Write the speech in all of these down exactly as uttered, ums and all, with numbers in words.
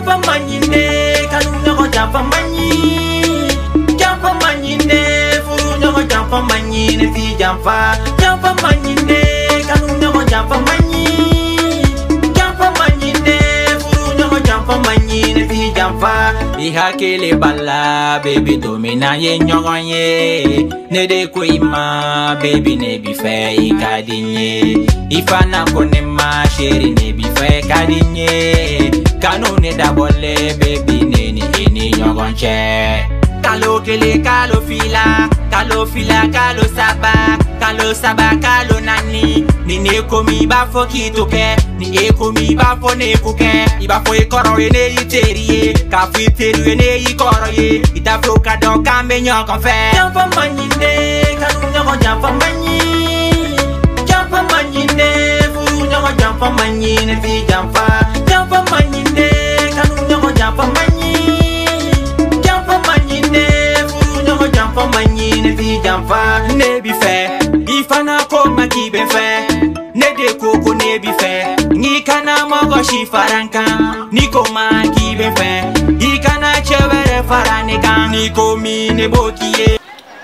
Jampa manyine kanu nyoko jampa manyi. Jampa manyine furu nyoko jampa manyine fi jampa. Jampa manyine kanu nyoko jampa manyi. Jampa manyine furu nyoko jampa manyine fi jampa. Iha kele balla baby domina ye nyonye. Ne de kuima baby ne bi fe ikadinye. Ifana kone ma sheri ne bi fe kadinye. Kano ne dabole baby ne ni eni nyonche. Kalo kele kalo fila, kalo fila kalo saba, kalo saba kalo nani. Ni ne komi ba fo kitoke, ni e komi ba fo ne kuke. Iba fo e koro e ne iterie, ka fu iterie ne i koro ye. Ita fo ka do kambe nyoko fe. Jampa manyine, kanu nyoko jampa manyi. Jampa manyine, furu nyoko jampa manyine fi jampa. Jampa manyine, kanu nyoko jampa manyi. Jampa manyine, furu nyoko jampa manyine fi jampa. Ne bi fe, ifana koma kibe fe. Ne de koko ne bi fe. Ni kana mogo shi faranka. Ni koma kibe fe. I kana chevere faranika. Ni komi ne bokiye.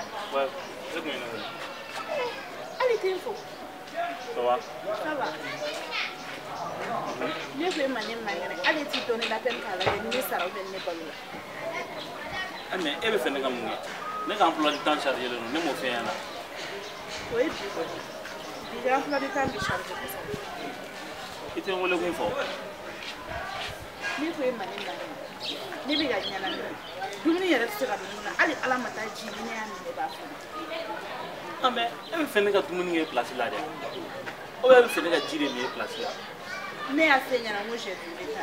Mais elle veut faire des gamins. Les emplois du temps chargés, nous ne fait rien. Oui, les emplois du temps chargés. Et tu veux le faire fort. Ni ko ma ni ngana ni bi ga nyana ni dumuni yara tsira dumuna ali alama ta ji ni ya ni ba fa ah mais elle fait ne ka dumuni ngi place là de o elle fait ne ka jire ni place là mais a fait nyana mo je du ta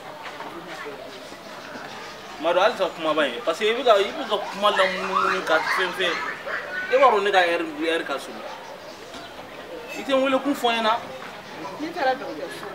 maro alza kuma baye parce que ibi ga ibi ga kuma la mun ka fenfe e waro ne ga er er ka su ite wole ku foyana ni tara do ko su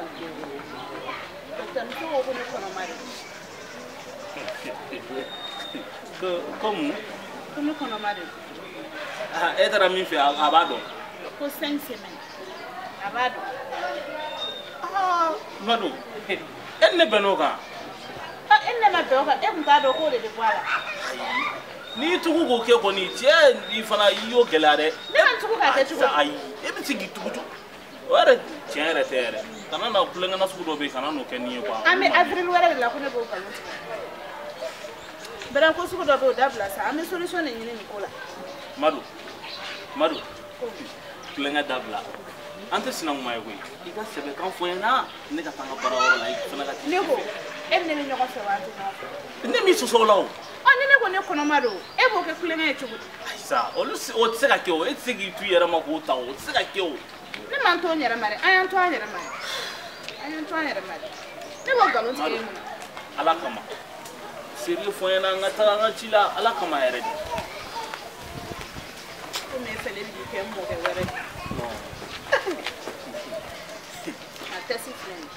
Como? Como é o nome? Ah, é da minha filha, Abado. Com cinco semanas. Abado. Ah, Madu. Ele não benoga. Ah, ele não benoga. É um dado que ele devora. Ni tuku ko ke ko ni tie ni fana yo gelare. Ni tuku ka te tuku. Ai, e bi tigi tuku. Ora tiere tere. Kana na kulenga na suku do be kana no keni kwa. Ame avril wala la ko ne bo ka lutu. Bera ko suku do be dabla sa ame solution ni ni Nicola. Madu. Madu. Kulenga dabla. Ante sinang mai we. Iga sebe kan fo na ne ka tanga para ora la fana ka. Lego. En ne nyoko fe wa tu. Ne mi so so lawo. Ani ne ko ne kono mado. E bo ke kulenga e chugu. Ai sa, o lu o tsega ke o, e tsegi tu yera ma ko ta o, tsega ke o. Ne man to nyere mare, ayan to nyere mare. Ayan to nyere mare. Ne bo galo tike mu. Ala kama. Sérieux fo yana ngata ngachila ala kama yere di. Ko me fele di ke mo ke were. No. Ma tesi friend.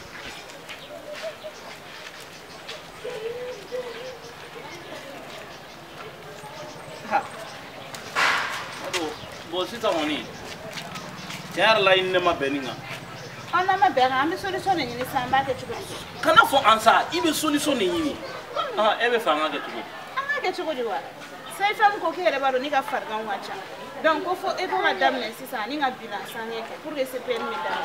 Ha. Ado, bo sita woni. Tiar la inne ma beninga. Ona ma bega ami solution ni ni samba ke chugo. Kana fo ansa, ibe solution ni yini. Ah, ebe fa nga ke chugo. Anga ke chugo diwa. Sai fam ko ke reba do ni ga fargan wacha. Donc ko fo e ko madame ne sisa ni ga bilan san yeke pour que se permis da.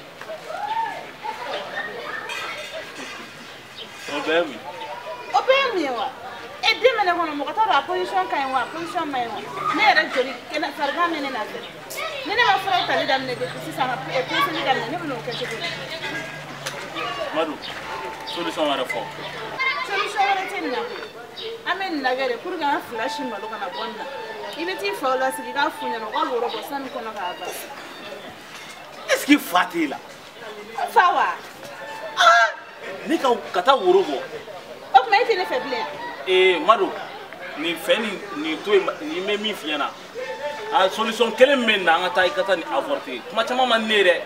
Obemi. Obemi wa. E de mele kono mo ko ta position kan wa, position mai wa. Ne era joli ke na fargan ne na. Ne ne ma fara tali dam ne de sisa na e pese ni dam ne ne no ke chugo. Madu. Solution wara fo. Solution wara tin na. Amen na gere pour ga flash ma lo kana bonna. Ibe ti fa la si ga funya no ga loro bo san kono ga ba. Est-ce qu'il fatila? Fawa. Ah! Ni ka kata woro bo. O ma ite ne faible. Eh, Madu. Ni feni ni to ni me mi fiana. A solution kele men na ngata ikata ni avorter. Kuma chama manere.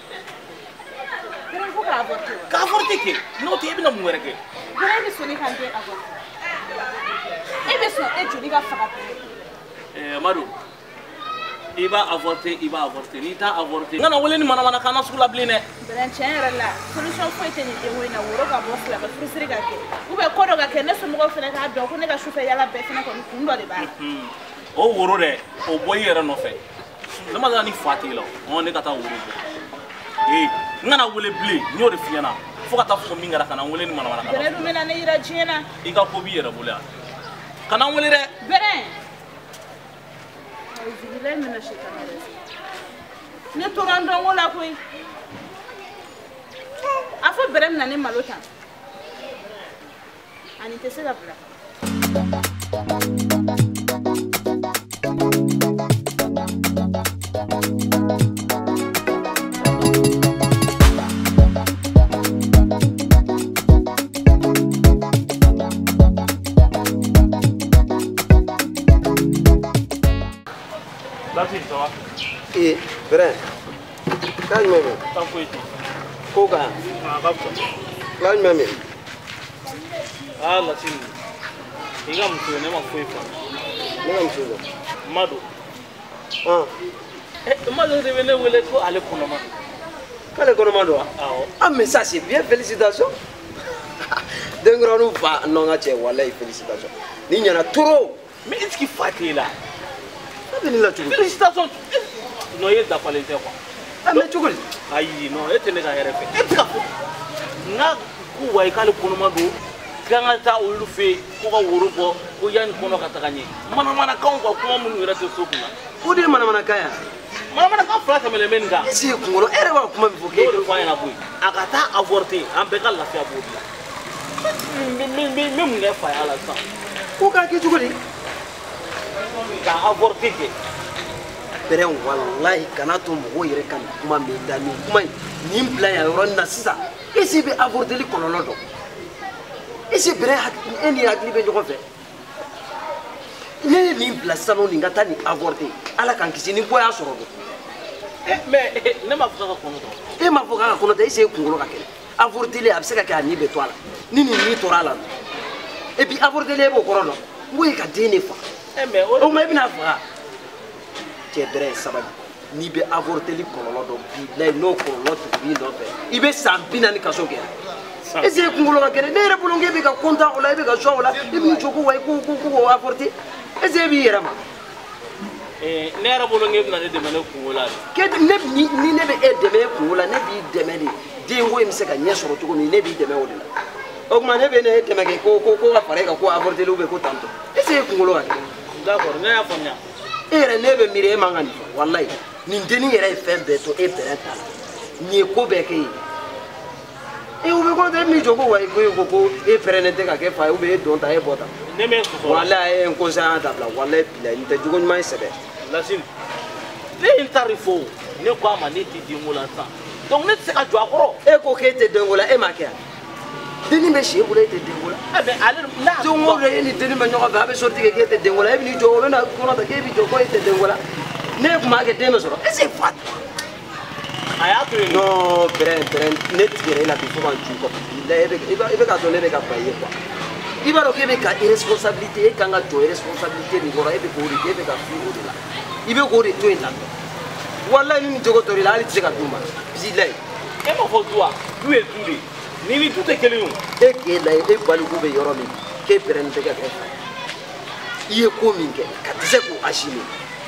Gere ko ga avorter. Ka avorter ke? No te ibi na mu wereke. Gere ni soni kan te avorter. Ebe so e juli ga faka. Eh, Madu. i b'a avorter i b'a avorter n'i t'a avorter n kana wele ni manamana kana sugu la bilen dɛ. Bɛrɛn tiɲɛ yɛrɛ la solution foyi tɛ nin denko in na woro ka bɔ silamɛ furusiri ka kɛ ou bien ko dɔ ka kɛ ne somɔgɔw fana k'a dɔn ko ne ka sufɛ yala bɛɛ fana kɔni kun dɔ de b'a la. o woro dɛ o bɔ i yɛrɛ nɔfɛ ne ma taa ni fa t'i la ɔ ne ka taa woro bɔ ee n kana wele bilen n y'o de f'i ɲɛna fo ka taa fɔ min kɛra kana wele ni manamana kana. Bɛrɛn dun bɛna ne yira diɲɛ na. i ka ko b'i yɛrɛ bolo yan kana n wele dɛ. Bɛrɛn auzubilahi mina shaitani rajim ne tora n dɔnko la koyi a fɔ bɛrɛn bɛna ne malo tan ani tɛ se ka bila. Latif, ça va? Eh, Beren, kan meme. Tan foyi tɛ. Ko kan? A ka fisa. Kan meme. Ah, Latif, i ka muso ne ma foyi fɔ. Ne ka muso dɔ. Madu. Ah. Eh, Madu de bɛ ne wele ko ale kɔnɔma. K'ale kɔnɔma don wa? Awɔ. Ah, mais ça c'est bien, félicitations. Denkɔrɔnu fa non ka cɛ walahi félicitations. Ni ɲɛna trop. Mais est-ce qu'il fa t'e la? A bɛ ne la cogo di? Félicitations. Non, i ye dafalen tɛ quoi. Ah, mais cogo di? Ayi, non, e tɛ ne ka hɛrɛ fɛ. E tɛ ka fɔ. N ka ko wa i k'ale kɔnɔma don. K'an ka taa olu fɛ yen ko ka woro bɔ ko yanni kɔnɔ ka taga ɲɛ. Manamanakanw ka kuma minnu yɛrɛ tɛ so kunna. O de ye manamanakan ye. Manamanakan fila tɛmɛlen bɛ nin kan. I sigi kunkolo, e yɛrɛ b'a kuma min fɔ k'e. K'o de fɔ an ɲɛna koyi. A ka taa avorter an bɛɛ ka lafiya b'o de la. N bɛ mun kɛ fa y'a la sisan. Ko k'a kɛ cogo di? Ka avorter kɛ. Bɛrɛn walahi kana to mɔgɔw yɛrɛ ka nin kuma min da nin kuma in nin bila yan yɔrɔ nin na sisan e se bɛ avorteli kɔlɔlɔ dɔn e se bɛrɛn e ni hakili bɛ ɲɔgɔn fɛ ne ye nin bila sisan o nin ka taa nin avorter ala k'an kisi ni bɔ y'a sɔrɔ don. Mais ne m'a fɔ k'a ka kɔnɔ ta. E m'a fɔ k'a ka kɔnɔ ta e se kunkolo ka kɛlɛ avorteli a bɛ se ka kɛ a ni bɛ to a la ni nin ni tora a la et puis avorteli e b'o kɔrɔ dɔn n ko ye ka den de faga o tuma e bɛna faga. Cɛ bɛrɛ sabali n'i bɛ avorteli kɔlɔlɔ dɔn bilayi n'o kɔlɔlɔ tugul'i nɔfɛ i bɛ san bi naani kaso kɛ est-ce que kunkolo ka kɛnɛ ne yɛrɛ bolo k'e bɛ ka content o la e bɛ ka sɔn o la i b'i jɔ ko wa i ko ko ko avorter est-ce que e b'i yɛrɛ ma. Ne yɛrɛ bolo k'e bɛna ne dɛmɛ ne kungo la de. K'e ne ni ni ne bɛ e dɛmɛ e kungo la ne b'i dɛmɛ de denko in bɛ se ka ɲɛ sɔrɔ cogo min ne b'i dɛmɛ o de la o tuma ne bɛ ne dɛmɛ kɛ ko ko ko ka fara e kan ko avorteli ou bien ko tantɔ est-ce que e kunkolo ka kɛnɛ. D'accord ne y'a faamuya. E yɛrɛ ne bɛ miiri e man ka nin fɔ walayi nin dennin yɛrɛ ye fɛn bɛɛ to e bɛrɛ ta la nin ye ko bɛɛ kɛ ye e u bɛ kɔrɔ e min jɔ ko wa ko ko e pɛrɛnnen tɛ ka kɛ fa ye ou bien e don ta e bɔ ta. Ne m'e sɔsɔ. Walayi e ye n conseil dabila walayi bilayi nin tɛ jogo ɲuman ye sɛbɛ. Lasine ne ye n tari fo ne ko a ma ne tɛ denko la sisan donc ne tɛ se ka jɔ a kɔrɔ. E ko k'e tɛ denko la e m'a kɛ yan dennin bɛ si e bolo e tɛ denko la. Mais ale n'a don o don e ni dennin bɛ ɲɔgɔn fɛ a bɛ sorti kɛ k'e tɛ denko la e bɛ n'i jɔ o bɛ na kɔnɔ ta k'e bɛ jɔ ko e tɛ denko la ne kun b'a kɛ den bɛ sɔrɔ est ce que fa. a y'a to yen. non bɛrɛn bɛrɛn ne tigɛra e la bi fo ka n ju kɔ bilayi e bɛ k'a dɔn ne bɛ ka fa ye quoi i b'a dɔn k'e bɛ ka irresponsabilité e kan ka jɔ irresponsabilité min kɔrɔ e bɛ k'o de kɛ e bɛ ka fili o de la i bɛ k'o de to yen tan walayi ni nin jogo tɔ i la hali tɛ se ka d'u ma bilayi. e m'a fɔ du wa du ye du de ye ni ni du tɛ kelen ye o. e k'e lajɛ e baliku bɛ yɔrɔ min k'e pɛrɛnnen tɛ ka kɛ fa i ye ko min kɛ ka tɛ se k'o assumer.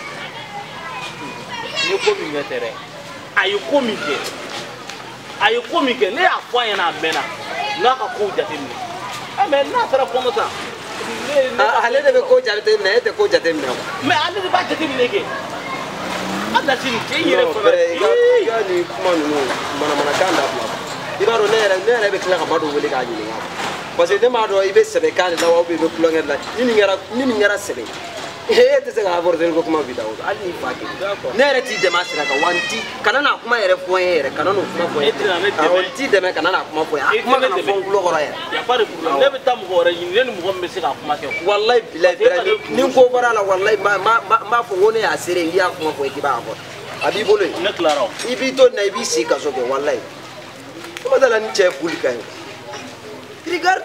n ye ko min kɛ tɛ dɛ a ye ko min kɛ a ye ko min kɛ ne y'a fɔ a ɲɛna a mɛnna n'a ka kow jateminɛ mais n'a taara kɔnɔ ta. ale de bɛ ko jateminɛ e tɛ ko jateminɛ quoi. mais ale de b'a jateminɛ kɛ a Lasine cɛ in yɛrɛ fana. i ka nin kuma ninnu manamanakan dabila i b'a dɔn ne yɛrɛ ne yɛrɛ bɛ tila ka Madu wele k'a ɲininka parce que ne m'a dɔn i bɛ sɛbɛkan de la wa ou bien i bɛ kulonkɛ de la ni nin kɛra ni nin kɛra sɛbɛ e tɛ se ka avorter ko kuma bi da o hali ni fa kɛ ne yɛrɛ t'i dɛmɛ a sira kan wa n ti kana n'a kuma yɛrɛ fɔ n ye yɛrɛ kana n'o kuma fɔ n ye awɔ n t'i dɛmɛ kana n'a kuma fɔ n ye a kuma kana fɔ n tulo kɔrɔ yɛrɛ. y a pas de problème ne bɛ taa mɔgɔ wɛrɛ ɲini ne ni mɔgɔ min bɛ se k'a kuma kɛ. walayi bilayi bɛrɛ ni n ko bɔra la walayi n b'a fɔ ko ne y'a seere n'i y'a kuma fɔ i k'i b'a fɔ a b'i bolo yen. ne tilara o. i b'i to nin na i b'i sigi kaso kɛ walayi kuma t'a la ni cɛ ye boli ka ye regarde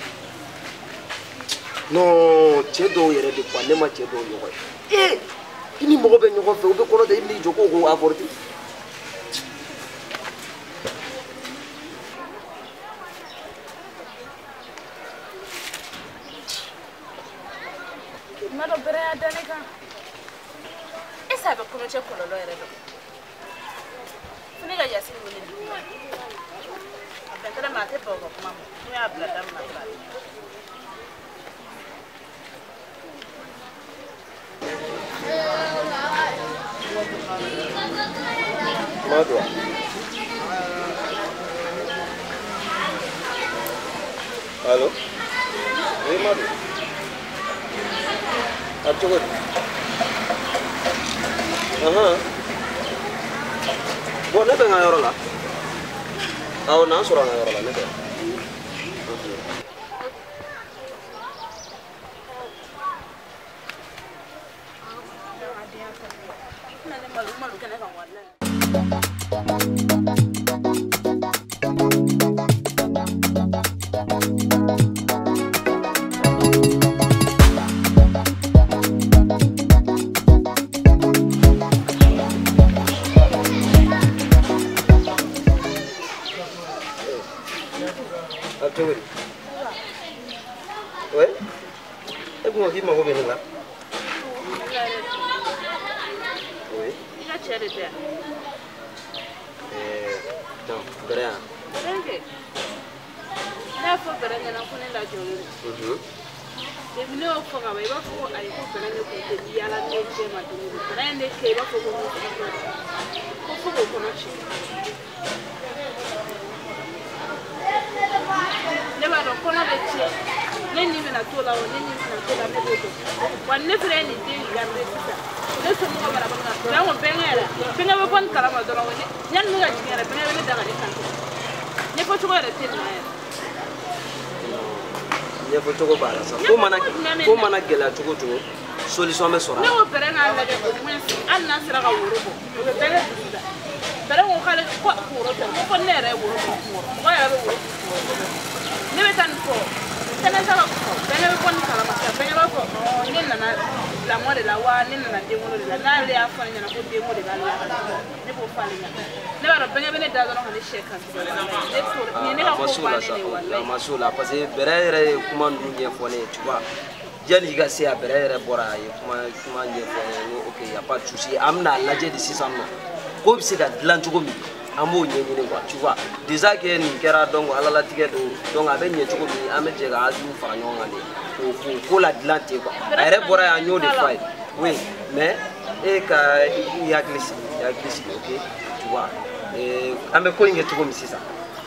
non cɛ dɔw yɛrɛ de quoi ne ma cɛ dɔw ɲɔgɔn ye ee ini mɔgɔ bɛ ɲɔgɔn fɛ u bɛ kɔnɔ ta i b'i jɔ ko k'o avorter. Mado bere ya dane kan. Esa be kono che kololo ere do. Fune ga yasi ni ni. Abekala ma te bo ko mama. Ni abla dam na bra. Mado. Allô? Oui, Mado. Absolut. Aha. Bo ne benga yoro la. Aw na sura na yoro la ne be. Nane malu malu kana kan wala. Ouais. Et vous m'avez dit que là. Oui. Il a tiré derrière. Eh, non, rien. Berenge. Na fo berenge na kone la jolo. Mhm. De bino fo ga ba fo ai ko berenge ko te di ala ne je ma do. Berenge ke ba fo ko ko ko fo ko no chi. Ne ba do kono be chi. Ne ni me na to la o ne ni na to la me do. Wa ne fere ni de ga me sisa. Ne so mo ba la ba na. Na mo bengera. Benga ba kon kala ma do ro ni. Nyan mo ga jingera benga be daga ni kan. Ne ko chogo re tin na. Ne ko chogo bala sa. Ko mana ko mana gela chogo chogo. Solution be sora. Ne o berenga la de ko men an na sira ga woro ko. O be bele da. Bere mo kale ko woro ko. Ko ne re woro ko. Ko ya re woro. Ne be tan ko. Tena sa ko. Benga be kon kala ma. Benga ba ko. Ne na na la mo de la wa ne na de mo de la na le afa ni na ko de mo de la la. Ne ko fa ni na. Ne ba benga be ne da do no ne sheka. Ne ko ni ne ka ko fa ni wala. Masula parce que bere re kuma ndu fone tu vois. Jani ga se a bere re bora ye kuma kuma nye fone OK y a pas de souci amna laje de six cents no. Ko bi se ka dilan cogo mi amo nye ni quoi tu vois. Déjà que ni kera donc ala la tigɛ do donc a bɛ ɲɛ cogo mi an bɛ jɛ ka hakili fara ɲɔgɔn kan de. Ko ko ko la dilan te quoi. A yɛrɛ bɔra yan y'o de fɔ ye. Oui, mais e ka i hakili sigi i hakili sigi OK tu vois. Eh an bɛ ko in kɛ cogo mi sisan.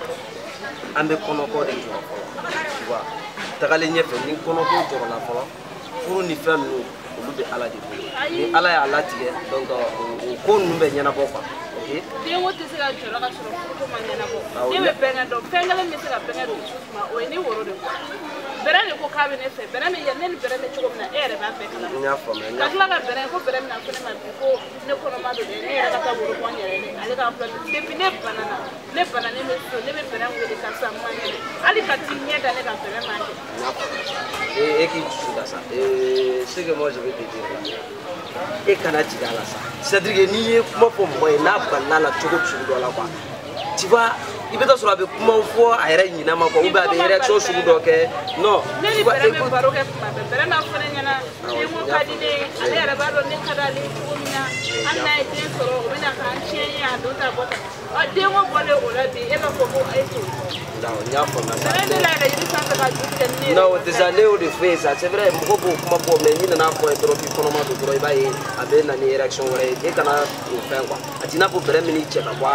An bɛ kɔnɔko de jɔ fɔlɔ tu vois. Tagalen ɲɛfɛ ni kɔnɔko jɔrɔ la fɔlɔ furu ni fɛn ninnu olu bɛ ala de bolo. Ni ala y'a latigɛ donc o ko ninnu bɛ ɲɛnabɔ quoi. OK. Den o tɛ se ka jɔrɔ ka sɔrɔ furu ma ɲɛnabɔ. Ne bɛ bɛnkɛ dɔn fɛn kelen bɛ se ka bɛnkɛ don ma o ye ni woro de ko. Bɛrɛ de ko k'a bɛ ne fɛ bɛrɛ min ne ni bɛrɛ bɛ cogo min na e yɛrɛ b'a bɛɛ kalama. N y'a faamuya. Ka tila ka bɛrɛ ko bɛrɛ min na fɛnɛ ma bi ko ne kɔnɔma don dɛ ne yɛrɛ ka taa woro bɔ n yɛrɛ ye ale ka filɛ depuis ne bana na ne bana ne bɛ so ne bɛ bɛrɛ wele karisa ma ɲɛ dɛ hali ka t'i ɲɛ da ne ka bɛrɛ ma kɛ. N y'a faamuya. Et qui dusu da sa. Et ce que moi je vais te dire là. E kana jigin a la sa. C'est-à-dire que n'i ye kuma fɔ mɔgɔ ye n'a banna la cogo sugu dɔ la quoi. Tu vois i bɛ taa sɔrɔ a bɛ kuma fɔ a yɛrɛ ɲinɛ ma quoi ou bien a bɛ réaction sugu dɔ kɛ non. Ne ni bɛrɛ bɛ baro kɛ kuma bɛɛ bɛrɛ m'a fɔ ne ɲɛna den ko ka di ne ye ale yɛrɛ b'a dɔn ne ka d'ale ye cogo min na hali n'a ye den sɔrɔ o bɛ na k'an tiɲɛ ye a don ta bɔ ta den ko bɔlen o la bi e b'a fɔ ko e t'o fɔ. Non, n y'a faamuya. Bɛrɛ ne la yɛrɛ yiri sanfɛ ka juru kɛ ne ye. Non déjà ne y'o de fɔ ye sa c'est vrai mɔgɔ b'o kuma fɔ mais n'i nana fɔ ye dɔrɔn k'i kɔnɔma don dɔrɔn i b'a ye a bɛ na ni réaction wɛrɛ ye e kana o fɛn quoi a t'i n'a fɔ bɛrɛ min cɛ ka bɔ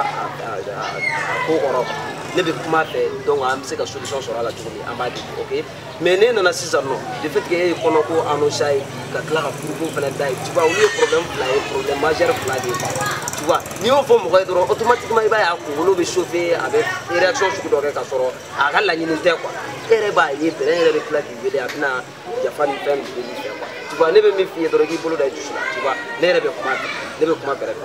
a ko kɔrɔ ne bɛ kuma fɛ donc an bɛ se ka solution sɔrɔ a la cogo min an b'a di OK mais ne nana sisan nɔ de fait que e ye kɔnɔko annonce ye ka tila ka furuko fana da ye tu vois olu ye problème fila ye problème majeur fila de ye quoi tu vois n'i y'o fɔ mɔgɔ ye dɔrɔn automatiquement i b'a ye a kunkolo bɛ chauffer a bɛ réaction sugu dɔ kɛ ka sɔrɔ a ka laɲini tɛ quoi e yɛrɛ b'a ye bɛrɛ yɛrɛ bɛ tila k'i wele a bɛna yafa ni fɛn ninnu de fɛ quoi tu vois ne bɛ min f'i ye dɔrɔn k'i bolo da i dusu la tu vois ne yɛrɛ bɛ kuma fɛ ne bɛ kuma bɛrɛ fɛ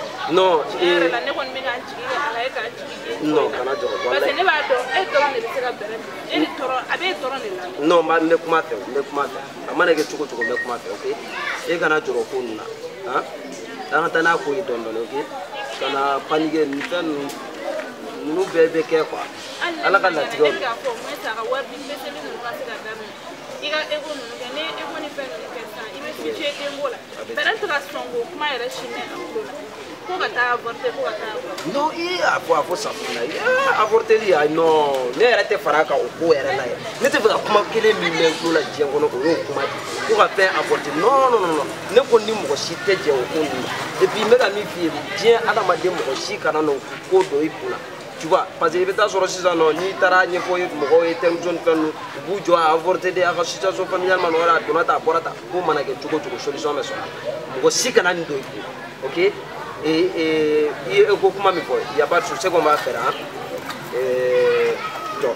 non ne kɔni bɛ k'an jigi kɛ ala ye k'an jigi kɛ non kana jɔrɔ parce que ne b'a dɔn e dɔrɔn de bɛ se ka bɛrɛ e ni tɔɔrɔ a bɛ tɔɔrɔ de la non ma ne kuma fɛ ne kuma fɛ a mana kɛ cogo cogo ne kuma fɛ ok e kana jɔrɔ ko ninnu na han an ka taa n'a ko ye dɔɔni dɔɔni ok kana paniquer nin fɛn ninnu ninnu bɛɛ bɛ kɛ quoi ala ka latigɛw e k'a fɔ moi ça ka wari di peseli ninnu ka se ka daminɛ i ka ego ninnu kɛ ni ego ni fɛn ninnu kɛ sisan i bɛ situé denko la bɛrɛ tɛ ka sɔn k'o kuma yɛrɛ si mɛn a tulo la ko ka taa avorter ko ka taa avorter non i a fɔ a fɔ safunɛ ye avorteli ya non ne yɛrɛ tɛ fara a kan o ko yɛrɛ la yɛ ne tɛ fɛ ka kuma kelen min mɛn tulo la diɲɛ kɔnɔ o y'o kuma di ko ka fɛn avorter non non non ne ko ni mɔgɔ si tɛ jɛ o ko ninnu et puis n bɛ ka min f'i ye diɲɛ adamaden mɔgɔ si kana n'o ko don i kunna tu vois parce que i bɛ taa sɔrɔ sisan nɔ n'i taara ɲɛfɔ mɔgɔw ye terme zone fɛn ninnu u b'u jɔ a avorter de a ka situation familiale ma nɔgɔya a donna tan a bɔra tan ko mana kɛ cogo cogo solution bɛ sɔrɔ a la mɔgɔ si kana nin don i kun ok et et il y a beaucoup de choses il y a pas de souci qu'on va faire hein et donc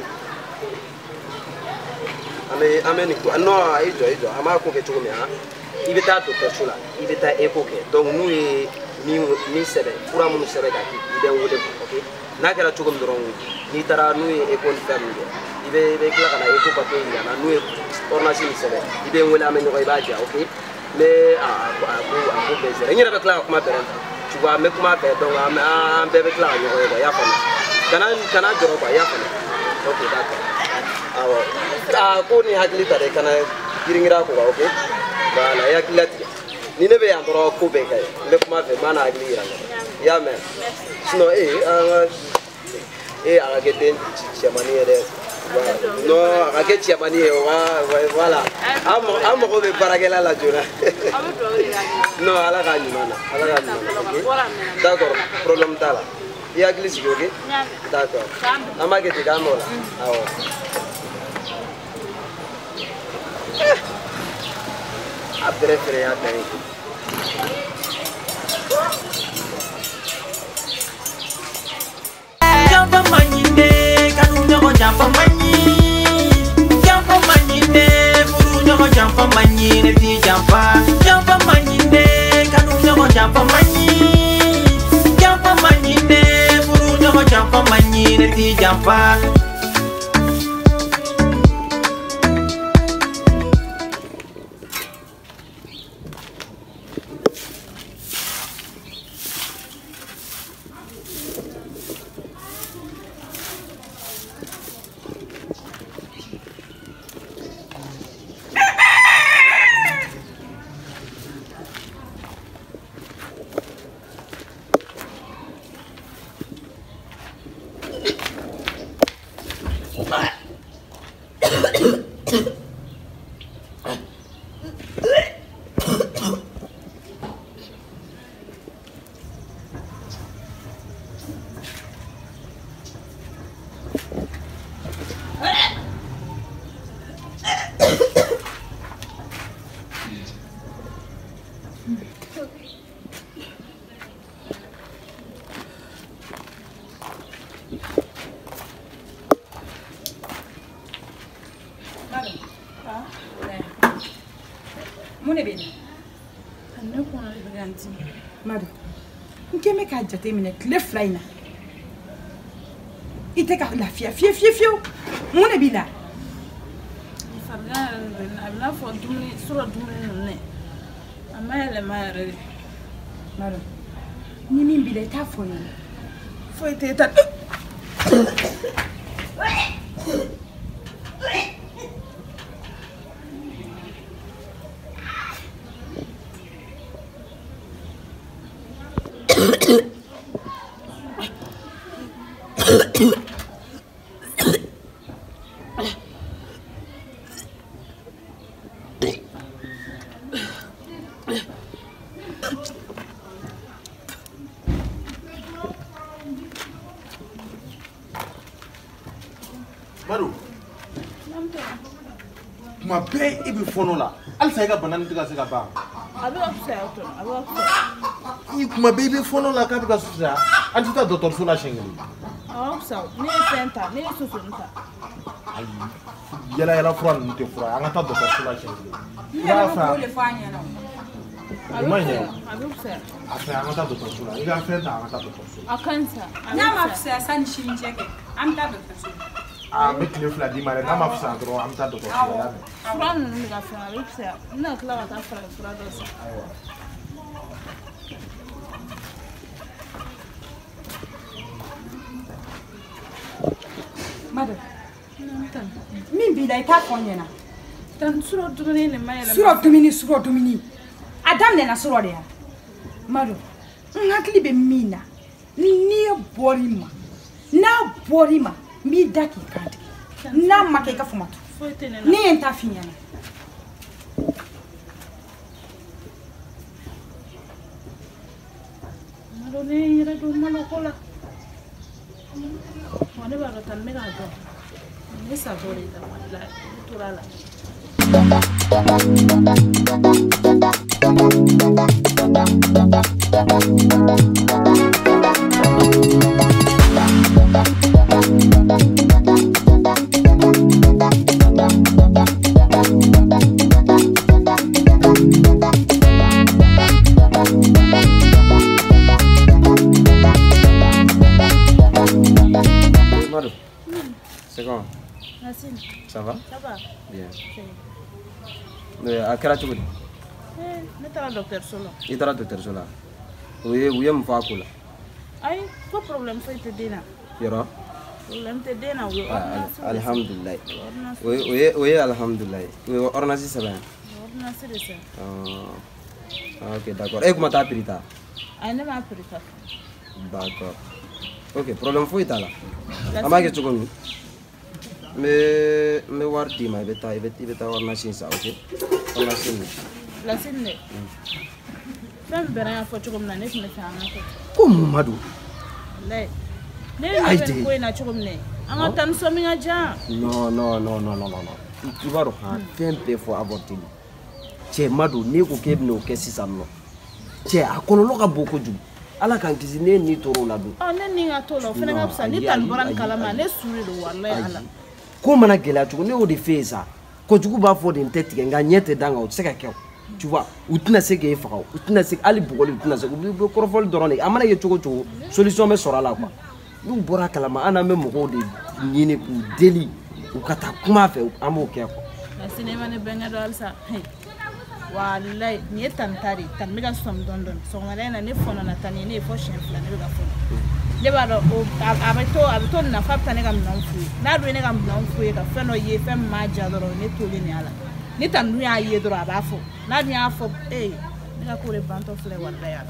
ame ame ni non il doit il doit ama ko ke to me hein il veut ta docteur sur là il veut ta éco ke donc nous et ni ni sebe pura mun sebe ka ki ide wole ok na kala to ko ndron ni tara nous et éco ni ferme il veut il kla kana éco pa pe ya na nous et ordonnance ni sebe ide wole ame no ba ja ok mais a a ko a ko bezer ni na kla ko ma beren tu vois mais comment faire donc un bébé là il y a pas kana kana joro ba ya pas ok d'accord awo ah ko ni hakili tare kana giringira ko ok bala ya kilati ni ne be ya ndoro ko be kay mais comment faire mana hakili ira ya mais sinon eh eh ala geten chamani ere non ala geti chamani voilà am am ko be barakela la jona non ala ka nyumana ala ka nyumana d'accord problème tala ya glisse ok d'accord ama ke tika mola awo a préféré ya tani Jamba manyinde kanu nyogo jamba manyi Jamba manyinde furu nyogo jamba manyi ne ti jamba Jamba manyinde kanu nyogo jamba manyi Jamba manyinde furu nyogo jamba manyi ne ti jamba Madame, vous me ka jate mine kle flyna. Ite ka la fia fia fia fia. Mon e bila. Farga na fo dumuni sura dumuni ne. Amale mare. Madame, ni min bila ta fo ni. Fo ite ta. Maru, ma belle ibi fono la. Al sa ga banana tiga se ga ba. Abi observe to, abi observe. I kuma baby fono la ka tiga susa. Anti ta doctor Sola shengeli. Abi observe. Ni center, ni susunta. Ai. Yala yala fura nte fura. Anga ta doctor Sola shengeli. Ya fa. Ko le fanya na. Abi observe. Abi observe. Afa anga ta doctor Sola. Iga fenta anga ta doctor Sola. Akansa. Na ma fsa san shin cheke. Am ta doctor Sola. Ah, mais tu le fais la dimare, n'a pas fait ça, gros, en temps de quoi. Fura ninnu bɛ ka fɛn a bɛ fisaya n bɛna tila ka taa farafin fura dɔ san. Madam, min b'i la i t'a fɔ n ɲɛna. Tan surɔ dumuni nin ma yɛlɛma. Surɔ dumuni surɔ dumuni a daminɛna surɔ de ya. Madam, n hakili bɛ min na n'i bɔr'i ma n'a bɔr'i ma n b'i da k'i kan tigɛ n'a ma kɛ i ka fama to. Foyi tɛ ne la. Ne ye n ta f'i ɲɛna. Madam, ne ye n yɛrɛ don maloko la. Wa ne b'a dɔn tan n bɛ k'a dɔn. Ne sago de ta la n tora la. Madou, c'est comment? Merci. Ça va? Ça va? Bien. Mais à quel âge tu es? Ne taara docteur so la. I taara docteur so la. U ye u ye mun fɔ a ko la? Ayi, ko problème foyi tɛ den na. Yɔrɔ? Problème tɛ den na, u ye ordonnance. Alhamdulilayi. O ye o ye o ye alhamdulilayi. U ye ordonnance sɛbɛn yan. Ordonnance de sɛbɛn. Ah, ok, d'accord. E kuma taa prix ta? Ayi, ne m'a prix ta. D'accord. Ok, problème foyi t'a la. An b'a kɛ cogo min? N bɛ n bɛ wari d'i ma i bɛ taa i bɛ i bɛ taa ordonnance in san, ok? Ordonnance in. Place in dɛ. Fɛn bɛrɛ y'a fɔ cogo min na ne tun bɛ fɛ an ka kɛ. Ko mun Madu? Walayi. Ne ye nin bɛ ko in na cogo min na an ka taa ni sɔmi ka jan. Non non non non non non. I b'a dɔn han fɛn bɛɛ fɔ avorter cɛ Madu n'e ko k'e bɛna o kɛ sisan nɔ cɛ a kɔlɔlɔ ka bon kojugu. Ala k'an kisi ne ni tɔɔrɔ la don. Ɔ ne ni ka to la o fana ka fisa ni tali bɔra ni kalama ne suri don walayi ala. Ko mana gɛlɛya cogo ne y'o de f'e ye sa kojugu b'a fɔ de n tɛ tigɛ nka ɲɛ tɛ da n kan o tɛ se ka kɛ o tu vois u tɛna se k'e faga u tɛna se hali bugɔli u tɛna se u bɛ kɔrɔfɔli dɔrɔn de a mana kɛ cogo o cogo solution bɛ sɔrɔ a la quoi n'u bɔra a kalama an n'an bɛ mɔgɔw de ɲini k'u deli u ka taa kuma a fɛ an b'o kɛ quoi. Merci ne ma ne bɛnkɛ dɔ halisa walayi nin ye tan ta de ye tan bɛ ka sɔmi dɔɔni dɔɔni sɔgɔmada in na ne fɔnɔna tan ni ne ye fɔ siɲɛ fila ne bɛ ka fɔnɔ. Ne b'a dɔn a bɛ to a bɛ to nafa bɛ taa ne ka minɛnw f'u ye n'a dun ye ne ka minɛnw f'u ye ka fɛn dɔ ye fɛn min m'a diya dɔrɔn ne tolen de y'a la ni tan dun y'a ye dɔrɔn a b'a fɔ n'a dun y'a fɔ ee ne ka ko de bantɔ filɛ walayi a la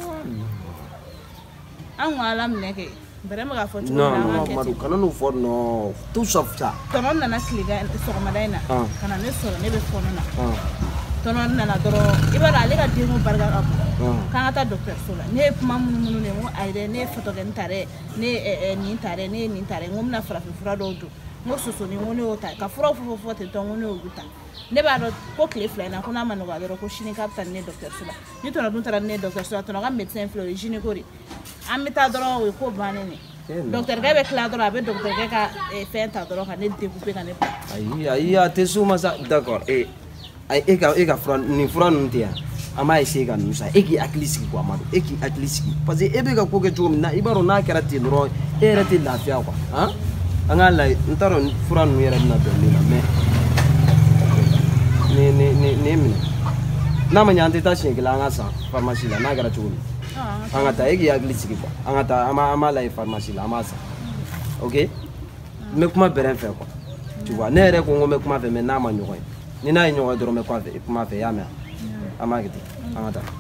an ko ala minɛ kɛ bɛrɛ bɛ ka fɔ cogo min na an ka kɛ ten. Madu kana n'o fɔ non tout sauf ça. Tɔnɔ nana tilegan sɔgɔmada in na ka na ne sɔrɔ ne bɛ fɔnɔ na tɔnɔ nana dɔrɔn i b'a dɔn ale ka denko barika ka bon k'an ka taa dɔgɔtɔrɔso la ne ye kuma minnu minnu de n ko ayi dɛ ne ye fɔtɔkɛnin ta dɛ ne ye nin ta dɛ ne ye nin ta dɛ n ko n bɛna farafin fura dɔw don n ko sosoni n ko ne y'o ta ka furaw fɔ fɔ ten tɔ n ko ne y'olu ta ne b'a dɔn ko tile fila in na ko n'a ma nɔgɔya dɔrɔn ko sini k'a bɛ taa ni ne dɔgɔtɔrɔso la ni tɔnɔ dun taara ni ne dɔgɔtɔrɔso la tɔnɔ ka médecin filɛ o ye gynéco de an bɛ taa dɔrɔn o ye ko bannen de dɔgɔtɔrɔkɛ bɛ tila dɔrɔn a bɛ dɔgɔtɔrɔkɛ ka fɛn ta dɔrɔn ka ne découper ka ne bila. ayi ayi a tɛ s'o ma sa d'accord e e ka e ka fura nin fura ninnu tɛ yan an b'a essayer ka ninnu san e k'i hakili sigi quoi Amadu e k'i hakili sigi parce que e bɛ ka ko kɛ cogo min na i b'a dɔn n'a kɛra ten dɔrɔn e yɛrɛ tɛ lafiya quoi han an k'a lajɛ n t'a dɔn fura ninnu yɛrɛ bɛna bɛn min na mais ni ni ni ni minɛ n'a ma ɲɛ an tɛ taa siɲɛ kelen an ka san pharmacie la n'a kɛra cogo min an ka taa e k'i hakili sigi quoi an ka taa an b'a an b'a lajɛ pharmacie la an b'a san ok n bɛ kuma bɛrɛ fɛ quoi tu vois ne yɛrɛ ko n ko n bɛ kuma fɛ mais n'a ma ɲɔgɔn ye ni n'a ye ɲɔgɔn ye dɔrɔn n bɛ kuma fɛ i y'a mɛn an b'a kɛ ten an ka taa.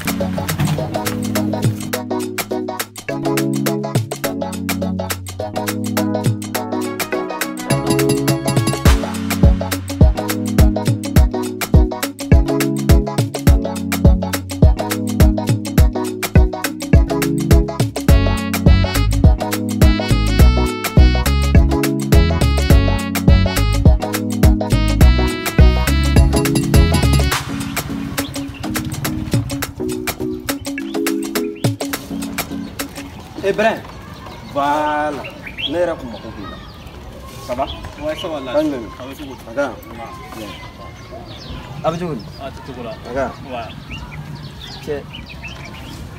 Eh Brin, voilà. Ne yɛrɛ kun mako b'i la. Ça va? Ouais, ça va là. Kan mɛn. A bɛ cogo di? A ka ɲi. A bɛ cogo di? A tɛ cogo la. A ka ɲi. Ouais. Cɛ.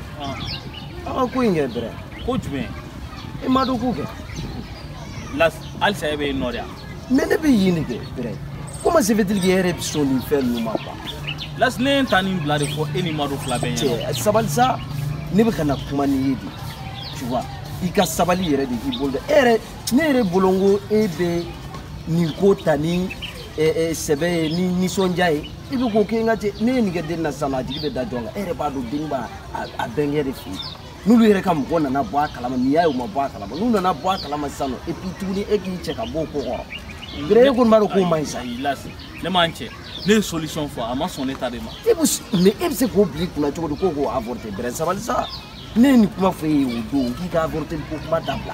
Ah. An ka ko in kɛ Brin. Ko jumɛn? I ma dɔn ko kɛ. Las. Alsa ebe noria. Mais ne be yini ke bre. Comment se fait-il que ere son ni fait nous ma pas? Las ne tanin blade fo eni madu flaben. Sabal sa ne be kana kuma ni yidi. Tu vois, i ka sabali yere de i bolde. Ere ne ere bolongo ebe ni ko tani e e sebe ni ni sonjaye. Ibi ko ke ngate ne ni gede na sana dibe da jonga. Ere ba do dingba a bengere fi. Nulu yere kam ko na na bo akala mi yayo ma bo akala. Nulu na bo akala ma sano e pi tuni e ki cheka bo ko ko. Gré ko maro ko mai sa. Ilasi. Le manche. Ne solution fo ama son état de ma. E bus me e se ko blik na to ko ko avorter bre sabal sa. Ne ni kuma fe o do ki ka avorter ko kuma dabla.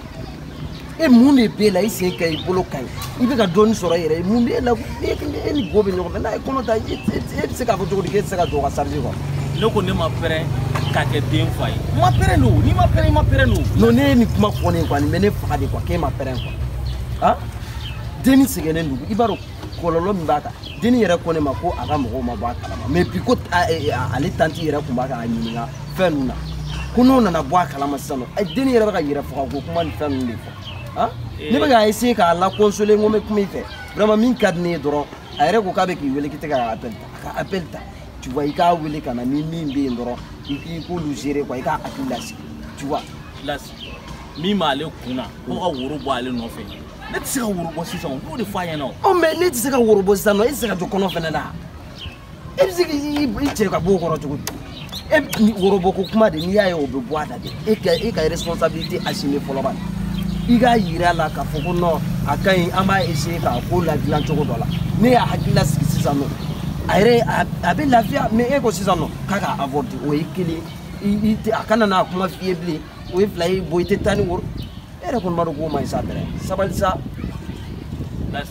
E mun be la ise kay bolo kay. Ibe ka doni soro yere mun be la e ke ni gobe no na ko no ta e se ka foto ko ke se ka do ka sarji ko. Ne ko ne ma pere ka ke den fay. Ma pere no, ni ma pere ma pere no. No ne ni kuma ko ne kwa ni me ne fa de kwa ke ma pere kwa. Ha? Deni segene ndugu ibaro kololo mbaka deni yere ko ne ma ko aga mo ma ba kala mais puis ko ale tanti yere ko mbaka anyinga fenuna kuno na na bo kala ma sano ai deni yere ba yere fa ko kuma ni fenu ni ha ne ba ga essayer ka la consoler ngome kuma ife vraiment min kadne doro ayre ko ka be ki wele kitaka appel ka appel ta tu vois i ka wele kana ni min be ndoro i ko lu gérer quoi i ka akilasi tu vois las mi male kuna ko ka woro bo ale no fe. Let's see how we see some good fire now. Oh, mais let's see how we see some. Let's see how to connect with that. If you if you take a book or two, if you work with kuma de ni ayo be boada de. Eka eka responsabilité assumée pour le bas. Iga ira la ka foko no akai ama ese ka ko la bilan choko dola. Ne ya hakila sisi sano. Aire abe la vie mais eko sisi sano kaka avorter o ikili i akana na kuma fiebli o fly boite tani wor. Era kon maro ko mai sabere sabal sa las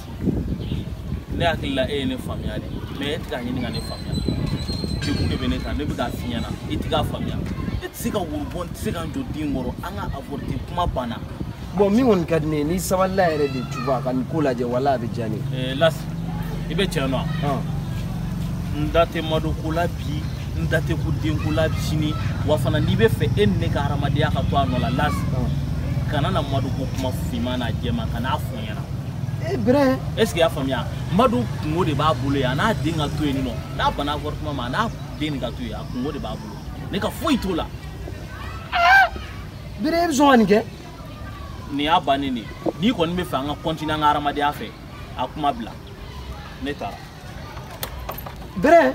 ne akilla e ne famia de me etika nyini ngane famia ti ku be ne ta ne biga finya na etika famia et sika wurbon sika ndo dingoro anga avorter kuma bana bon mi won kadne ni sabal la ere de tu vois kan kula je wala be jani eh las ibe cheno ah ndate madu kula bi ndate ku dingula bi sini wa fana ni be fe en ne ka ramadiya ka to anola las kana na madu ko kuma fima na jema kana afunyana eh bre est-ce que ya famia madu ngode ba bulu ya na dinga to eni no na bana vor kuma ma na dinga to ya ngode ba bulu ne ka foi to la bre besoin ni ke ni abani ni ni ko ni me fa nga continue nga aramade afa akuma bla ne tara bre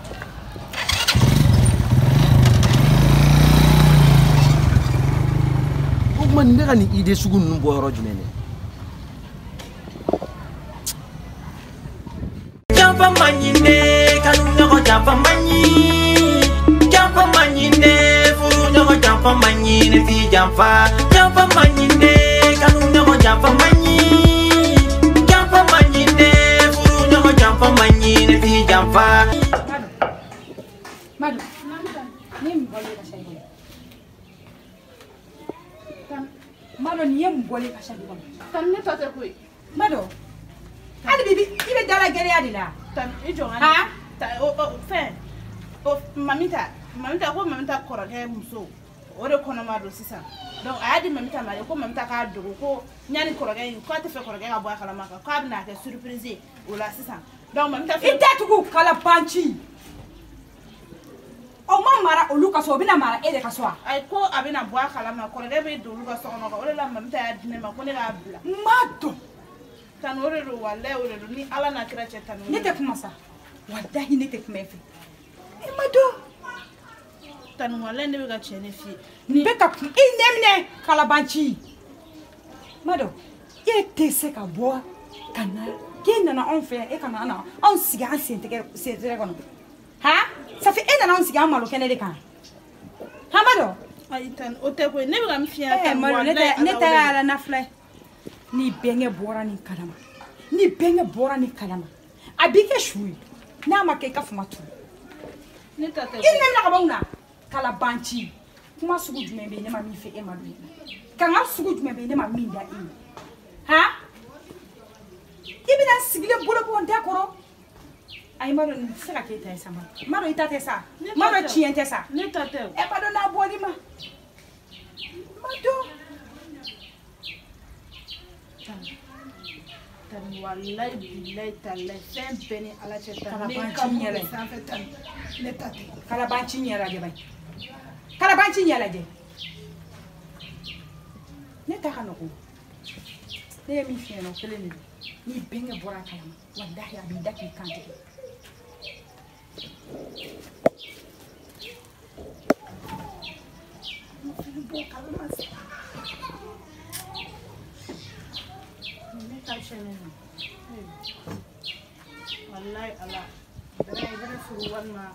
man ne gani ide sugun nu bo yoro jumene jampa manyine kanu nyoko jampa manyi jampa manyine furu nyoko jampa manyine fi jampa jampa manyine kanu nyoko jampa manyi jampa manyine furu nyoko jampa manyine fi jampa madu ni mbole ka shayi Mado ni yem bole ka shadi bon. Tan ne tote kuy. Mado. Ali bibi, ibe dala gere ya dila. Tan e jonga. Ha? Ta o o fe. O mamita, mamita ko mamita koroge muso. O de kono mado sisa. Donc adi mamita mari ko mamita ka dogo ko nyani koroge ko te fe koroge ka bo kala maka. Ko abna ke surprise o la sisa. Donc mamita fe. Ita tuku kala panchi. O ma mara olu ka so bina mara ele ka so ay ko abina bo kala ma ko de be do lu ka so no ko la mamita ya dine ma ko ne ga bla. Mado. Tan ore ro wale ore ro ni ala na kira che tan. Ne te kuma sa. Wallahi ne te kuma fi. E mado. Tan wale ne be ga che ne fi. Ni be ka e nemne kala banchi. Mado. E te se ka bo kana. Ke nana on fe e kana na. On siga an sente ke sente ko no. Ha? Ça fait un an que malo kene de kan. Hamado. Ay tan o te ko ne be ga mfia Eh malo ne ne ta ala na fle. Ni benge bora ni kalama. Ni benge bora ni kalama. Abike shui. Na ma ke ka fuma tu. Ne ta te. Ine na ka bonna. Kala banchi. Kuma sugu jumembe ne ma mi fe e ma du. Kan ga sugu jumembe ne ma mi da i. Ha? Ibina sigile bolo bon dakoro. Ay maro ni sera ke ta esa maro. Maro ita te sa. Maro chiente sa. Ne ta te. E pa do na boli ma. Mado. Tan wallahi billahi tallahi fɛn bɛɛ ni ala cɛ tan ne Kalaban ka ci mun ɲɛ bɛ la. sanfɛ tan ne ta tɛ. Kalaban ci ɲɛ lajɛ bani. Kalaban ci ɲɛ lajɛ. Ne ta ka nɔgɔn. Ne ye min f'i ɲɛna o kelen de don. N'i bɛnkɛ bɔra a kalama wallahi a b'i da k'i kan tigɛ. Bɔ kalama sa. Ne ta tiɲɛnen don. Wallahi ala. Bɛrɛ i bɛna furu walima.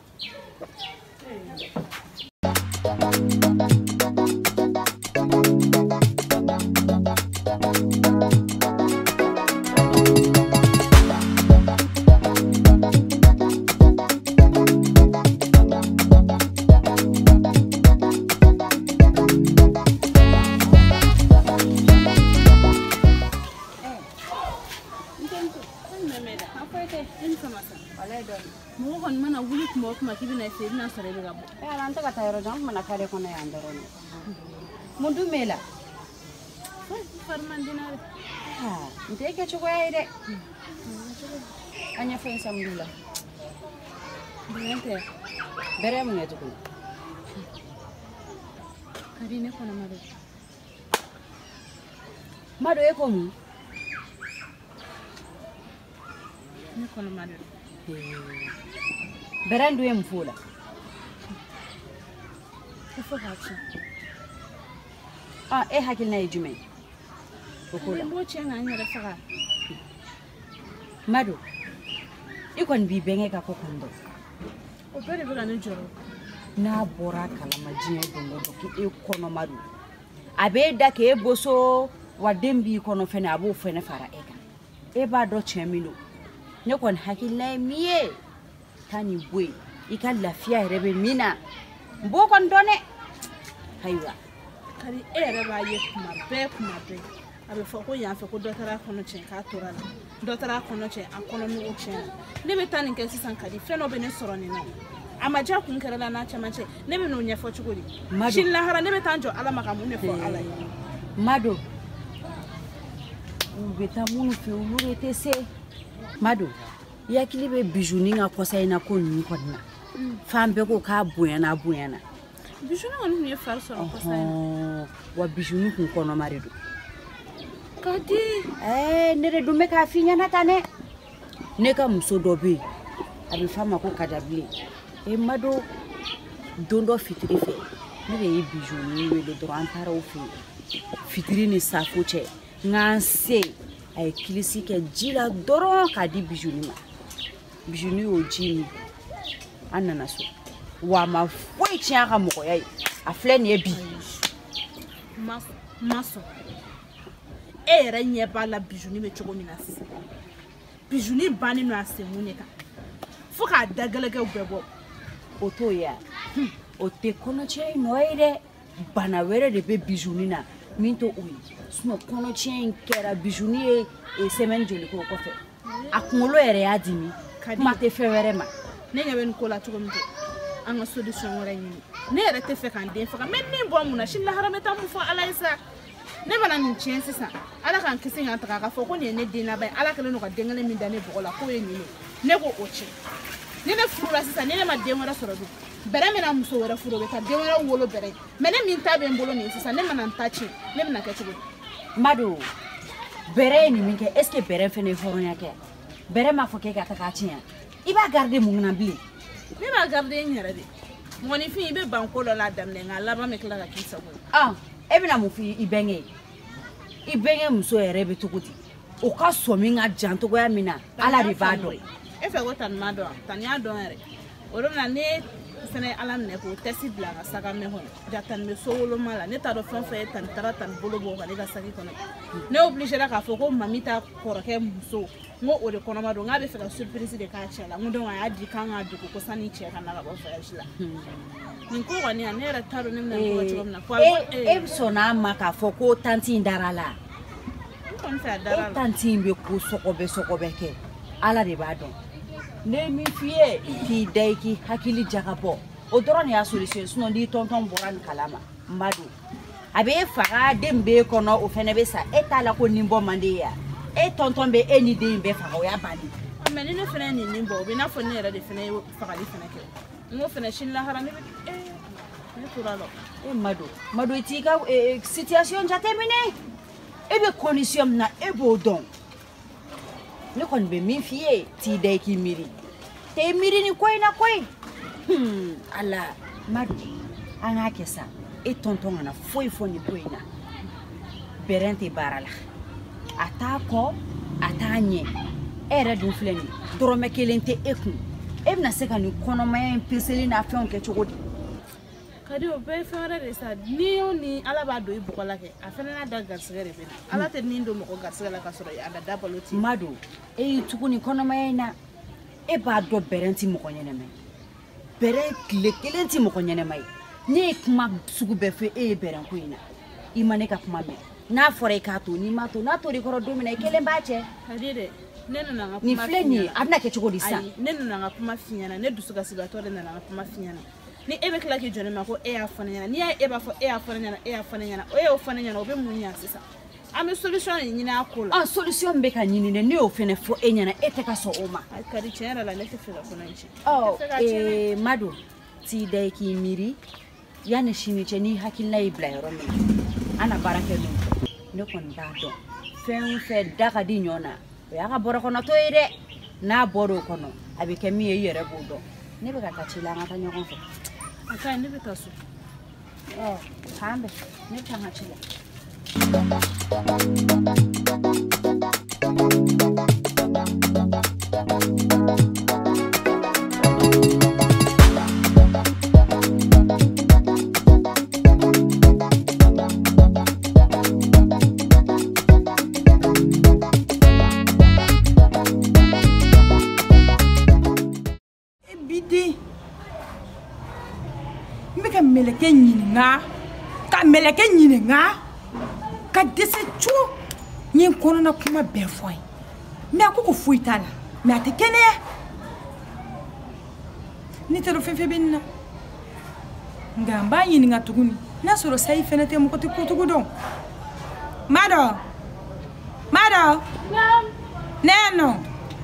Mɔgɔ kɔni mana wuli kuma o kuma k'i bɛna se i bɛna sɔrɔ i bɛ ka bɔ. Eh, ala an tɛ ka taa yɔrɔ jan, an kumana kare kɔnɔ yan dɔrɔn. Mun dun b'e la? Fari man di n'a ye. Ah, n tɛ kɛ cogoya ye dɛ. An ɲɛfɔ in samedi la. Bɛn tɛ. Bɛrɛ ye mun ye tuguni? Ka di ne kɔnɔma dɛ. Mado e ko mun? Ne kɔnɔma dɛ. Bɛrɛ dun ye mun f'o la? Ko fo k'a tiɲɛ. Ah, e hakilina ye jumɛn? O ko la. N b'o tiɲɛ k'an yɛrɛ faga. Mado, i kɔni b'i bɛnkɛ ka ko kun dɔn. O bɛɛ de bɛ ka ne jɔrɔ. N'a bɔra kalama diɲɛ don o don k'e kɔnɔma don, a b'e da k'e boso wa den b'i kɔnɔ fɛnɛ a b'o fɛnɛ fara e kan. E b'a dɔn tiɲɛ min don. Ne kɔni hakilina ye min ye taa ni bɔ yen i ka lafiya yɛrɛ bɛ min na n b'o kɔni dɔn dɛ. Ayiwa. Kari e yɛrɛ b'a ye kuma bɛɛ kuma bɛɛ a bɛ fɔ ko yan fɛ ko dɔ taara a kɔnɔ tiɲɛ k'a tora la dɔ taara a kɔnɔ tiɲɛ a kɔnɔnugu tiɲɛna ne bɛ taa nin kɛ sisan Kadi fɛn dɔ bɛ ne sɔrɔ nin na a ma diya kun kɛra la n'a caman cɛ ne bɛ n'o ɲɛfɔ cogo di sini lahara ne bɛ taa n jɔ Ala ma ka mun de fɔ Ala ye. Mado u bɛ taa minnu fɛ olu de tɛ se. Mado i hakili bɛ Bijounin ka kɔsa in na ko ninnu kɔni na fan bɛɛ ko k'a bonyana a bonyana. Bijounin kɔni tun ye fari sɔrɔ kɔsa in na. Wa Bijounin kun kɔnɔma de don. Kadi. Eh, ne de dun bɛ k'a f'i ɲɛna tan dɛ. Ne ka muso dɔ bɛ yen a bɛ f'a ma ko Kadabilen. E Mado don dɔ fitiri fɛ ne de ye Bijounin wele dɔrɔn an taara o fɛ yen fitiri ni safo cɛ n se a ye kilisi kɛ ji la dɔrɔn k'a di Bijounin ma. Bijounin y'o ji min an nana so wa a ma foyi tiɲɛ a ka mɔgɔya ye a filɛ nin ye bi. Ma sɔn e yɛrɛ ɲɛ b'a la Bijounin bɛ cogo min na sisan Bijounin bannen don a senkun de kan fo k'a da gɛlɛgɛw bɛɛ bɔ. O t'o ye a o tɛ kɔnɔtiɲɛ in nɔ ye dɛ bana wɛrɛ de bɛ Bijounin na min to o ye sinon kɔnɔtiɲɛ in kɛra Bijounin ye semaine joli k'o kɔfɛ a kunkolo yɛrɛ y'a dimi kuma tɛ fɛn wɛrɛ ma. Ne ɲɛ bɛ nin ko la cogo min tɛ an ka solution wɛrɛ ɲini ne yɛrɛ tɛ fɛ k'an den faga n bɛ min bɔ mun na sini lahara n bɛ taa mun fɔ Ala ye sa ne mana nin tiɲɛ sisan Ala k'an kisi k'an taga k'a fɔ ko nin ye ne den laban ye Ala kɛlen don ka den kelen min da ne bɔgɔ la k'o ye nin ye ne ko o tiɲɛ ni ne furula sisan ni ne ma den wɛrɛ sɔrɔ dun bɛrɛ mina muso wɛrɛ furu bɛ taa den wɛrɛ wolo bɛrɛ ye mais ne min ta bɛ n bolo nin sisan ne mana n ta tiɲɛ ne bɛna kɛ cogo di. Mado bɛrɛ ye nin min kɛ est ce que bɛrɛ fɛnɛ ye hɔrɔnya kɛ bɛrɛ m'a fɔ k'e ka taa k'a tiɲɛ i b'a garder mun na bilen. Ne b'a garder n yɛrɛ de mɔgɔninfin i bɛ ban ko dɔ la a daminɛ nka a laban bɛ tila ka k'i sago ye. Ah e bɛna mun fɔ i bɛnkɛ ye i bɛnkɛ muso yɛrɛ bɛ cogo di o ka sɔn min ka jan cogoya min na Ala de b'a dɔn. E fɛ ko tani m'a dɔn wa tani y'a dɔn yɛrɛ o don na ne fɛnɛ Ala minɛ k'o tɛsi bila a ka saga mɛ kɔnɔ ja tani bɛ so woloma la ne t'a dɔn fɛn fɛn ye tani taara tani bolo bɔ ka ne ka sagi kɔnɔ ne obligera k'a fɔ ko mami ta kɔrɔkɛ muso n ko o de kɔnɔma don n k'a bɛ fɛ ka surprise de k'a cɛ la n ko donc a y'a di k'an k'a dogo ko sani cɛ ka na ka bɔ voyage la nin ko kɔni ne yɛrɛ t'a dɔn ne bɛna nin kɛ cogo min na. E sɔnna ma k'a fɔ ko tanti in dara la. N kɔni fɛ a dara la. O tanti in bɛ ko sɔgɔbɛ sɔgɔbɛ kɛ Ala de b'a dɔn. Ne min f'i ye k'i da i k'i hakili jagabɔ o dɔrɔn de y'a solution sinon n'i tɔntɔn bɔra nin kalama Mado a bɛ e faga den b'e kɔnɔ o fɛnɛ bɛ sa e t'a la ko nin bɔ man di ya e tonton be e ni den be faga o ya bani mais ni ne fana ni ni bo be na fo ne yɛrɛ de fana faga di fana kɛ ngo fana shin lahara ne eh ne tura lo e mado mado ti ka situation ja terminé e be condition na e bo don ne kon be min fiye ti dai ki miri te miri ni koy na koy hmm ala mado anga kesa e tonton ana foi fo ni koy na berente barala atako atanye era dun fleni dorome kelente eku e bina se ka ni konomaya peseli na fe onke chogodi kadi o be fe ora de sa ni oni ala ba do ibukola ke afena na da garsere be ala te ni ndo mo ko garsere la ka soro ya da dabaloti mado e tukuni konomaya na e ba do berenti mo konyene me bere kile kelenti mo konyene mai ni kuma sugu be fe e beren ko ina imane ka kuma me na fore ka to ni ma to na to ri koro domina kele mbache kadi de nenu na ngapuma ni fleni abna ke chogodi sa nenu na ngapuma finyana ne dusuka siga to de na ngapuma finyana ni ebe kila ki jone mako e afanyana ni e ba fo e afanyana e afanyana o e ofanyana obe munya sisa ame solution ni na akula ah solution be ka nyini ne o fene fo e nyana e te ka so oma kadi chenra la ne te fela ko nanchi oh e mado ti dai ki miri yana shini che ni hakilla ibla romi ana barake no ne kon da do fen fe daga di nyona ya ga boro kono to ire na boro kono abi kemi e yere budo ne be ka tachila ngata nyoko fo aka ne be tasu oh hambe ne tanga chila meleke nyinga ka meleke nyinga ka dese chu nyin kono na kuma be foi me akoko fuitala me atekene ni tero fefe binna ngamba nyinga tuguni na soro sai fenete mo kote kutugu don mado mado nam neno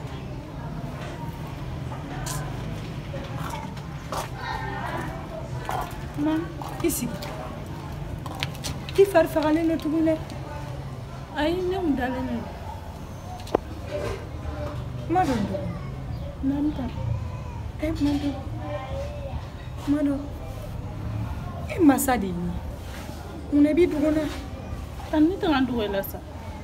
Mam, ici. Qui fait faire aller le tout le? Aïe, non, d'aller. Mado. Nanta. Eh, Mado. Mado. Eh, Masadi. On est bien drôle. T'as mis ton endroit là ça.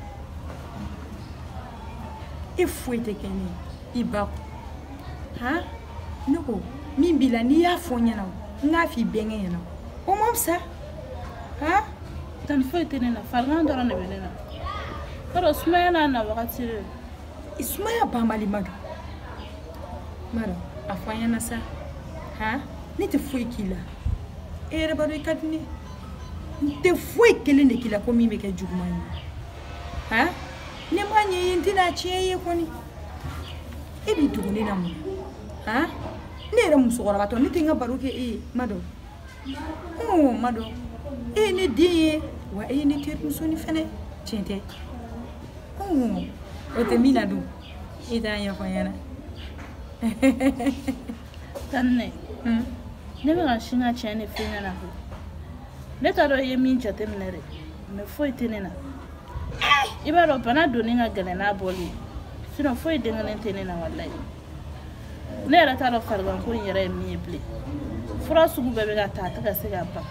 Il faut être gagné. Il bat. Hein? Non. Mimbila ni ya fonya nga fi benge yana o mom sa ha tan foi tenena fargan dara ne benena pero smayana na wakati ismaya ba mali madu mara afanya na sa ha ni te foi kila era bado ikadni te foi kele ne kila ko mi be ke jugmani ha ne manye yintina chiye koni ebi tugune na mu ha nere musokora bato ni tinga baruke e mado oh mado e ne die wa e ne ter musoni fene chente oh o te mina du ida ya fanyana tanne hmm ne ba shinga chene fina na ho ne taro ye min chate mnere me foi tenena ibaro bana do ninga gele na boli sino foi denga ne tenena wallahi ne yɛrɛ t'a dɔn farigan ko in yɛrɛ ye min ye bilen fura sugu bɛɛ bɛ ka taa a tɛ ka se ka ban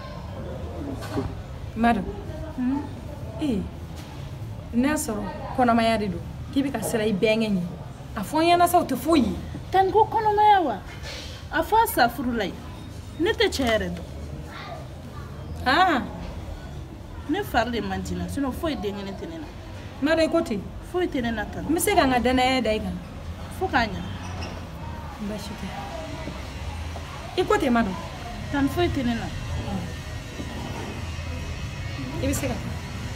madu eh n'a sɔrɔ kɔnɔmaya de don k'i bɛ ka sira i bɛnkɛ ɲɛ a fɔ n ɲɛna sa o tɛ foyi ye tan ko kɔnɔmaya wa a fɔ a sa furu la ye ne tɛ cɛ yɛrɛ dɔn ah ne fari de man di na sinon foyi den kelen tɛ ne na madu i ko ten foyi tɛ ne na tan n bɛ se ka n ka danaya da i kan fo k'a ɲa baasi tɛ i ko ten madu tan foyi tɛ ne na i bɛ se ka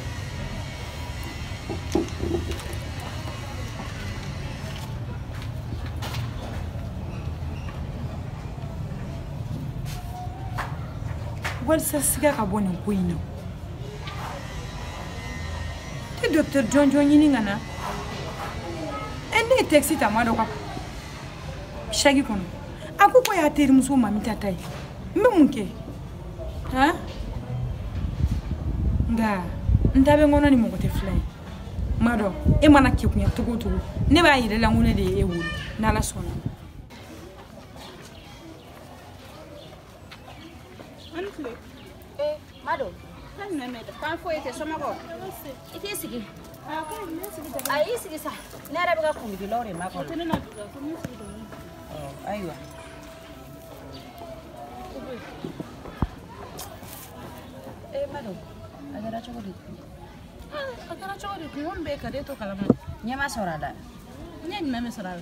walisa siga ka bɔ nin ko in na tɛ docteur jɔnjɔn ɲini ka na ne taxi ta ma do ka shagi kono aku ko ya teri muso mami tatai mbe munke ha nga ndabe ngono ni mo ko te fly mado e mana ke kunya to to ne ba yire la ngone de e wulu na la sona anfle eh mado kan na me da kan fo ite soma ko ite sigi ah kan ne sigi da ai sigi sa ne arabe ga kungi lore ma ko tene na ga ko ne sigi da oh aiwa eh mado agara chokodi ah agara chokodi ko won be ka de to kala ma nyama sorada nyen me me sorada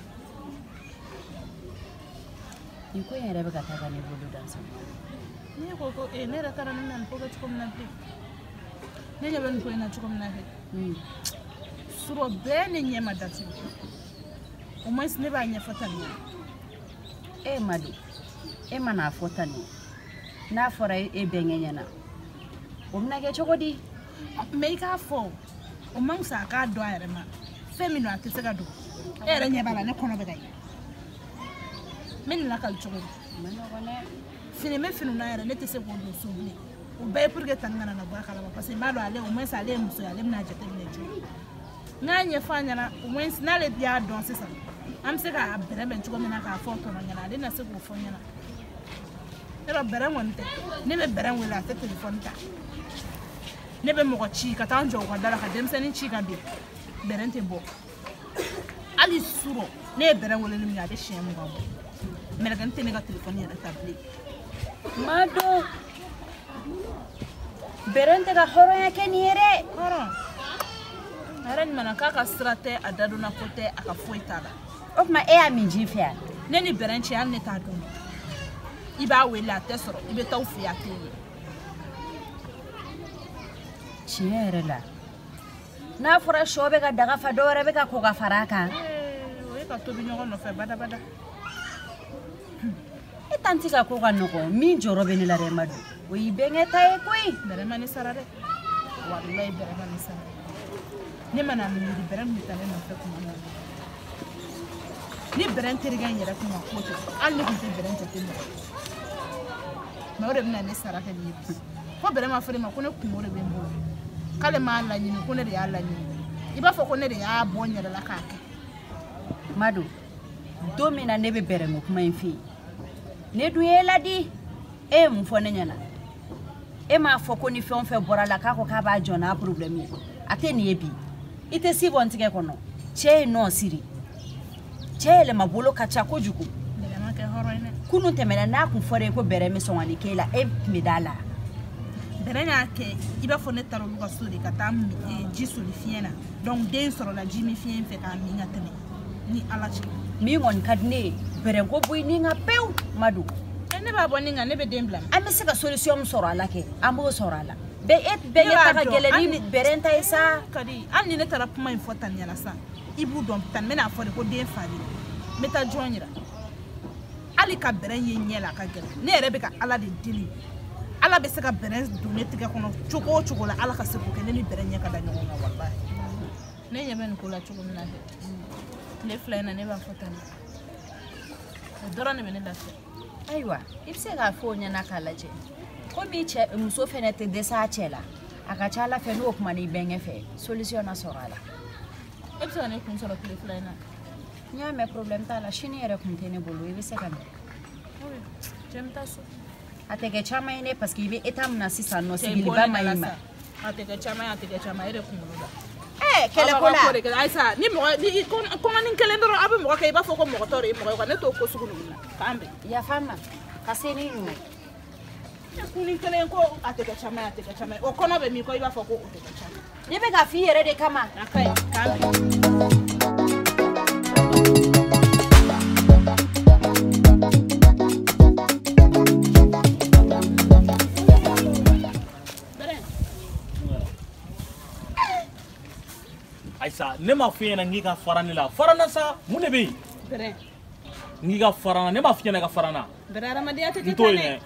ni ko yere be ka ta ga ni bodu dansa ne ko ko e ne ra kana nan ko ga chukom na pe ne ja ben ko ina chukom na pe mm suro be ne nyema datu o mais ne ba nya fatanya e madu e mana fotani na fora e bengenya na o mna ke chokodi me ka fo o man sa ka do ayre ma femino ati se ka do e re nya bala ne kono be dai men la kal chokodi mano gone fini me finu na ayre ne te se ko do subli o be pour que tan ngana na ba kala parce que malo ale o mais ale muso ale na jete ne ju na nya fanya na o mais na le dia don se sa am se ka bere ben chuko me na ka foto no nyana ale na se ko fo nyana ero bere wonte ne be bere wela te telephone ta ne be mo ko chi ka tan jo ko dara ka dem se ni chi ka be bere nte bo ali suro ne bere wele ni mi ade shen mo ba me la gante ne ka telephone ya tabli mado berente ga horo ya keniere horo aran mana ka ka strate adadu na kote aka foitala of ma e ami jifia ne ni berenchi an ne ta dum iba wela tesoro ibe tawfi ateye chiere la na fura shobe ga daga fadore be ka ko ga faraka eh o e ka to bi nyogo no fe bada bada e tanti ka ko ga noko mi joro be ni la re madu o ibenge tay koi bere mani sarare wallahi bere mani sarare ne mana mi di bere mi tane no fe kuma no ni bere nteriga nyere kuma koto al ni kunte bere ntate no ma ore bina ne saraka ni ko bere ma fere ma ko ne kuma ore be mbo kale ma la nyini ko ne de ala nyini iba fo ko ne de ya bo nyere la kake madu domina ne be bere mo kuma infi ne du yela di e mu fo ne nyana e ma fo ko ni fe on fe bora la ka ko ka ba jona problem ate ni ebi ite si bon tike kono che no siri che le mabolo kacha ko juku bere ma ke horo ene kunu temena na ku fore ko bere mi son ani kela e medala bere nya ke iba fo ne taro lu ka sori ka tam e jisuli fiena donc den soro la jimi fien fe ka mi ngatene ni alachi mi ngon kadne bere ko boy ni nga pew madu ne ba boni nga ne be dem blam ame se ka solution soro ala ke ambo soro ala be et be ne ta gele ni berenta isa kadi an ni ne tara kuma info tan yana sa ibu dom tan mena fo de ko den fali meta joinira ali ka beren ye nyela ka gele ne ere be ka ala de dili ala be se ka beren do ne tiga kono choko choko la ala ka se ko ke ne ni beren nya ka da nyonga wallahi ne nyebe ni ko la choko mena he le flena ne ba fotan dora ne mena da aiwa ipse ga fo nya na kala je ko mi che muso fenete de sa chela aka chala fe no kuma ni benge fe solution na sorala ipse ne kun soro le flena nya me problem ta la shini ere kun tene bolu ibe se kan oui j'aime ta so atege chama ine parce que ibe etam na sisa no sibili ba maima atege chama atege chama ere kun bolu eh kele kola aisa ni mo ni ko ko ni kele ndoro abe mo ka iba fo ko mo ko tore mo ko ne to ko sugunu na kambe ya fama kaseni nyuma kuni kele ko atege chama atege chama o kono be mi ko iba fo ko atege chama ni be ga fi yere de kama akai kambe Aisa ne ma fiye na ngi ka farani la farana sa mune be bere ngi ka farana ne ma fiye na ka farana bere ramadiya te ntoyi tane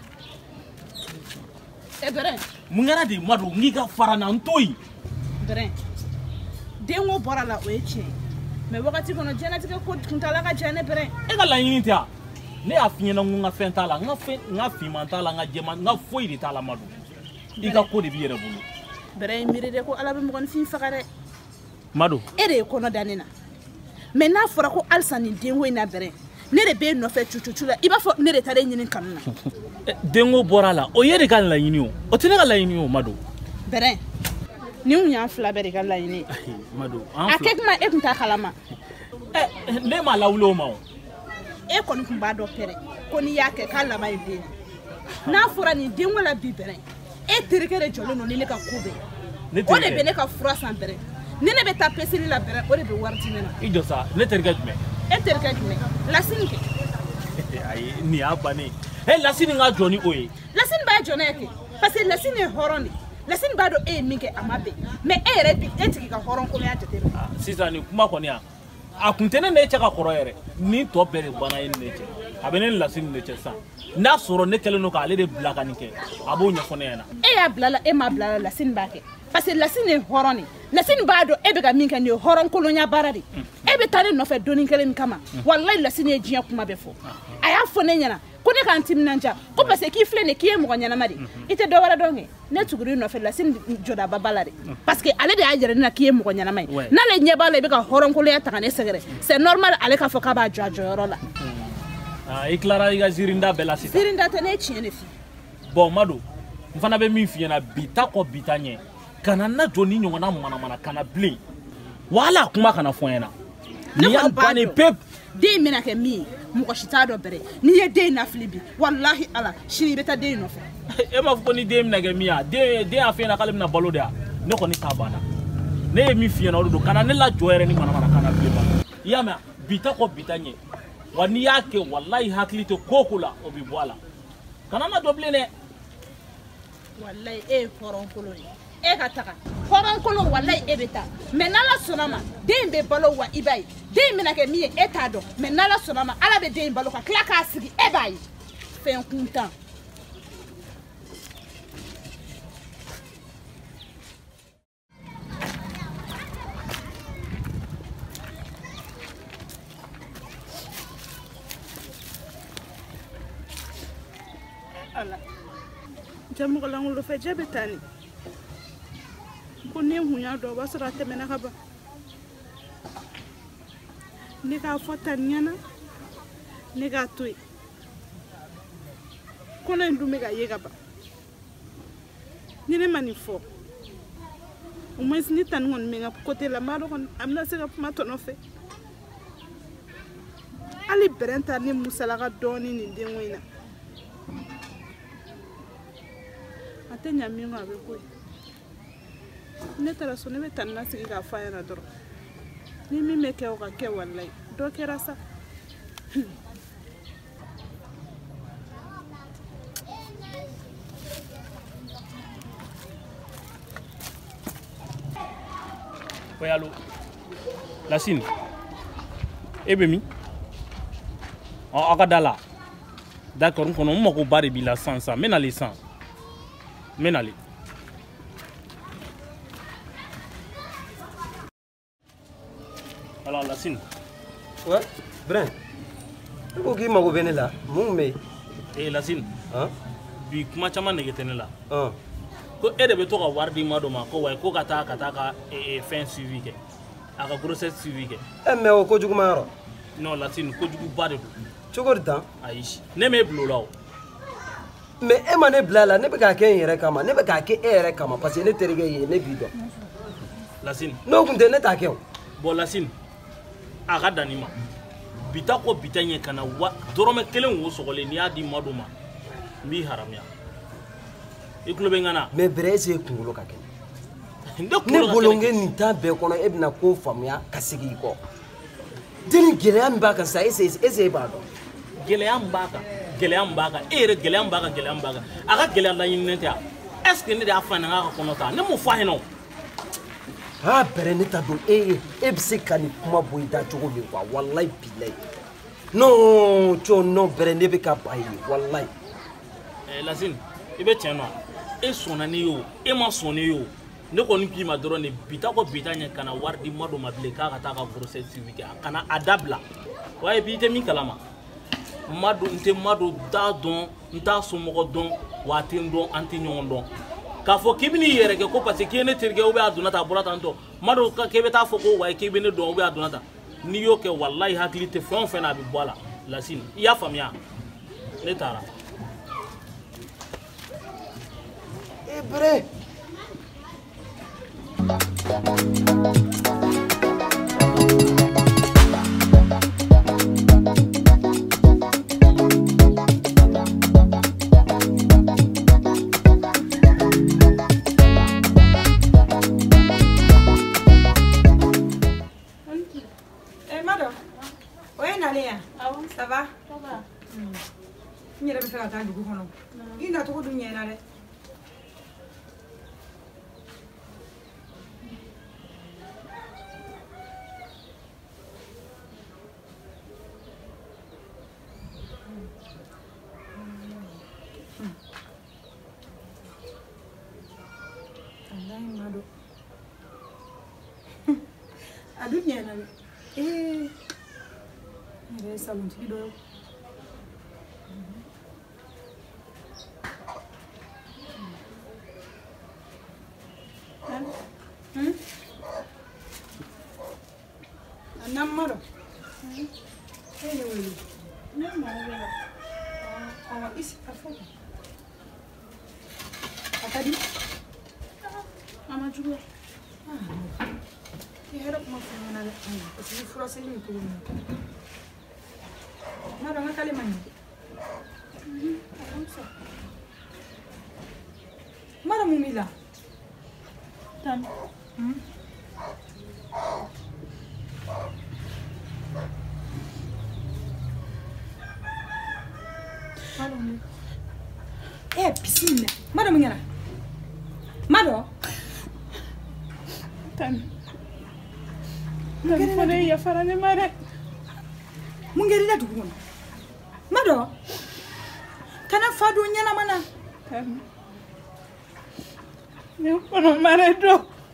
e bere mungara di madu ngi ka farana ntoyi bere dengo bora la o eche mais wakati kono janatika ko kuntala ka jane bere e ka laɲini tɛ ne y'a f'i ɲɛna n ka fɛn t'a la n ka fɛn n ka finman t'a la n ka jɛman n ka foyi de t'a la Madu i ka ko de b'i yɛrɛ bolo bere miiri de ko ala bɛ mɔgɔninfin faga dɛ Madu e de ye kɔnɔ da ne na mais n'a fɔra ko halisa nin denko in na bere ne de b'e nɔfɛ cucucu la i b'a fɔ ne de taara e ɲini kanu na denko bɔra la o ye de ka laɲini o o tɛ ne ka laɲini o Madu bere ni kun y'an fila bɛɛ de ka laɲini Madu a kɛ kuma e kun t'a kalama ne ma lawuli o ma o e kɔni kun b'a dɔn pɛrɛ ko n'i y'a kɛ k'a laban ye den n'a fɔra nin denko la bi bɛrɛ e terikɛ de jɔlen don ni ne ka ko bɛɛ o de bɛ ne ka fura san bɛrɛ ni ne bɛ taa peseli la bɛrɛ o de bɛ wari di ne ma i jɔ sa ne terikɛ jumɛn e terikɛ jumɛn Lasini kɛ ayi nin y'a bannen e Lasini ka jɔ ni o ye Lasini b'a jɔ n'a ye kɛ parce que Lasini ye hɔrɔn de Lasini b'a dɔn e ye min kɛ a ma bɛn mais e yɛrɛ bi e tigi ka hɔrɔnkolonya jateminɛ sisan nin kuma kɔni yan a kun tɛ ne n'e cɛ ka kɔrɔ yɛrɛ ni tɔ bɛɛ de banna e ni ne cɛ a bɛ ne ni Lasini de cɛ sisan n'a sɔrɔ ne kɛlen don k'ale de bila ka nin kɛ a b'o ɲɛfɔ ne ɲɛna e y'a bila la e m'a bila la Lasini b'a kɛ parce que Lasini ye hɔrɔn de Lasini b'a dɔn e bɛ ka min kɛ nin ye hɔrɔnkolonya baara de e bɛ taa ne nɔfɛ donni kelen min kama walayi Lasini ye diɲɛ kuma bɛɛ fɔ a y'a fɔ ne ɲɛna ko ne k'an timinanja ko parce que k'i filɛ nin k'i ye mɔgɔ ɲɛnama de i tɛ dɔ wɛrɛ dɔn kɛ ne tugura i nɔfɛ Lasini jɔdaba ba la de parce que ale de y'a yɛrɛ ne na k'i ye mɔgɔ ɲɛnama ye n'ale ɲɛ b'a la i bɛ ka hɔrɔnkolonya ta ka ne sɛgɛrɛ c'est normal ale k'a fɔ k'a b'a jɔ a jɔyɔrɔ la i tilara i ka ziirinda bɛɛ la sisan ziirinda tɛ ne ye tiɲɛ de f'i bon Madu n fana bɛ min f'i ɲɛna bi ta kɔ bi ta ɲɛ kana na jɔ ni ɲɔgɔnna manamana kana bilen wala kuma kana fɔ n ɲɛna ni y'a bannen pewu den bɛna kɛ min ye mɔgɔ si t'a dɔn bɛrɛ n'i ye den nafili bi walahi ala sini i bɛ taa den nɔfɛ e m'a fɔ ko ni den bɛna kɛ min ye den den y'a f'i ɲɛna k'ale bɛna balo de yan ne kɔni t'a banna ne ye min f'i ɲɛna o de don kana ne lajɔ yɛrɛ ni manamana kana bilen ba i y'a mɛn bi ta kɔ bi ta ɲɛ wa n'i y'a kɛ walahi hakili tɛ ko o ko la o bɛ bɔ a la kana na dɔ bilen dɛ walayi e ye hɔrɔnkolo ye e ka taga hɔrɔnkolo walayi e bɛ taa mais n'ala sɔnna ma den bɛ balo wa i b'a ye den bɛna kɛ min ye e t'a dɔn mais n'ala sɔnna ma ala bɛ den in balo ka tila k'a sigi e b'a ye fɛn kuntan ala jamɔgɔ lankolon fɛ jɛ bɛ taa ni ko ne hun y'a dɔn o b'a sɔrɔ a tɛmɛna ka ban ne k'a fɔ ta ɲɛna ne k'a to yen kɔnɔ in dun bɛ ka ye ka ban ni ne ma nin fɔ au moins ni tani kɔni bɛ n ka côté la n b'a dɔn kɔni a bɛna se ka kuma tɔ nɔfɛ hali bɛrɛn ta ne musalaka dɔɔni nin denko in na a tɛ ɲa min kɔ a bɛ ko ye ne taara so ne bɛ tani lasigi k'a fɔ a ɲɛna dɔrɔn ni min bɛ kɛ o ka kɛ walayi dɔ kɛra sa oui allô Lasini e bɛ min aw ka da la d'accord n kɔnɔ n mago ba de b'i la sisan sisan n bɛ nali sisan n bɛ nali alors Lasini ouais Brin i ko k'i mago bɛ ne la mun bɛ yen eh Lasini bi kuma caman nege tɛ ne la ɔn ko e de bɛ to ka wari di ma dɔ ma ko wa ko ka taa ka taa ka fɛn suivi kɛ a ka grossesse suivi kɛ e mais o kojuguma yɔrɔ non Lasini kojuguba de don cogo di tan ayi ne m'e bila o la o mais e ma ne bila la ne bɛ k'a kɛ n yɛrɛ kama ne bɛ k'a kɛ e yɛrɛ kama parce que ne terikɛ ye ne b'i dɔn Lasini n'o tun tɛ ne t'a kɛ o bon Lasini a ka dan nin ma bi ta kɔ bi ta ɲɛ ka na wa dɔrɔmɛ kelen wo sɔgɔlen n'i y'a di ma dɔ ma n b'i haramuya i tulo bɛ n kan na mais bɛrɛ est-ce que kunkolo ka kɛnɛ ne bolo n kɛ nin temps bɛɛ kɔnɔ e bɛna ko faamuya ka segin i kɔ den gɛlɛya min b'a kan sa est-ce que e b'a dɔn gɛlɛya min b'a kan gɛlɛya min b'a kan e yɛrɛ gɛlɛya min b'a kan gɛlɛya min b'a kan a ka gɛlɛya laɲininen tɛ yan est-ce que ne de y'a fɔ a ɲɛna k'a ka kɔnɔ ta ne m'o fɔ a ɲɛna o ha bɛrɛ ne ta dɔn e ye e bɛ se ka nin kuma bɔ i da cogo min quoi walayi bilayi non cɔ non bɛrɛ ne bɛ ka ba ye walayi Lasini i bɛ tiɲɛ dɔn e sɔnna ne ye o e ma sɔn ne ye o ne kɔni k'i ma dɔrɔn ne bita ko bita ɲɛ kana wari di Mado ma bilen k'a ka taa ka grossesse suivi kɛ a kana a dabila wa et puis i tɛ min kalama Mado n tɛ Mado t'a dɔn n t'a somɔgɔ dɔn wa a tɛ n dɔn an tɛ ɲɔgɔn dɔn k'a fɔ k'i bɛ n'i yɛrɛ kɛ ko parce que k'i ye ne terikɛ ou bien a donna tan a bɔra tan tɔ Mado k'e bɛ taa fɔ ko wa k'i bɛ ne dɔn ou bien a donna tan n'i y'o kɛ walahi hakili tɛ fɛn o fɛn na a bɛ bɔ a la Lasine i y'a faamuya ne taara. Eh bre. Eh Mado. Oye Nalia. Ça va? Ça va. N yɛrɛ bɛ fɛ ka taa dugu kɔnɔ. I nacogo dun ɲɛna dɛ. Wallahi Mado. A dun ɲɛna dɛ. Eh. N yɛrɛ ye salontigi dɔ ye. Hmm? Anam Mado. Hmm? Hey, you will. Ne ma wele. Ah, is afo. Atadi. Ama jugo. Ah. Ki hera kuma funa na. Parce que fura se ni ko ni. Mado ngakale mani. Mhm. Amsa. Mado mumila. Tan. Hmm? Mado mumila. Eh, piscina. Mado mungera. Mado. Tan. Tan fone ya farane mare. Mungeri la dugu kɔnɔ. Mado. Kana fa do ɲɛna mana. Tan. Ne kono mare do.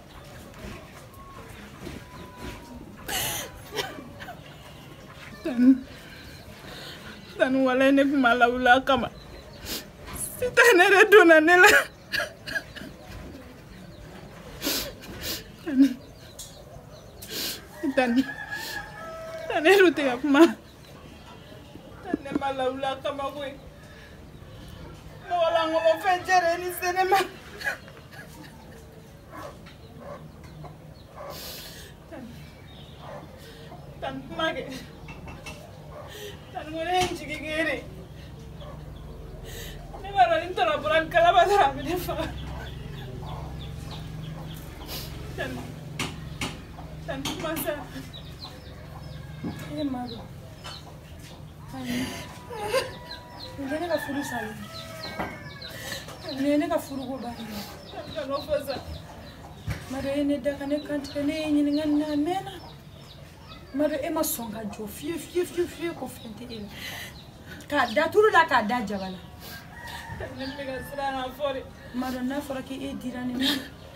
Tan. Tan wala ne kuma lawula kama. Sita ne re dona ne la. Tan. Tan. Tan ne rute ya kuma. Tan ne malawula kama kwe. Mo wala ngomo fenjere ni sinema. Tan mage. Tan ngone njigi gere. Ne wala ni tola buran kala badara mi defa. Tan. Tan masa. Eh Mado. Ai. Ngene ka furu sale. Ngene ka furu go bani. Tan no faza. Mado ene daka ne kantika ne nyini nganna mena. Mado ema songa jo fie fie fie fie ko fente ele. Ka da turu la ka da jabala. Ne mega srana fori. Mado na fora ke e dirane ma.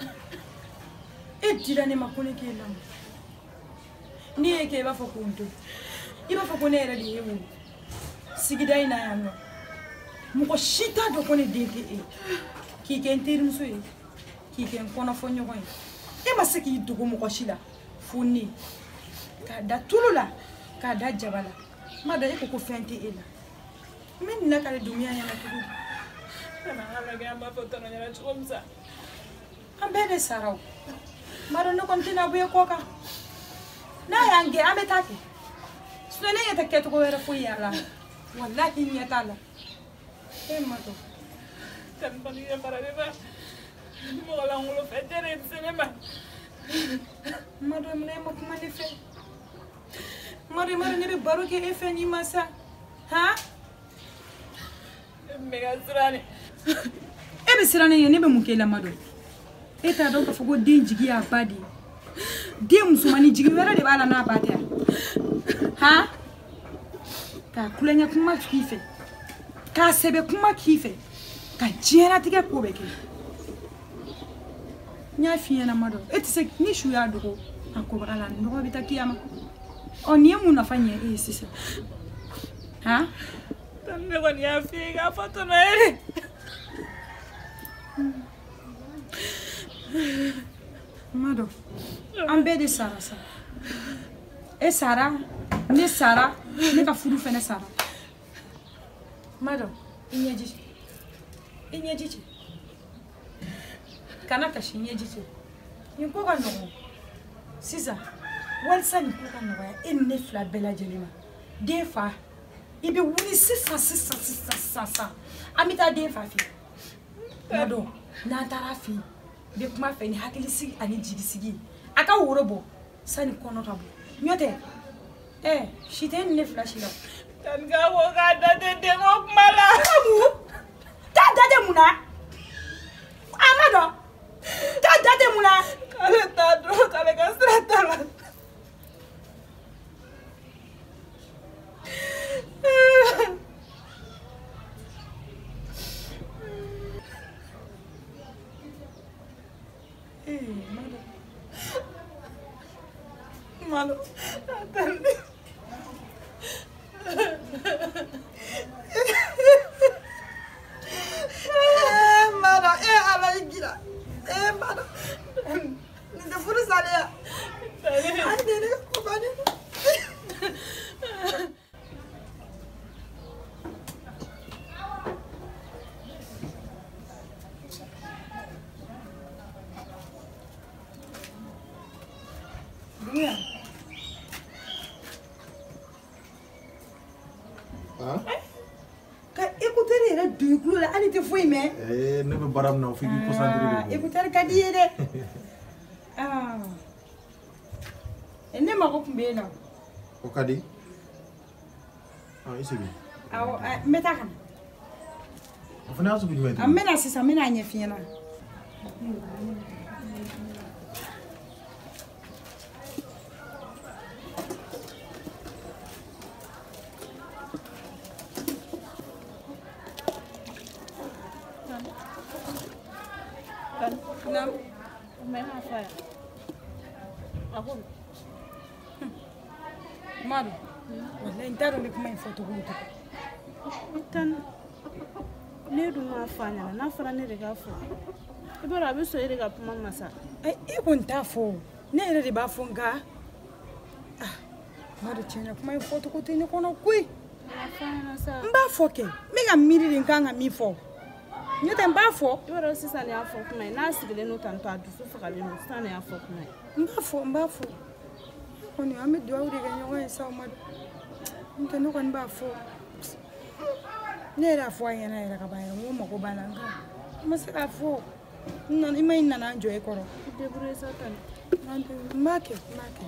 E dirane ma kone ke lam. Ni e ke ba fo kunto. Iba fo kone era di hewu. Sigida ina ya no. Muko shita do kone deke e. Ki ke ntirim so e. Ki ke nkona fo nyogo e. E ma se ki dugo muko shila. Funi. Ka da tulula ka da jabala Mado e ko fente ela min na kale dunia yana tudu Kana hala ga amba foto na nyala chomsa. Ambele sarau Mado no kontina buye koka na yange ametaki sunene yeta ketu ko era fu yala wallahi ni yatala e Mado Tan pani ya para de ba. Mo wala ngulo fenjere sinema. Mado mne mo kuma ni fe Mado Mado ne be baro ke e fe ni masa ha Mega srane. E be sirane ye ne be mun ke la Mado e ta don ka fogo den jigi ya badi den musumani jigi wera de bala na bata ha ka kulenya kuma kife ka sebe kuma kife ka jera tige ko be ke nya fi na mado et se ni shu ya dogo ako ala ndo bita kiyama oni mu na fanya eh sisa ha tanne ko ni afi ga foto no ere mado ambe de sara sa e sara ne sara ne ka furu fene sara mado inyeji inyeji kana kashi inyeji ni ko ka no sisa wal sani ko ka no ya enne fla bela jelima defa ibi wuni sisa sisa sisa sisa amita defa fi mado na tarafi be kuma fe ni hakilisi ani jigisi aka worobo sani kono kabo nyote eh shiten ne flash la tan ga wo ga da de de mo mala ta da de muna amado ta da de muna kale ta do kale ga strata la Malo, atende. Eh, mana, eh, ala igira. Eh, mana. Ni de furu sale ya. Ande ne ko bani. Dunia. Ka écouter les deux clous là, allez te fouiller mais. Eh, ne me baram na, fiki concentré. Écouter ka di de. Ah. Ene ma ko kumbe na. O kadi. Ah, isi bi. Ah, meta kan. Afana asu bi meta. Amena sisa mena anya fiena. Nam, me ma fa. Ako. Mado. Wala intaro ni kuma foto ko to. Tan. Ne du ma fa na na fara ne rega fo. Ibara bi so rega puma masa. Ai e kun ta fo. Ne ere de ba fo nga. Ah. Mado chena kuma foto ko te ne kono kui. Na fa na sa. Mba fo ke. Me ga miri rin kanga mi fo. Nyote mba fo. Ibara sisa ne afo kuma na sigile no tanto adu so fa le no sta ne afo kuma. Mba fo, mba fo. Koni ame dua uri ga nyoga isa o mad. Nte no kan mba fo. Ne ra fo yana era ka ba ya mo ko bana nga. Ma se ka fo. Nna ima ina na njo e koro. De bure satan. Nante make, make.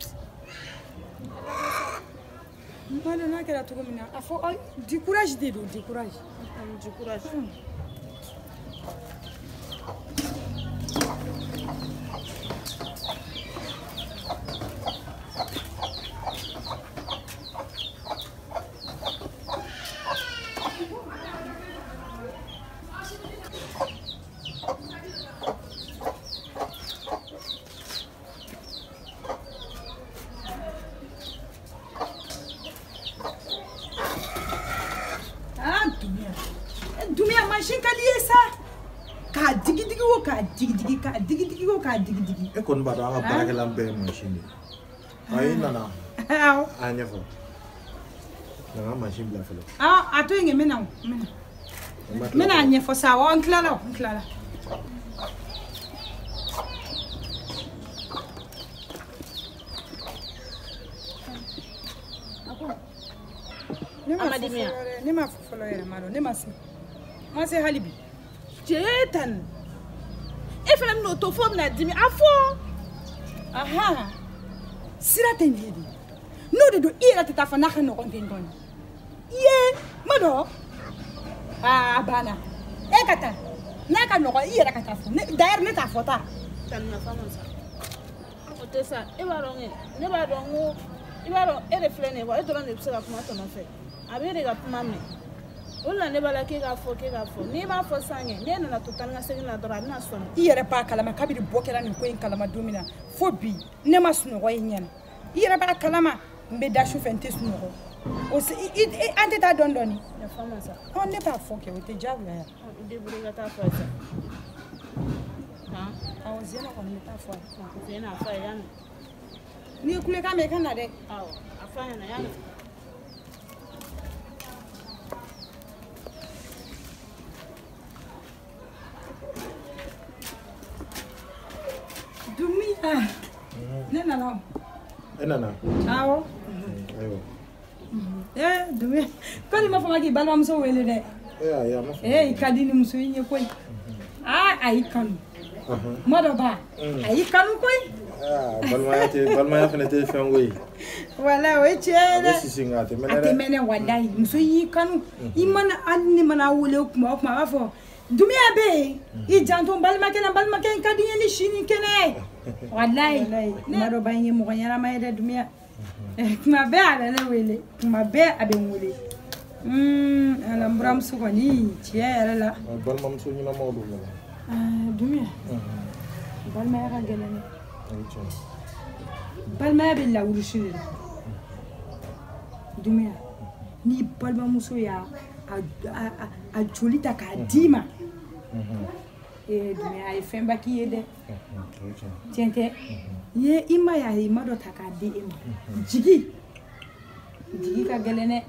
Mwana na kera tuko mina. Afo ai di courage de do, di courage. Du courage. Digi digi ka digi digi ko ka digi digi. E kon ba da ga ba ga lambe machine. Ai nana. Ah. Anya fo. Na machine bla felo. Ah, ato nge mena mena. Mena anya fo sa wa nklala, nklala. Amadi mia. Ne ma fo folo era malo, ne ma se. Ma se halibi. Jetan. If I'm not to form that Jimmy, I fall. Aha. Siraten hidi. No de do ira tata fa nakha no kontinton. Ye, mado. Ah bana. E kata. Naka no ko ira kata fu. D'ailleurs ne ta fota. Tan na fama sa. Otesa, e ba ronge. Ne ba rongo. E ba ron e reflene wa e do ron e psa kuma to na fe. Abi re ga puma me. Ola ne bala ke ga fo ke ga fo. Ni ba fo sanye, ne na to tan nga segin na dora na so. I yɛrɛ b'a kalama kabiri bɔ kɛra nin ko in kalama don min na fo bi ne ma sunɔgɔ i ɲɛna i yɛrɛ b'a kalama n bɛ da su fɛ n tɛ sunɔgɔ o se an tɛ taa dɔɔni dɔɔni ɔ ne b'a fɔ kɛ o tɛ diyagoya ya débrouille ka taa fɔ a ye han awɔ Zena kɔni bɛ taa fɔ a ye Zena a fɔ a ye yanni n'i ye kulekan mɛn i ka na dɛ awɔ a fɔ a ɲɛna yanni Dumia ne nana o e nana awɔ ayiwa eh Dumia ko ni ma fɔ k'i balimamuso wele dɛ e ayi a ma fɔ eh i ka di ni muso in ye koyi ah a y'i kanu kuma dɔ ba a y'i kanu koyi balimaya tɛ balimaya fana tɛ fɛn ko ye wala o ye tiɲɛ ye dɛ a bɛ sisi nka a tɛ mɛnɛ a dɛ tɛ mɛnɛ walayi muso y'i kanu i mana hali ni mana wele o kuma o kuma a b'a fɔ Dumia bɛ yen i janto n balimakɛ la balimakɛ in ka di n ye ni si ni kɛnɛ ye walayi kuma dɔ ba in ye mɔgɔ ɲɛnama ye dɛ Dumia kuma bɛɛ a bɛ ne wele kuma bɛɛ a bɛ n wele ala n buramuso kɔni tiɲɛ yɛrɛ la balimamuso ɲɛnamaw don wala Dumia balimaya ka gɛlɛn dɛ balimaya bɛ lawurusi de la Dumia ni balimamuso y'a a joli ta k'a d'i ma ee Dumia a ye fɛnba k'i ye dɛ tiɲɛ tɛ ye i ma y'a ye i ma dɔ ta k'a di e ma jigi jigi ka gɛlɛn dɛ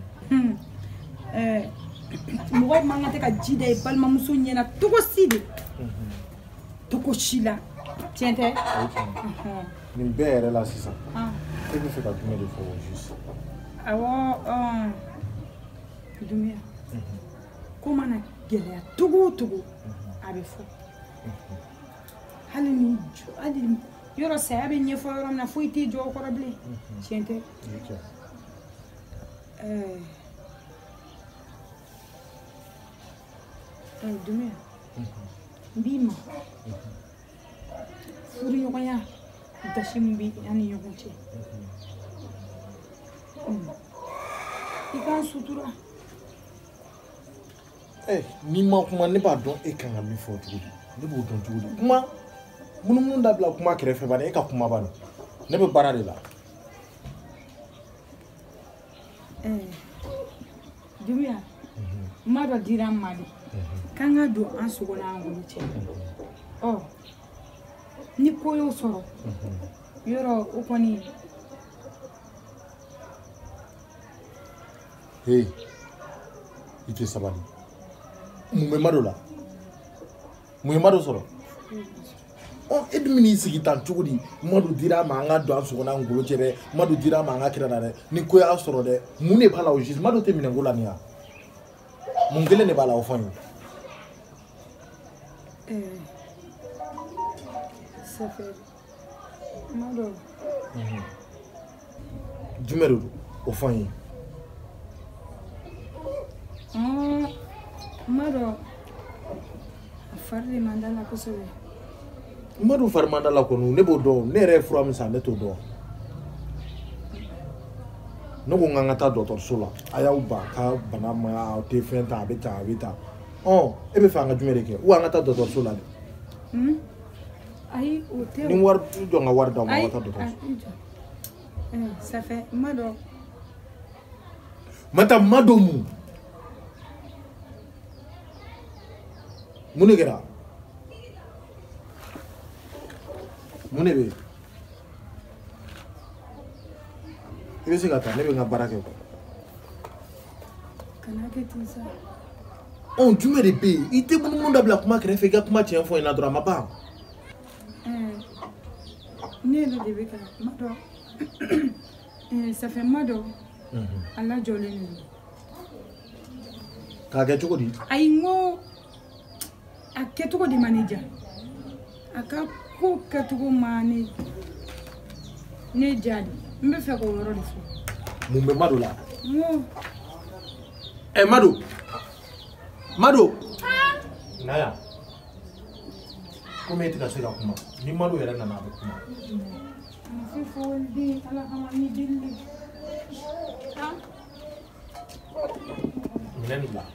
mɔgɔ man kan tɛ ka ji da i balimamuso ɲɛna cogo si de cogo si la tiɲɛ tɛ nin bɛɛ yɛrɛ la sisan e bɛ fɛ ka jumɛn de fɔ o juste awɔ Dumia ko mana gɛlɛya cogo o cogo a bɛ fɔ hali ni hali yɔrɔ saya bɛ ɲɛfɔ yɔrɔ min na foyi tɛ jɔ o kɔrɔ bilen tiɲɛ tɛ Dumia n b'i ma furuɲɔgɔnya gasi min bɛ an ni ɲɔgɔn cɛ i k'an sutura Eh, ni ma kuma ne b'a dɔn e kan ka min fɔ cogo di ne b'o dɔn cogo di kuma munumunu dabila kuma kɛrɛfɛ bani e ka kuma bani ne bɛ baara de la Dumia ma dɔ dira an ma de k'an ka don an sogo n'an golo cɛ ɔ ni ko y'o sɔrɔ yɔrɔ o kɔni hey i tɛ sabali mun bɛ Mado la mun ye Mado sɔrɔ ɔ e dun bɛn'i sigi tan cogo di Mado dira a ma an ka don an sogo n'an golo cɛ dɛ Mado dira a ma an ka kira la dɛ ni ko y'a sɔrɔ dɛ mun de b'a la o juste Mado tɛ minɛnko la nin ya mun kelen de b'a la o fɔ n ye ça fait Mado jumɛn de don o fɔ n ye Mado a fari de man da la kosɛbɛ Mado fari man da la kɔni ne b'o dɔn ne yɛrɛ ye fura min san ne t'o dɔn ne ko n k'an ka taa dɔgɔtɔrɔso la a y'aw ban ka bana ma aw tɛ fɛn ta a bɛ ta a bɛ ta ɔ e bɛ fɛ an ka jumɛn de kɛ ou an ka taa dɔgɔtɔrɔso la de ayi o tɛ ni wari jɔ n ka wari d'aw ma an ka taa dɔgɔtɔrɔso ça fait Mado Mata Mado mun mun de kɛra mun de bɛ yen i bɛ se ka taa ne bɛ n ka baara kɛ kana kɛ ten sa ɔ jumɛn de bɛ yen i tɛ munumunu dabila kuma kɛrɛfɛ i ka kuma tiɲɛ fɔ n ɲɛna dɔrɔn a ma ban ne yɛrɛ de bɛ ka Mado ça fait Mado a lajɔlen de don k'a kɛ cogo di ayi n ko a kɛcogo de ma ne diya a ka ko kɛcogo ma ne ne diya de n bɛ fɛ k'o yɔrɔ de fɔ mun bɛ Mado la n ko ɛ Mado Mado na yan komi e tɛ ka se ka kuma ni Mado yɛrɛ nana a bɛ kuma a fɛ fɔ den ala kama ni deli de minɛ Minɛn bila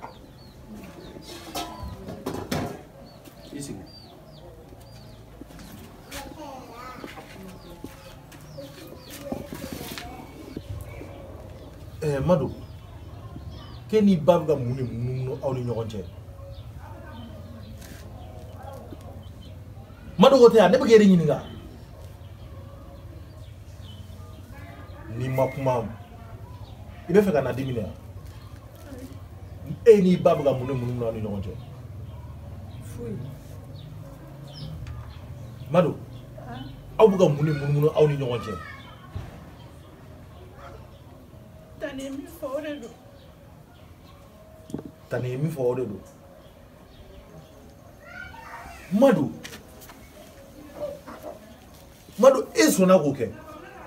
i sigi. Eh, Mado, k'e n'i ba bɛ ka mun ni munumunu aw ni ɲɔgɔn cɛ? Mado ko tɛ yan, ne bɛ k'e de ɲininka. N'i ma kuma, i bɛ fɛ ka na di minɛ yan? E n'i ba bɛ ka mun ni munumunu aw ni ɲɔgɔn cɛ? Foyi. Mado, aw bɛ ka mun ni munumunu aw ni ɲɔgɔn cɛ? Tani ye min fɔ o de don. Tani ye min fɔ o de don. Mado, Mado, e sɔnna k'o kɛ?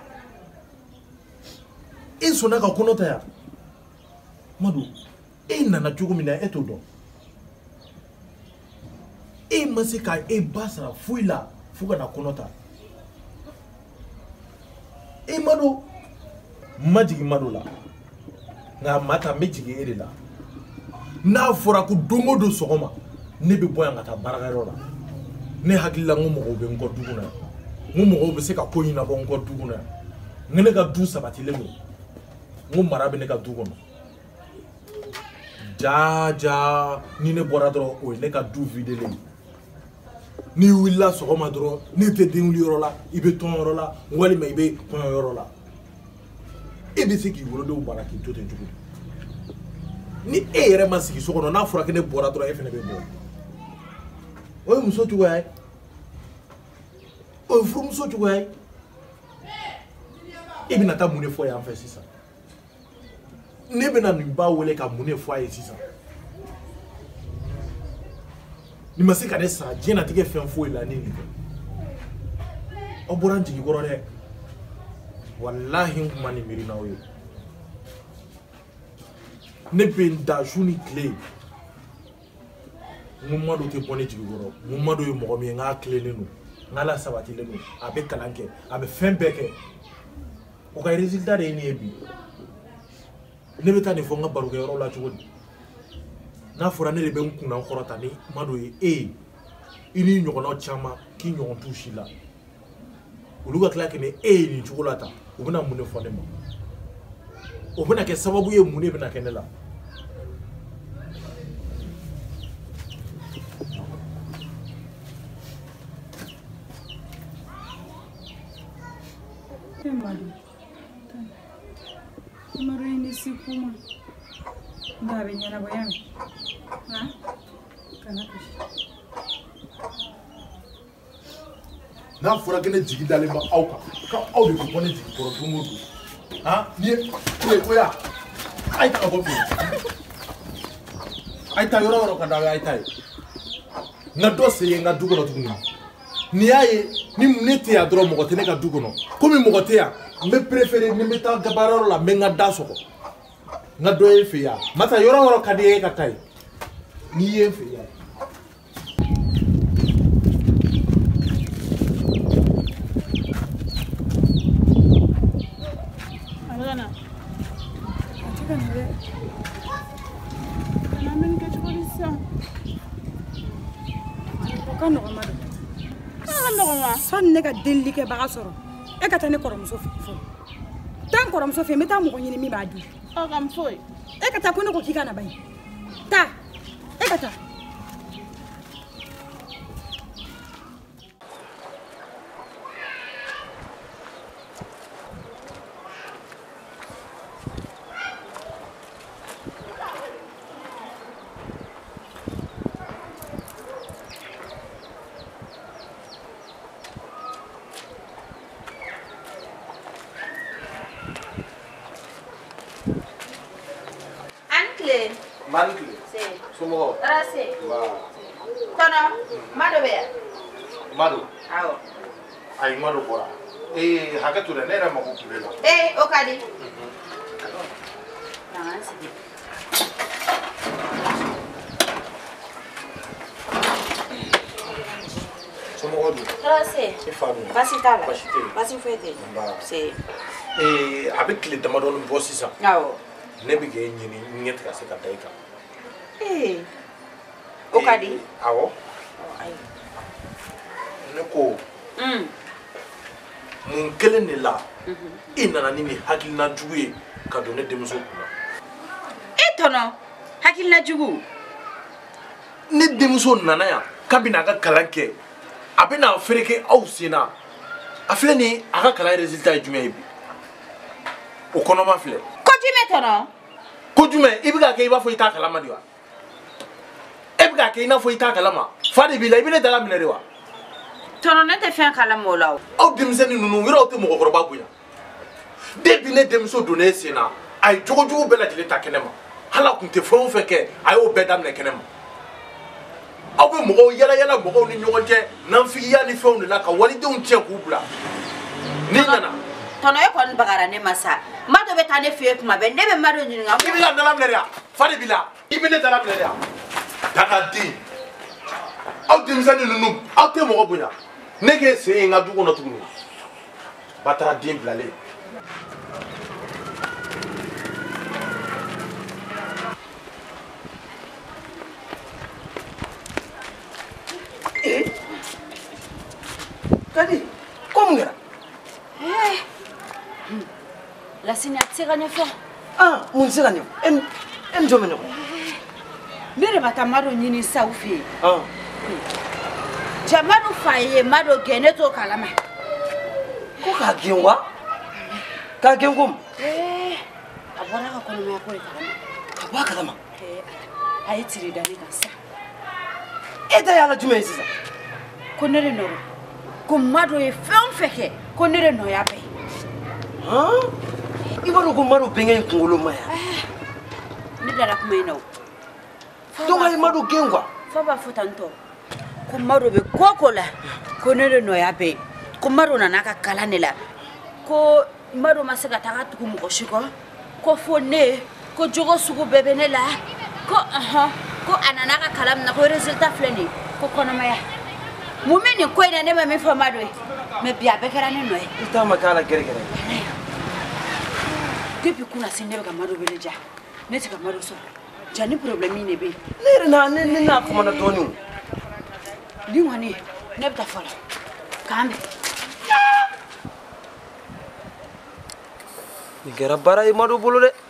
E sɔnna ka kɔnɔ ta yan? Mado, e nana cogo min na e t'o dɔn. E ma se ka e ba sara foyi la fo ka na kɔnɔ ta. E Mado, ma jigin Mado la. Nka ma ta n bɛ jigin e de la. N'a fɔra ko don o don sɔgɔma ne bɛ bɔ yan ka taa baarakɛyɔrɔ la. Ne hakili la n ko mɔgɔw bɛ n kɔ du kɔnɔ yan. N ko mɔgɔw bɛ se ka ko ɲɛnabɔ n kɔ du kɔnɔ yan. N ko ne ka du sabatilen don. N ko mara bɛ ne ka du kɔnɔ. Jaa jaa ni ne bɔra dɔrɔn o ye ne ka du videlen. N'i wulila sɔgɔma dɔrɔn ne tɛ den wuli yɔrɔ la i bɛ tɔn yɔrɔ la walima i bɛ kɔɲɔ yɔrɔ la. E bɛ se k'i wolodenw mara k'i to ten cogo di? Ni e yɛrɛ ma sigi so kɔnɔ n'a fɔra ko ne bɔra dɔrɔn e fana bɛ bɔ. O ye muso cogoya ye. O ye furumuso cogoya ye. E bɛna taa mun de fɔ yan fɛ sisan? Ne bɛna nin ba wele ka mun de fɔ a ye sisan? Ni ma se ka ne sara diɲɛlatigɛ fɛn foyi la ne nin kɛ. Aw bɔra n jigi kɔrɔ dɛ. Wallahi n kuma ni miiri n'aw ye. Ne bɛ n da su ni tile. N ko Mado tɛ bɔ ne jigi kɔrɔ. N ko Mado ye mɔgɔ min ye n k'a tilenen don. N k'Ala sabatilen don. A bɛ kalan kɛ. A bɛ fɛn bɛɛ kɛ. O ka résultat de ye nin ye bi. Ne bɛ taa nin fɔ n ka barokɛyɔrɔ la cogo di? N'a fɔra ne de bɛ n kunna kɔrɔ ta ni Mado ye e i ni ɲɔgɔnnaw caman k'i ɲɔgɔn t'u si la. Olu ka tila ka ni e ye nin cogo la ta u bɛna mun de fɔ ne ma? O bɛna kɛ sababu ye mun de bɛna kɛ ne la? Mado, Mado ini si kuma. Nggak ada nyara bayang. Hah? Kenapa sih? N'a fɔra ko ne jigi dalen bɛ aw kan k'aw de bɛ bɔ ne jigi kɔrɔ don o don. Han? Ni ye ko ya a ye taa ka bɔ fɛ. A ye taa yɔrɔ yɔrɔ ka d'aw ye a ye taa ye. N ka dɔ se ye n ka du kɔnɔ tuguni. N'i y'a ye ni ne tɛ yan dɔrɔn mɔgɔ tɛ ne ka du kɔnɔ komi mɔgɔ tɛ yan n bɛ préféré ni n bɛ taa baarayɔrɔ la n bɛ n ka da sɔgɔ n ka dɔ ye n fɛ yan masa yɔrɔ yɔrɔ ka di e ka taa ye n'i ye n fɛ yan. Sani ne ka delili kɛbaga sɔrɔ e ka taa ne kɔrɔmuso fɛ fɔlɔ taa n kɔrɔmuso fɛ n bɛ taa mɔgɔ ɲini min b'a di ɔ ka n foyi e ka taa ko ne ko k'i ka na ba ye taa e ka taa. Malik, semua. Rasa. Tono, Mado be. Mado. Awo. Ay Mado bora. Eh, hakatu da nera mako kubela. Eh, okadi. Nansi. Semua tu. Rasa. Ifami. Basi tala. Basi te. Basi fete. Ba. Se. Eh, avec les damadon bossi ça. Awo. ne bɛ k'e ɲini ɲɛ tɛ ka se ka da i kan. ee o ka di. awɔ ne ko mun kelen de la i nana ni nin hakilina jugu ye ka don ne denmuso kunna. e tɔnɔ hakilina jugu. ne denmuso nana yan k'a bɛna a ka kalan kɛ a bɛna fereke aw sen na a filɛ nin a ka kalan résultat ye jumɛn ye bi o kɔnɔma filɛ. ko jumɛn tɔnɔ. ko jumɛn i bɛ k'a kɛ i b'a fɔ i t'a kalama de wa e bɛ k'a kɛ i n'a fɔ i t'a kalama fa de b'i la i bɛ ne dala minɛ de wa. tɔnɔ ne tɛ fɛn kalama o la o. aw denmisɛnnin ninnu yɔrɔ aw tɛ mɔgɔkɔrɔba bonya depuis ne denmuso donna e sen na a ye jogo jugu bɛɛ lajɛlen ta kɛnɛ ma hali a tun tɛ fɛn o fɛn kɛ a y'o bɛɛ daminɛ kɛnɛ ma aw bɛ mɔgɔw yala yala mɔgɔw ni ɲɔgɔn cɛ nanfigiya ni fɛnw de la ka walidenw tiɲɛ k'u bila n'i nana. tɔnɔ e kɔni bagara ne ma sa Mado bɛ taa ne fɛ yen kuma bɛɛ ne bɛ Mado ɲininka. i bɛ ka dala minɛ de wa fa de b'i la i bɛ ne dala minɛ de wa dangaden aw denmisɛnnin ninnu aw tɛ mɔgɔ bonya ne k'e sen ye n ka du kɔnɔ tuguni ba taara den bilalen. Kadi, ko mun kɛra? Lasini a tɛ se ka ɲɛfɔ. Ah, mun tɛ se ka ɲɛfɔ? E ni jɔn bɛ ɲɔgɔn? Ne de ma taa Mado ɲini sa u fɛ yen. Ah. Jamadu fa ye Mado gɛn ne t'o kalama. Ko k'a gɛn wa? K'a gɛn ko mun? A bɔra a ka kɔnɔmaya ko de kalama. Ka bɔ a kalama? A ye tiri da ne kan sa. E ta y'ala jumɛn ye sisan? Ko ne de nɔrɔ. Ko Mado ye fɛn o fɛn kɛ ko ne de nɔ y'a bɛɛ. I b'a dɔn ko Mado bɛnkɛ in kunkolo ma yan. Ne dara kuma in na o. Donc a ye Mado gɛn quoi? Fa b'a fɔ tan tɔ ko Mado bɛ ko o ko la ko ne de nɔ y'a bɛɛ ko Mado nana ka kalan de la ko Mado ma se ka taga tugu mɔgɔ si kɔ ko fo ne ko jogo sugu bɛɛ bɛ ne la ko ɔhɔn ko a nana ka kalan min na ko résultat filɛ nin ye ko kɔnɔmaya. Mun bɛ nin ko in na ne ma min fɔ Mado ye mais bi a bɛɛ kɛra ne nɔ ye. I t'a ma k'a la gɛrɛgɛrɛ. Depuis kunna se ne bɛ ka Mado wele ja ne tɛ ka Mado sɔrɔ ja ni problème in de bɛ yen. Ne yɛrɛ na ne ne n'a famana dɔɔnin o. Nin kɔni ne bɛ taa fɔ la k'an bɛn. Nin kɛra baara ye Mado bolo dɛ.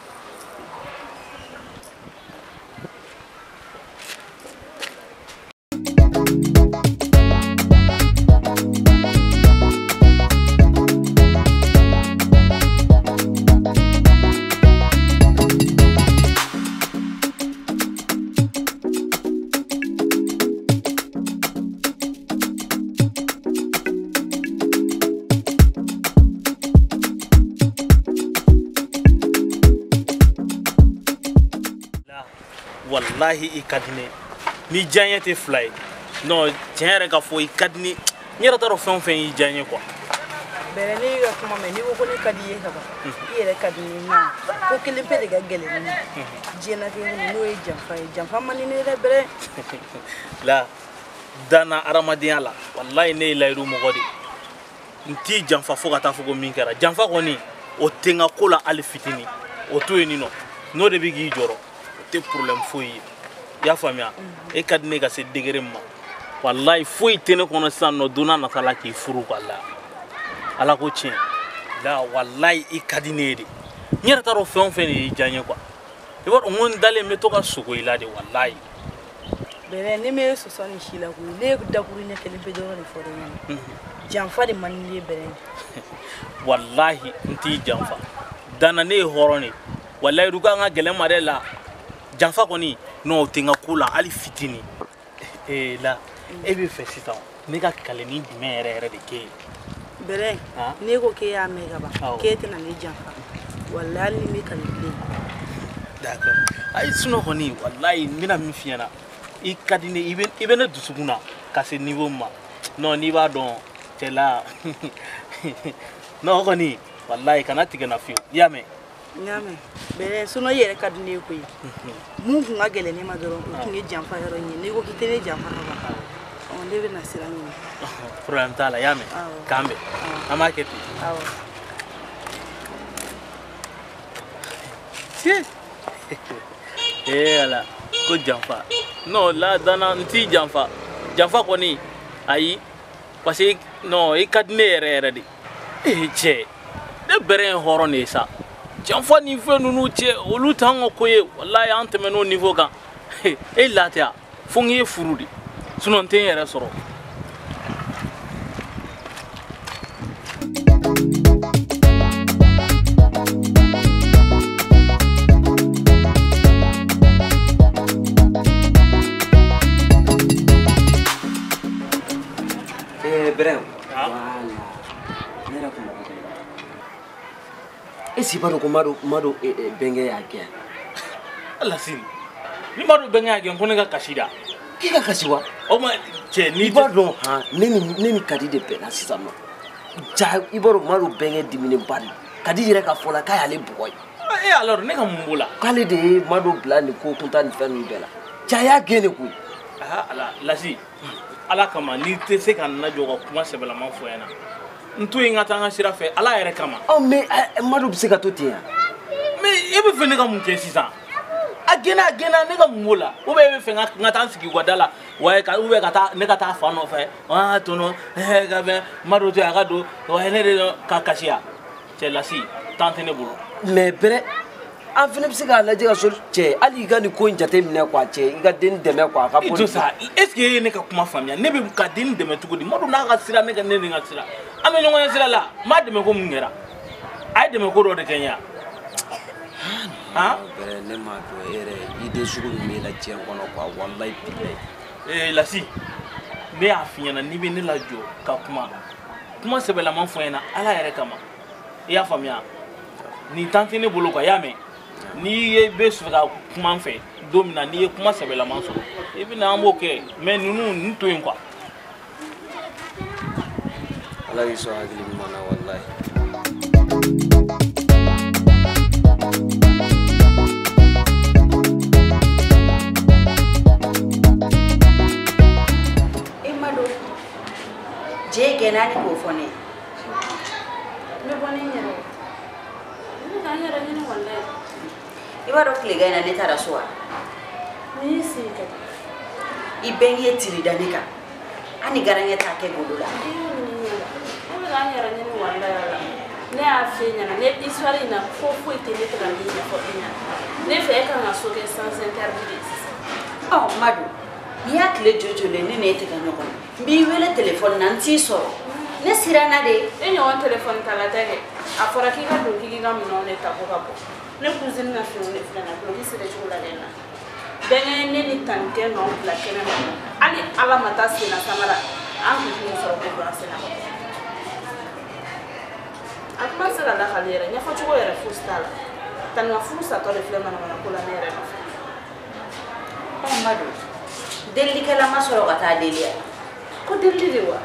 Wallahi i kadine ni janye te fly no tiɲɛ ka fo i kadine n yɛrɛ t'a dɔn fɛn o fɛn y'i janye quoi. Bɛrɛ ne ka kuma mɛ n'i ko ko ne ka di ye ka ban i yɛrɛ ka di ne na ko kelen pe de ka gɛlɛn ne diɲɛnatigɛ kɔnɔ n'o ye janfa ye janfa man di ne yɛrɛ bɛrɛ. La dana adamadenya la wallahi ne ye layidu mɔgɔ de n t'i janfa fo ka taa fɔ ko min kɛra janfa kɔni o tɛ n ka ko la hali fitini o to yen nɔ n'o de bɛ k'i jɔrɔ. Te problème foyi ye i y'a faamuya e ka di ne ka se degré ma wallahi foyi tɛ ne kɔnɔ sisan nɔ donna nata la k'i furu quoi la ala ko tiɲɛ la wallahi i ka di ne ye de n yɛrɛ t'a dɔn fɛn o fɛn de y'i diya n ye quoi i b'a dɔn n ko n dalen n bɛ to ka sogo i la de wallahi. Bɛrɛ ne m'e sɔsɔ nin si la koyi ne ye dakuru ɲɛ kelen pe dɔrɔn de fɔ dɛ ɲɛna janfa de man di ye bɛrɛ. Wallahi n t'i janfa dana ne ye hɔrɔn de wallahi du ka n ka gɛlɛn ma dɛ la. Janfa kɔni n'o tɛ n ka ko la hali fitini ee la e bɛ fɛ sisan ne ka kaleni jumɛn yɛrɛ yɛrɛ de k'e ye. Bɛrɛ ne ko k'e y'a mɛn ka ban k'e tɛna ne janfa wallahi hali ni bɛ kale bilen. D'accord ayi sinon kɔni wallahi n bɛna min f'i ɲɛna i ka di ne i bɛ i bɛ ne dusukun na ka se niveau ma non n'i b'a dɔn cɛ la non kɔni wallahi kana tigɛ na fiyewu i y'a mɛn. N y'a mɛn bɛrɛ sinon i yɛrɛ ka di ne ye koyi mun kun ka gɛlɛn ne ma dɔrɔn o tun ye janfa yɔrɔ in ye n'i ko k'i tɛ ne janfa ka ban ne bɛ na sira ɲini. Problème t'a la i y'a mɛn k'an bɛn an b'a kɛ ten. tiens. Eh ala, ko janfa. Non, là dana nti janfa. Janfa koni ayi parce que non, i kadne yɛrɛ yɛrɛ de. Eh cɛ, ne bɛrɛ in hɔrɔn de sa. Janfa ni fɛn ninnu cɛ, olu t'an ka ko ye. Wallahi an tɛmɛn'o niveau kan. E lafiya, fo n ye furu de. Sinon n tɛ n yɛrɛ sɔrɔ. Bravo. Voilà. Nera kuma. Esi bado ko mado mado benga yake. Allah sin. Ni mado benga yake ko ne ka kashida. Ki ka kashiwa? O ma che ni bado ha neni neni kadi de pena sisama. Ja ibaro mado benga dimine bali. Kadi dire ka fola kay ale boy. Eh alors ne ka mumbola. Kale de mado blani ko kunta ni fenu bela. Ja ya gene ku. Ah ala lasi. Ala kama ni te se ka na jogo kuma sebela man fo yana ntu inga tanga sira fe ala yere kama oh mais madu bi se ka to tiya mais e be fe ne ka mun ke sisan agena agena ne ka mula o be be fe nga tan sigi godala wa ka u be ka ta ne ka ta fa no fe ah tono eh ga be madu to aga do wa ne de ka kashia chelasi tante ne bulu mais bre an fene bi se ka laje ka so che ali ga ni ko njate mine kwa che iga den deme kwa ka poli ça est-ce que ne ka kuma famia ne be ka den deme tugudi madu na ka sira ne ka ne nga sira ame nyongo ya sira la ma deme ko mungera ay deme ko do de kenya ha bre ne ma do ere ide sugu mi la che kono kwa wallahi billahi eh la si me afinya na ni be ne la jo ka kuma kuma sebela man fo yana ala yere kama ya famia ni tante ne bolo kwa yame ni ye be su ka kuma fɛ domina ni ye kuma sɛbɛla man sɔrɔ e bi na an b'o kɛ mais nunu n to yen quoi ala yi so hakili ɲuman na wallahi e mado je genani ko fone me boni nyere ni ka nyere ni wallahi ibaro kile gaina ne tara suwa ni si ka ibenye tiri danika ani garanya take godula ni ga nyere ni wallahi ne a fenya ne histoire na fo fo ite ne tra ni na fo ina ne fe ka na so ke sans interdit oh madu ya kile jojo le ne ne te ka nyoko bi wele telephone nanti so ne sirana de e nyo telephone kala tege afora ki ka do ki ga mno ne ta ko ka bo ne cousine na fi ne fina na do ki sire chula lena benga ne ni tanke no la kene ma ali ala mata sina samara an ku ni so ko ko sina akma sala la khalera nya fa chugo yere fustala tan na fusta to le flema na ko la nere no oh madu delli kala masoro kata delia ko delli de wa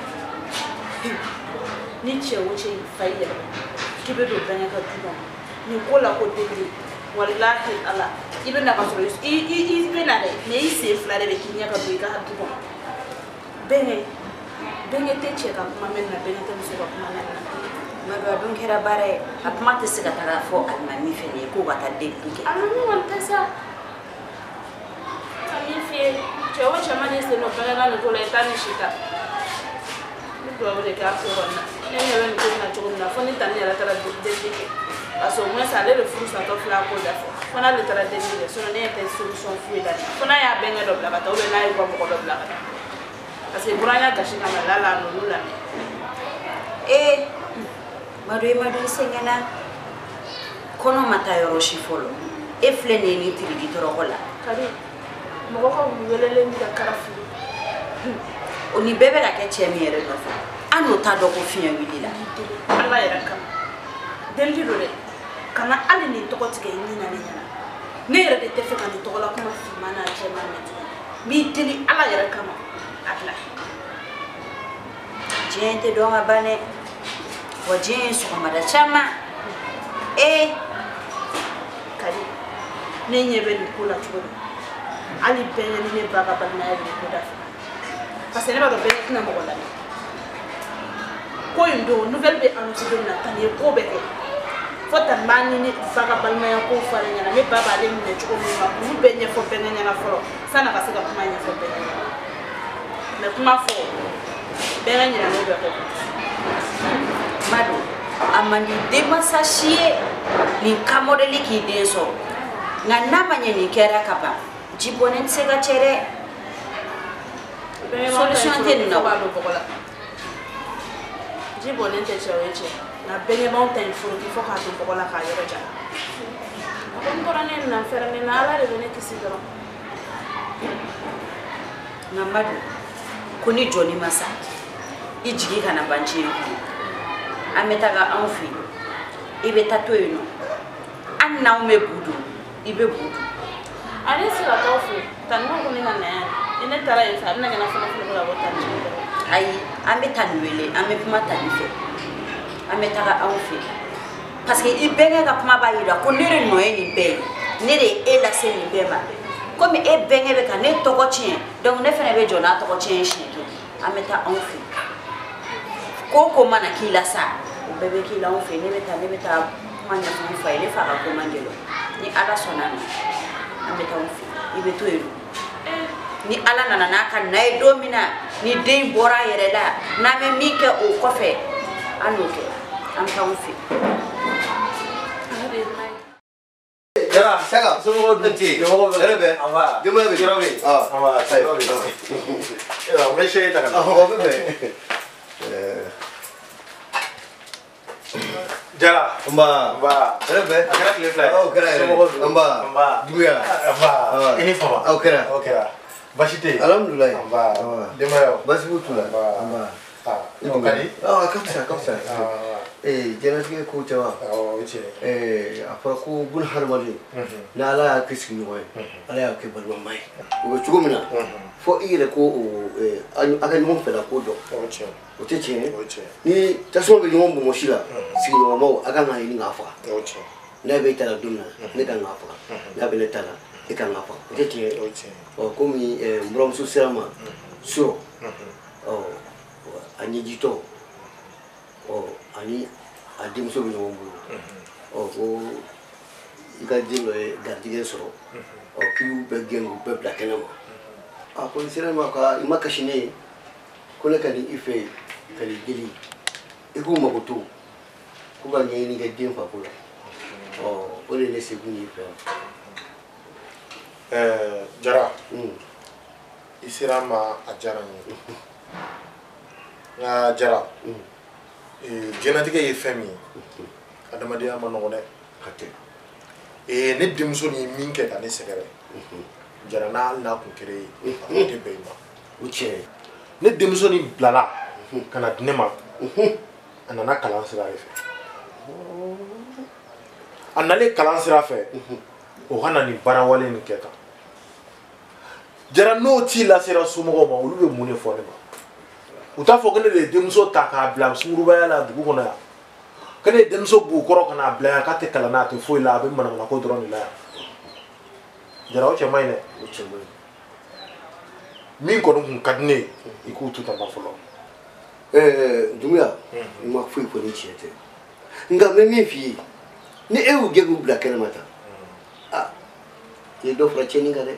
ni che wuce fayya kibe do banya ka tuba ni ko la ko delli wallahi ala ibe na ka so i i i be na de ne ise flare be kinya ka do ka hatu ko bene bene te che ka kuma men na bene te so ka kuma na madu adun kera bare akma te siga ta fo alma mi fene ko ka ta delli ke ala ni won tasa ami fi che o che mane se no bene na to le tani shika ko wole ka ko na ne ne wen ko na to na fo ni tani ala tara delli ke aso mo sa le furu sa to fla ko da fo fona le tara delli so ne te solution fu da fona ya benga do bla bata o le na ko ko do bla bata ase buranya gashika na lala no lula eh madu e madu sengena kono mata yoroshi folo e flene ni tiri ditoro kola kari mo ko welele ni karafi oni bebe la ke chemi ere no fa anu ta do ko fiya wilila Allah ya rakam delli do de kana ali ni to ko tige ni na ni na ne yere de te fe kan to la kuma fi mana chema ne mi deli Allah ya rakam atla gente do ngabane wajen su kuma da chama eh kari ne nyebe ni kula chudo ali bene ni ne baga bana ni ko da parce que ne ba do bene tina mo wala ko ndo nouvelle be annoncé do na tani ko be fo tan bani ni faga balmaya ko fara nyana me baba le mu ne chuko mu ma ku be nya fo bene nyana folo sana ka sika kuma nya fo bene me kuma fo bene nyana no be ko Madu amandi demasashie ni kamodeli ki deso ngana manye ni kera kapa jibonen sega chere solution te na ba lo bokola jibonen te cheweche na benye mountain furu ki fo ka to bokola ka yoro ja kon torane na ferane na ala de bene kisidoro na Madu kuni joni masa ijigi kana banchi ametaga anfi ibe tatoyino anna ume budu ibe budu ale sira tofu tanwa kuni na na ene tara yesa na ngana fana fana la bota ai ambe tanwele ambe kuma tanife ametaga anfi parce que ibenga ka kuma bayira ko nere noye ni be nere ela se ni be ma comme e benga be ka ne toko chien donc ne fene be jona toko chien chien ameta anfi koko mana kila sa bebe kila on fe ne beta ne beta manya ko fa ile fa ko mangelo ni ala sonana ameta on fe ibe to elu ni ala nana na kan na domina ni dein bora yere la na me mike o ko fe anoke am ta on fe Jara, saga, semua nanti. Berapa? Apa? Jumlah berapa? Ah, apa? Saya. Ya, Malaysia itu kan. Oh, berapa? Jara, Amba, Amba, berapa? Akhirnya clear flight. Oh, kira. Amba, Amba, dua. Amba, ini apa? Oh, kira. Oh, kira. Basite. Alhamdulillah. Amba, demayo. Bas betul lah. Amba. Ah, itu kali. Oh, kapsa, kapsa. Eh, jangan sikit ku cawa. Oh, itu. Eh, apa ku bun harmoni. Nala kisih ni way. Ala ke bermamai. Uga cukup mana? Fo iya ko eh akan mau fela ko do. Oh, itu. Itu je. Ni tasmo be nyom bo moshila. Si no mau akan ngai ni ngafa. Oh, itu. Na be tala dumna. Ne kan ngafa. Na be ne tala. E kan ngafa. Itu je. Oh, itu. Oh, komi eh mrom su selama. Suro. Oh. Ani jito. Oh, ani adim so bi ngombu. Oh, ko ika dilo e gardige so. Oh, kiu be gengu be blakenamo. Ah, ko sira ma ka imakashine. Ko le kali ife kali dili. Iku mabutu. Ko ga nyini ga dim fa kula. Oh, ko le le se kuni ife. Eh, Jara. Mm. Isira ma ajara ni. Nga Jara. Mm. Eh, genetique ye fami. Adamadiya ma no ne. Hate. Eh, ne dimso ni minke ka ne segere. Jara na na ku kire. Ade be ma. Uche. Ne dimso ni blala. Kana dinema. Anana kalan sira fe. Anale kalan sira fe. O hana ni barawale ni keta. Jara no ti la sira sumo ma ulu be mune fo ne ba. Uta fo kene de demso ta ka bla sumuru ba la dugu kono ya kene demso bu koro kana bla ka te kala na te fo la be mana na ko drone la Jara o che mai ne o che mai min ko dum kadne iku tuta ba folo eh dumia ma fu ko ni chete nga me mi fi ni e u gegu bla kene mata ah ye do fra cheni ngare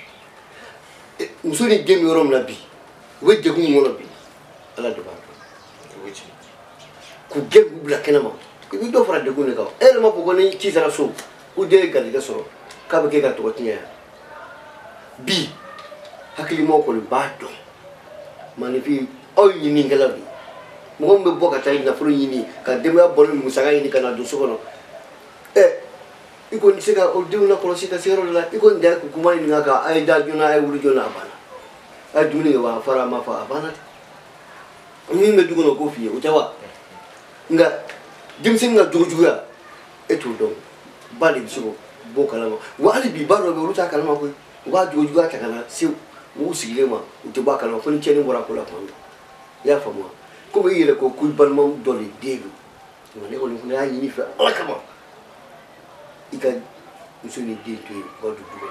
musuni gemi rom la bi we gegu mo la bi ala de ba wuci ku gegu bla kenama ku bi do fara de gune ka e ma ko ni ci sara so ku de gal ga so ka ba ke ga to tinya bi hakili mo ko ba do mani fi o yini ngala bi mo ngombe boka tay na furu yini ka de ma bolu musanga yini kana do so kono e iko ni sega o de una ko sita sero la iko nda ku kuma ni ngaka ay da juna ay wulu jona bana ay duni wa fara ma fa bana ni me dugo no ko fiye o jawa nga dimsin nga jojuya eto don bali biso bo kala ma wali bi baro be ruta kala ma ko wa jojuya ta kala si wo sigile ma o te ba kala ko ni cheni bora ko la ko ya famo ko be yele ko ku ban mom doli degu ne ko ni ko ya yini fa ala kama ika musuni dinto ko du dugo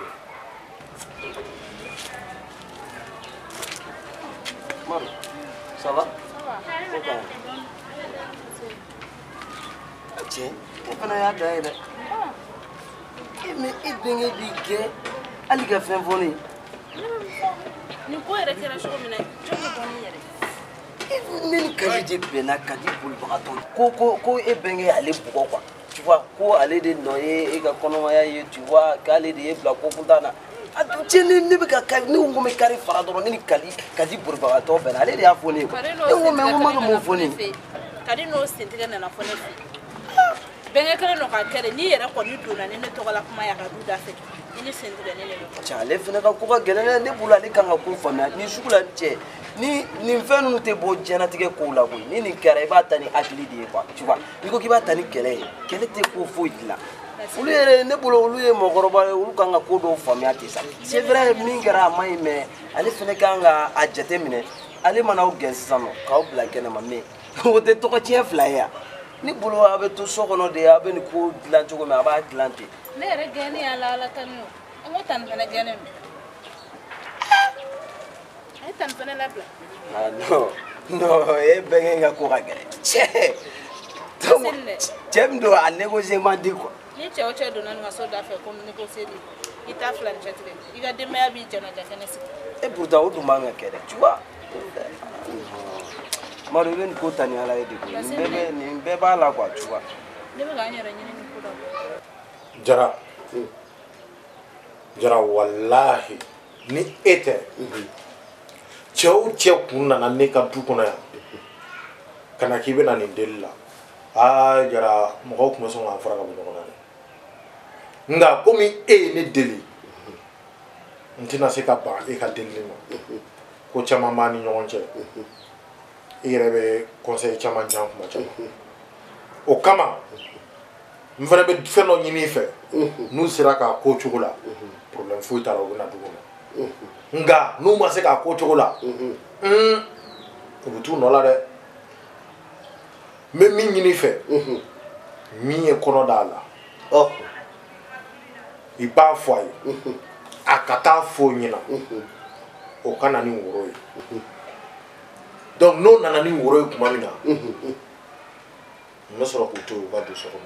Maro, ça va? Tiɲɛ e fana y'a da ye dɛ e mɛ e denkɛ b'i kɛ hali ka fɛn fɔ ne nin ko yɛrɛ kɛra cogo min na jɔn bɛ bɔ ni yɛrɛ ne ni Kadi de bɛnna Kadi bolibagatɔ ko ko ko e bɛnkɛ ale bugɔ quoi tu vois ko ale de nɔ ye e ka kɔnɔmaya ye tu vois k'ale de ye bila ko kuntan na a dun cɛ ne ne bɛ ka kari ne ko n ko n bɛ kari fara dɔrɔn ne ni Kadi Kadi bolibagatɔ bɛnna ale de y'a fɔ ne ye quoi e ko mɛ n ko n ma dɔn mun fɔ ne ye Kadi n'o sentigɛ nana fɔ ne fɛ bɛnkɛ kelen dɔ ka kɛ dɛ n'i yɛrɛ kɔni donna ni ne tɔgɔ la kuma ye a ka du da fɛ i ni sentigɛ ne de don. Cɛ ale fana ka ko ka gɛlɛn dɛ ne bolo ale kan ka ko faamuya ni sugu la cɛ ni nin fɛn ninnu tɛ bɔ diɲɛlatigɛ kow la koyi ni nin kɛra i b'a ta ni hakili de ye quoi tu vois n'i ko k'i b'a ta ni kɛlɛ ye kɛlɛ tɛ ko foyi dilan olu yɛrɛ ne bolo olu ye mɔgɔkɔrɔba ye olu kan ka ko dɔw faamuya ten sa c'est vrai min kɛra a ma ɲi mais ale fana kan ka a jate minɛ ale mana aw gɛn sisan nɔ k'aw bila kɛnɛma mais o tɛ tɔgɔ tiɲɛ fila ye yan ne bolo a bɛ to so kɔnɔ de a bɛ nin ko dilan cogo min a b'a dilan ten. ne yɛrɛ gɛnni y'a la ala ta ni o an ko tan fana gɛnnen don a ye tan fana labila. ah non non e bɛnkɛ ka ko ka gɛlɛn cɛ cɛ min don a négocier man di quoi. ni cɛ o cɛ donna nin ka so da fɛ ko négocier di i t'a fila ni cɛ tigɛ i ka denbaya b'i jɛnaja kɛnɛ sigi. et pourtant o dun man ka kɛ dɛ tu vois. Maro i bɛ nin ko ta ni ala ye de koyi nin bɛɛ bɛ nin bɛɛ b'a la quoi tu vois. ne bɛ k'an yɛrɛ ɲini nin ko dɔ. Jara Jara walahi ni e tɛ cɛ o cɛ kun nana ne ka du kɔnɔ yan ka na k'i bɛna nin deli la aa Jara mɔgɔw tun bɛ sɔn k'an fara ka bɔ ɲɔgɔn na dɛ nka komi e ye ne deli n tɛna se ka ban e ka delili ma ko caman b'a ni ɲɔgɔn cɛ i yɛrɛ bɛ conseil caman di yan kuma caman o kama n fana bɛ fɛn dɔ ɲini i fɛ n'u sera k'a ko cogo la problème foyi t'a la u bɛ na dugu ma nka n'u ma se k'a ko cogo la u bɛ t'u nɔ la dɛ n bɛ min ɲini i fɛ min ye kɔnɔ d'a la i b'a fɔ a ye a ka taa fɔ o ɲɛna o ka na ni woro ye donc n'o nana ni woro ye tuma min na n bɛ sɔrɔ k'u to yen u ka don so kɔnɔ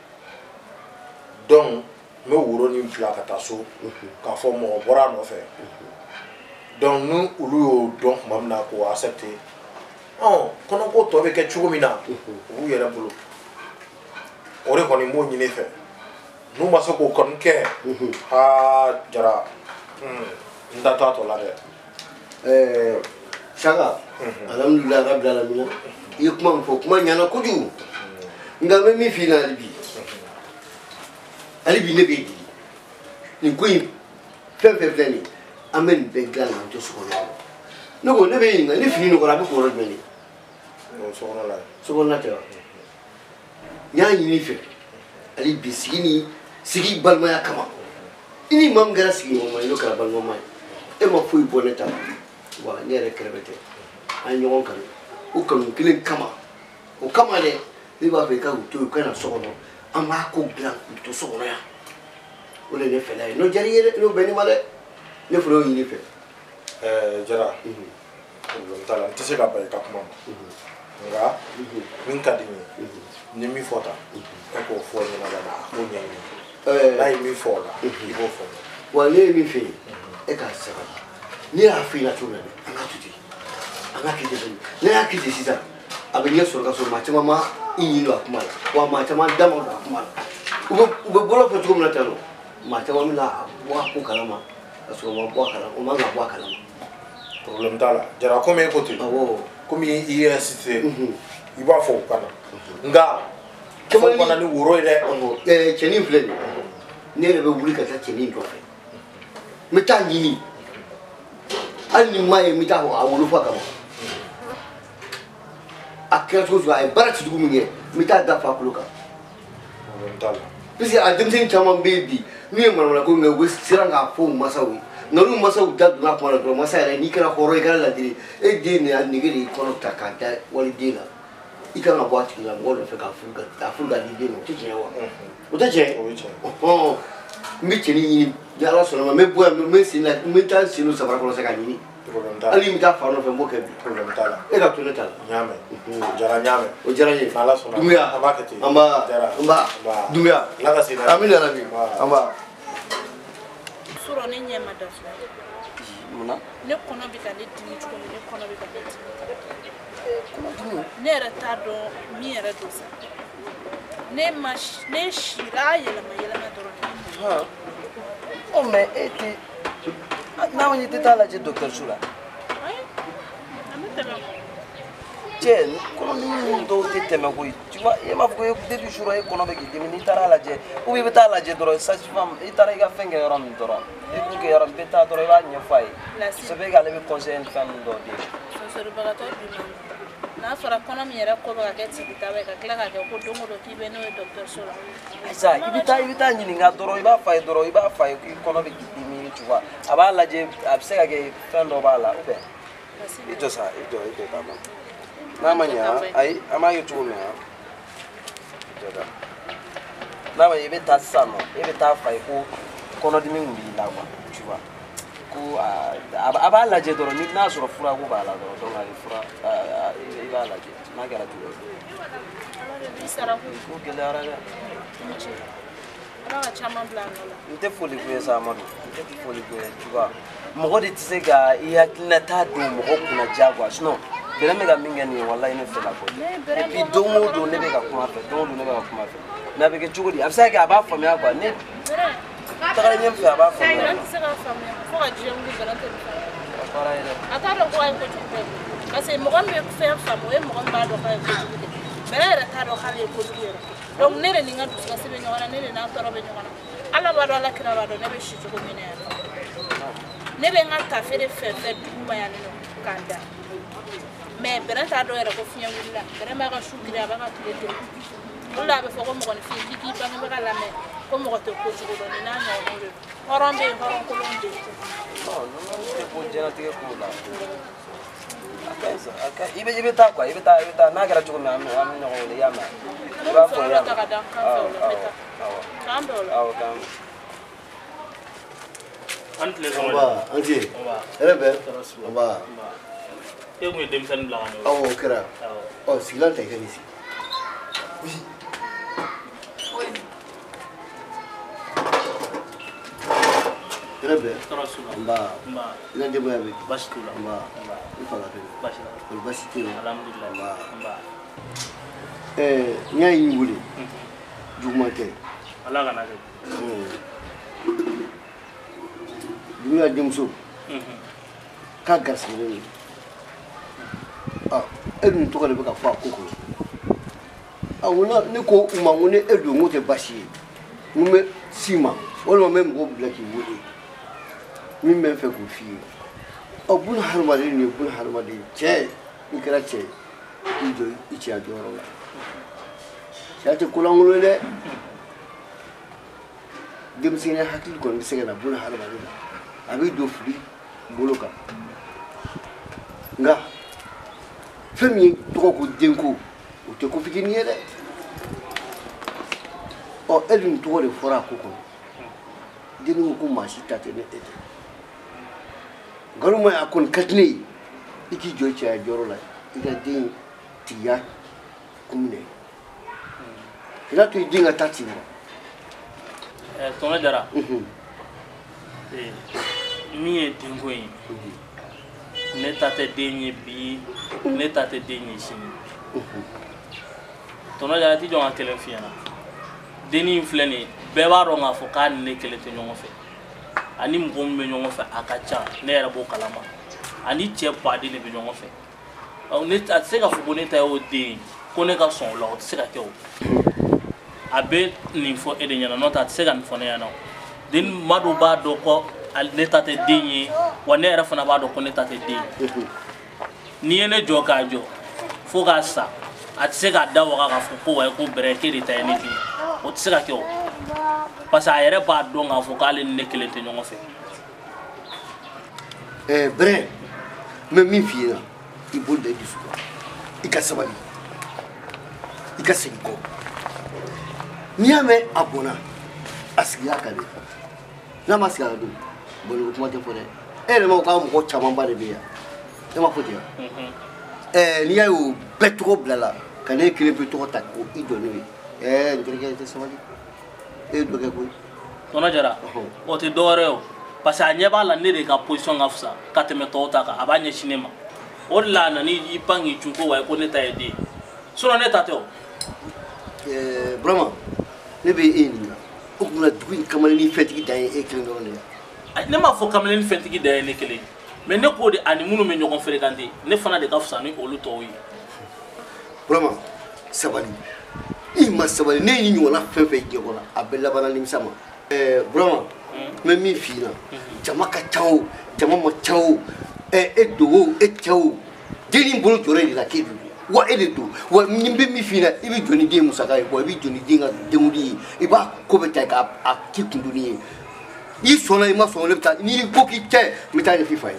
donc n bɛ woro nin bila ka taa so k'a fɔ mɔgɔ bɔra a nɔfɛ donc ni olu y'o dɔn tuma min na k'o accepter ɔ kɔnɔko tɔ bɛ kɛ cogo min na u b'u yɛrɛ bolo o de kɔni n b'o ɲini fɛ n'u ma se k'o kɔni kɛ aa Jara n da t'a tɔ la dɛ. ɛɛ Sanga alhamdulilayi rabbil alamin i ye kuma min fɔ kuma ɲana kojugu nka n bɛ min f'i ɲɛna hali bi hali bi ne b'e deli nin ko in fɛn fɛn filɛ nin ye an bɛ nin bɛɛ dilan na an tɛ sokɔnɔ ne ko ne bɛ ɲininka ni fini nɔgɔra a bɛ kɔrɔ jumɛn de. sokɔnɔla sokɔnɔla tɛ wa n y'a ɲini i fɛ hali bi sigi ni sigi balimaya kama i ni maa min kɛra sigiɲɔgɔnma ye n'o kɛra balimama ye e ma foyi bɔ ne ta la wa ne yɛrɛ kɛrɛfɛ tɛ an ye ɲɔgɔn kanu o kanu kelen kama o kama dɛ ne b'a fɛ i ka u to yen u ka na so kɔnɔ an b'a ko dilan u to so kɔnɔ yan o de ye ne fɛla ye n'o diyara i ye dɛ n'o bɛn ne ma dɛ ne fana y'o ɲini i fɛ. ɛɛ Jara problème t'a la n tɛ se ka ban i ka kuma ma nka min ka di n ye ni min fɔ tan e k'o fɔ ɲɛnabɔ na a k'o ɲɛɲini n'a ye min fɔ o la i b'o fɔ. wa ne ye min fɛ yen e k'a sabali ne y'a f'i ɲɛna cogo min na dɛ an ka to ten an ka kɛ ten ne y'a kɛ ten sisan a bɛ ɲɛ sɔrɔ ka sɔrɔ maa caman ma i ɲini don a kuma la wa maa caman da ma don a kuma la u bɛ u bɛ bɔlɔ fɛ cogo min na ten nɔ maa caman bɛna a bɔ a ko kalama ka sɔrɔ o ma bɔ a kalama o man ka bɔ a kalama. problème t'a la Jara komi e ko ten komi i ye insisté i b'a fɔ o ka na nka fɔ ka na ni woro ye dɛ. ɛɛ cɛnin filɛ nin ne yɛrɛ bɛ wuli ka taa cɛnin dɔ fɛ n bɛ taa ɲini hali ni maa ye n bɛ taa a wolofa kama a kɛra cogo o cogo a ye baara cijugu min kɛ n bɛ taa dafa a kulo kan parce que a denmisɛnnin caman bɛ yen bi n'u ye manamanako min kɛ u bɛ siran k'a fɔ u mansaw ye nka n'u mansaw da donna a kuma na dɔrɔn mansa yɛrɛ n'i kɛra hɔrɔn i kɛra ladiri e den de y'a nege de y'i kɔnɔ ta k'a da waliden la i kan ka bɔ a tigi la mɔgɔ nɔfɛ k'a furu k'a furu k'a di den ma o tɛ tiɲɛ wa o tɛ tiɲɛ n bɛ cɛnin ɲini ni ala sɔnna ma n bɛ bɔ yan n bɛ sen la n bɛ taa sen don sabara kɔnɔ sa k'a ɲini ali mi ta fa no fe mo ke bi problème tala e ka to ne tala nyame jara nyame o jara ye ala sona dumia abakati amba amba dumia la ka sina amin ya rabbi amba suro ne nyama da so muna ne kono bi ka ne dimi ko ne kono bi ka ne dimi ne era ta do mi era do sa ne mas ne shira yela ma yela ma doro ha o me ete na wani teta la je docteur Shura ai ametema je kono ni do tete me ko tu vois e ma ko début Shura e kono be ki dimi tara la je ou be ta la je doro sa fam e tara ga fenge yoram doro e ko ke yoram beta doro ba nya fay so be ga le be conseil en fam do de so so ba to bi na fara kono mi era ko ba ga ti bitawe ka kla ga ko dongo do ki be no docteur Shura Asa ibita ibita nyini nga doro iba fay doro iba fay kono be ki dimi tu vois aba la je absega ke fendo bala ube ito sa ito ito tama namanya ai ama youtube me ito nama ibe ta sano ibe ta fay ko kono dimi ngi la kwa tu vois ko aba la je doro ni na soro fura ko bala doro don ali fura iba la je na gara tu ko ke la raga Ara chama blanco la. Nte foli ko yesa amadu. Nte foli ko tu vois. Mo de tise ga iya kina ta do mo kuna jagwa. Sino. Bele me ga minga ni wallahi ne fela ko. Et puis domo do ne be ga kuma fe. Domo do ne be ga kuma fe. Na be ke chugodi. Absa ga aba fami agwa ne. Tagale nyem fe aba fami. Sai ran tise ga fami. Fo ga jiam ngi galante. Para ina. Ata do ko ay ko chugbe. Kasi mo gam be fe fami e mo gam ba do ka ko chugbe. Bele ra ta do khale ko chugbe. Donc nere ni ngatu ska sebe nyona nere na toro be nyona ala ba do ala kira ba do nebe shi ko mine ya nebe ngata fere fe fe duma ya no kanda me beranta do era ko finya willa bere ma ga shukira ba ga tulete ulla be foko mo ko fi kiki ba ne ba la me ko mo ko to ko chugo do ni na no no le horon be horon ko londe no no no te ko jena te ko la akaisa aka ibe ibe ta kwa ibe ta ibe ta na gara chugo me am am no le ya ma ba fo ya awo kam antle so ba anti rebe ba e mu dem san la no awo kira oh silan ta ke nisi rebe ba ba ina de boya be bashkula ba ifala be bashkula bashkula alhamdulillah ba eh nyai wuli jumate ala kana ke dunia dimso ka gasire ah edun to ka le ka fa kokoro ah wona ne ko uma wona edu ngote bashi mume sima wona me mo blaki wodi mi me fe ko fi oh bun harmade ni bun harmade che ikra che ijo ichi adoro la yate kulangulo de dem sine hakil ko ngisega na bun harmade abi do fri boloka nga femi to ko denko o te ko fikini de o edun to le fora ko ko dinu ko ma shi tate ne ete garuma akon katne iki jochi a jorola ida din tiya kumne ila to dinga tati mo eh tona dara eh mi e dingo yin ne tate denye bi ne tate denye sini tona dara ti jonga kelen fiana deni fleni be ba ro nga fo kan ne kele te nyongo fe ani mbo me nyongo fe akacha ne era bo kalama ani che pa de ne be nyongo fe on ne ta se ga fo boneta o de ko ne ka son la o se ga ke o abe ni fo e de nyana no ta se ga fo ne yana den madu ba do ko al ne tate denye wa ne era fo na ba do ko ne tate denye ni ene jo ka jo fo ga sa at se ga da wa ga fo ko wa ko breke de ta ni ti o se ga ke o parce que ayere ba do nga fo kale ne kele te nyongo fe eh bre me mi fina i bolde di suko ikasabali ikasiko niame abona asiya kale na masiya do bolo kuma te fore yɛrɛ ma ko mɔgɔ camanba de bɛ yan e ma fɔ ten ɛɛ n'i y'a ye o bɛɛ tɔgɔ bilala ka ne kelen pe tɔgɔ ta ko i jɔ n'o ye ɛɛ n terikɛ i tɛ sabali e ye dɔ kɛ koyi. Tɔnɔ Jara o tɛ dɔwɛrɛ ye o parce que a ɲɛ b'a la ne de ka position ka fisa ka tɛmɛ tɔw ta kan a b'a ɲɛsin ne ma o de la a nana i pan k'i cun ko wa ko ne ta ye den sinon ne ta tɛ o. ɛɛ Burama ne bɛ e ɲininka o tuma dugu in kamalennin fɛntigi dan ye e kelen dɔrɔn de ye. Ne m'a fɔ kamalennin fɛntigi dan ye ne kelen mais ne k'o de ani minnu bɛ ɲɔgɔn fréquenter ne fana de ka fisa ni olu tɔw ye. Burama sabali i ma sabali ne y'i ɲɔgɔnna fɛn fɛn diɲɛ kɔnɔ a bɛɛ labanna nimisa ma. ɛɛ Burama n bɛ min f'i ɲɛna jama ka ca o jama ma ca o ɛ e dogo e cɛ o den bolo jɔrɔ e de la k'e de don wa e de don wa n bɛ min f'i ɲɛna i bɛ jɔ ni den musaka ye wa i bɛ jɔ ni den ka denkundi ye i b'a ko bɛ ta k'a k'i kundonni ye n'i sɔnna i ma sɔn ne bɛ taa n'i ko k'i cɛ n bɛ taa ɲɛf'i fa ye.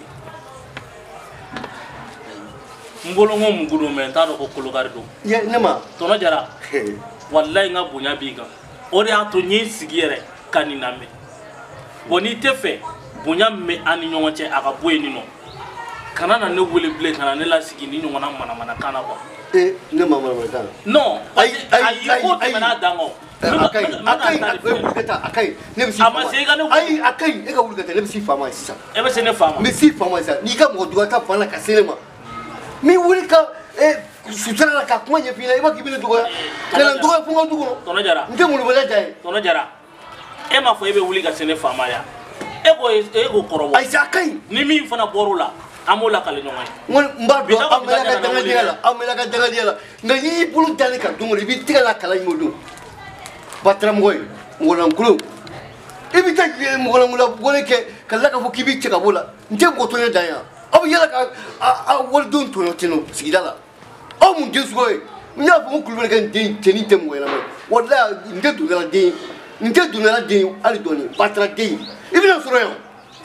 n bolo n ko mun don mɛ n t'a dɔn ko kolokari don. ne ma. Tɔnɔ Jara walayi n ka bonya b'i kan o de y'a to n ye n sigi yɛrɛ ka nin lamɛn bon n'i tɛ fɛ bonya min bɛ an ni ɲɔgɔn cɛ a ka bɔ yen nin nɔ kana na ne wele bilen ka na ne lasigi ni ɲɔgɔnna manamanakan na quoi. ee ne ma manamanakan. non ayi ayi ko tɛmɛna dan kan. a ka ɲi a ka ɲi a ka wuli ka taa a ka ɲi ne bɛ s'i fa ma. a ma se i ka ne wuli. ayi a ka ɲi e ka wuli ka taa ne bɛ s'i fa ma sisan. e bɛ se ne fa ma. n bɛ s'i fa ma sisan n'i ka mɔgɔ juguya ta fan la ka se ne ma n bɛ wuli ka sutura la ka kuma ɲɛf'i ɲɛna i b'a k'i bɛ ne dɔgɔya ka na n dɔgɔya fo n ka du kɔnɔ. Tɔnɔ Jara n tɛ molobaliya ja ye. Tɔnɔ Jara e m'a fɔ e bɛ wuli ka se ne fa ma yan e ko e ko kɔrɔbɔ. ayi a ka ɲi. ni min fana bɔr'o la an b'o lakale ɲɔgɔn ye. n b'a dɔn aw mɛnna ka dangadenya la aw mɛnna ka dangadenya la nka n'i y'i bolo da ne kan don o don i b'i tɛgɛ la kalan ɲini o don bataramɔgɔ ye mɔgɔlankolon i bɛ taa mɔgɔlankolon wale kɛ ka tila k'a fɔ k'i b'i cɛ ka bɔ o la n tɛ mɔgɔ tɔɲɔ dan yan aw bɛ yala ka a walidenw tɔɲɔ ten nɔ sigida la aw mun den sugu ye n y'a fɔ ko kulubali ka n den cɛnin tɛ mɔgɔ ɲɛnama ye walayi n tɛ dundala den ye n tɛ dundala den ye hali dɔɔni batara den i bɛna sɔrɔ yan.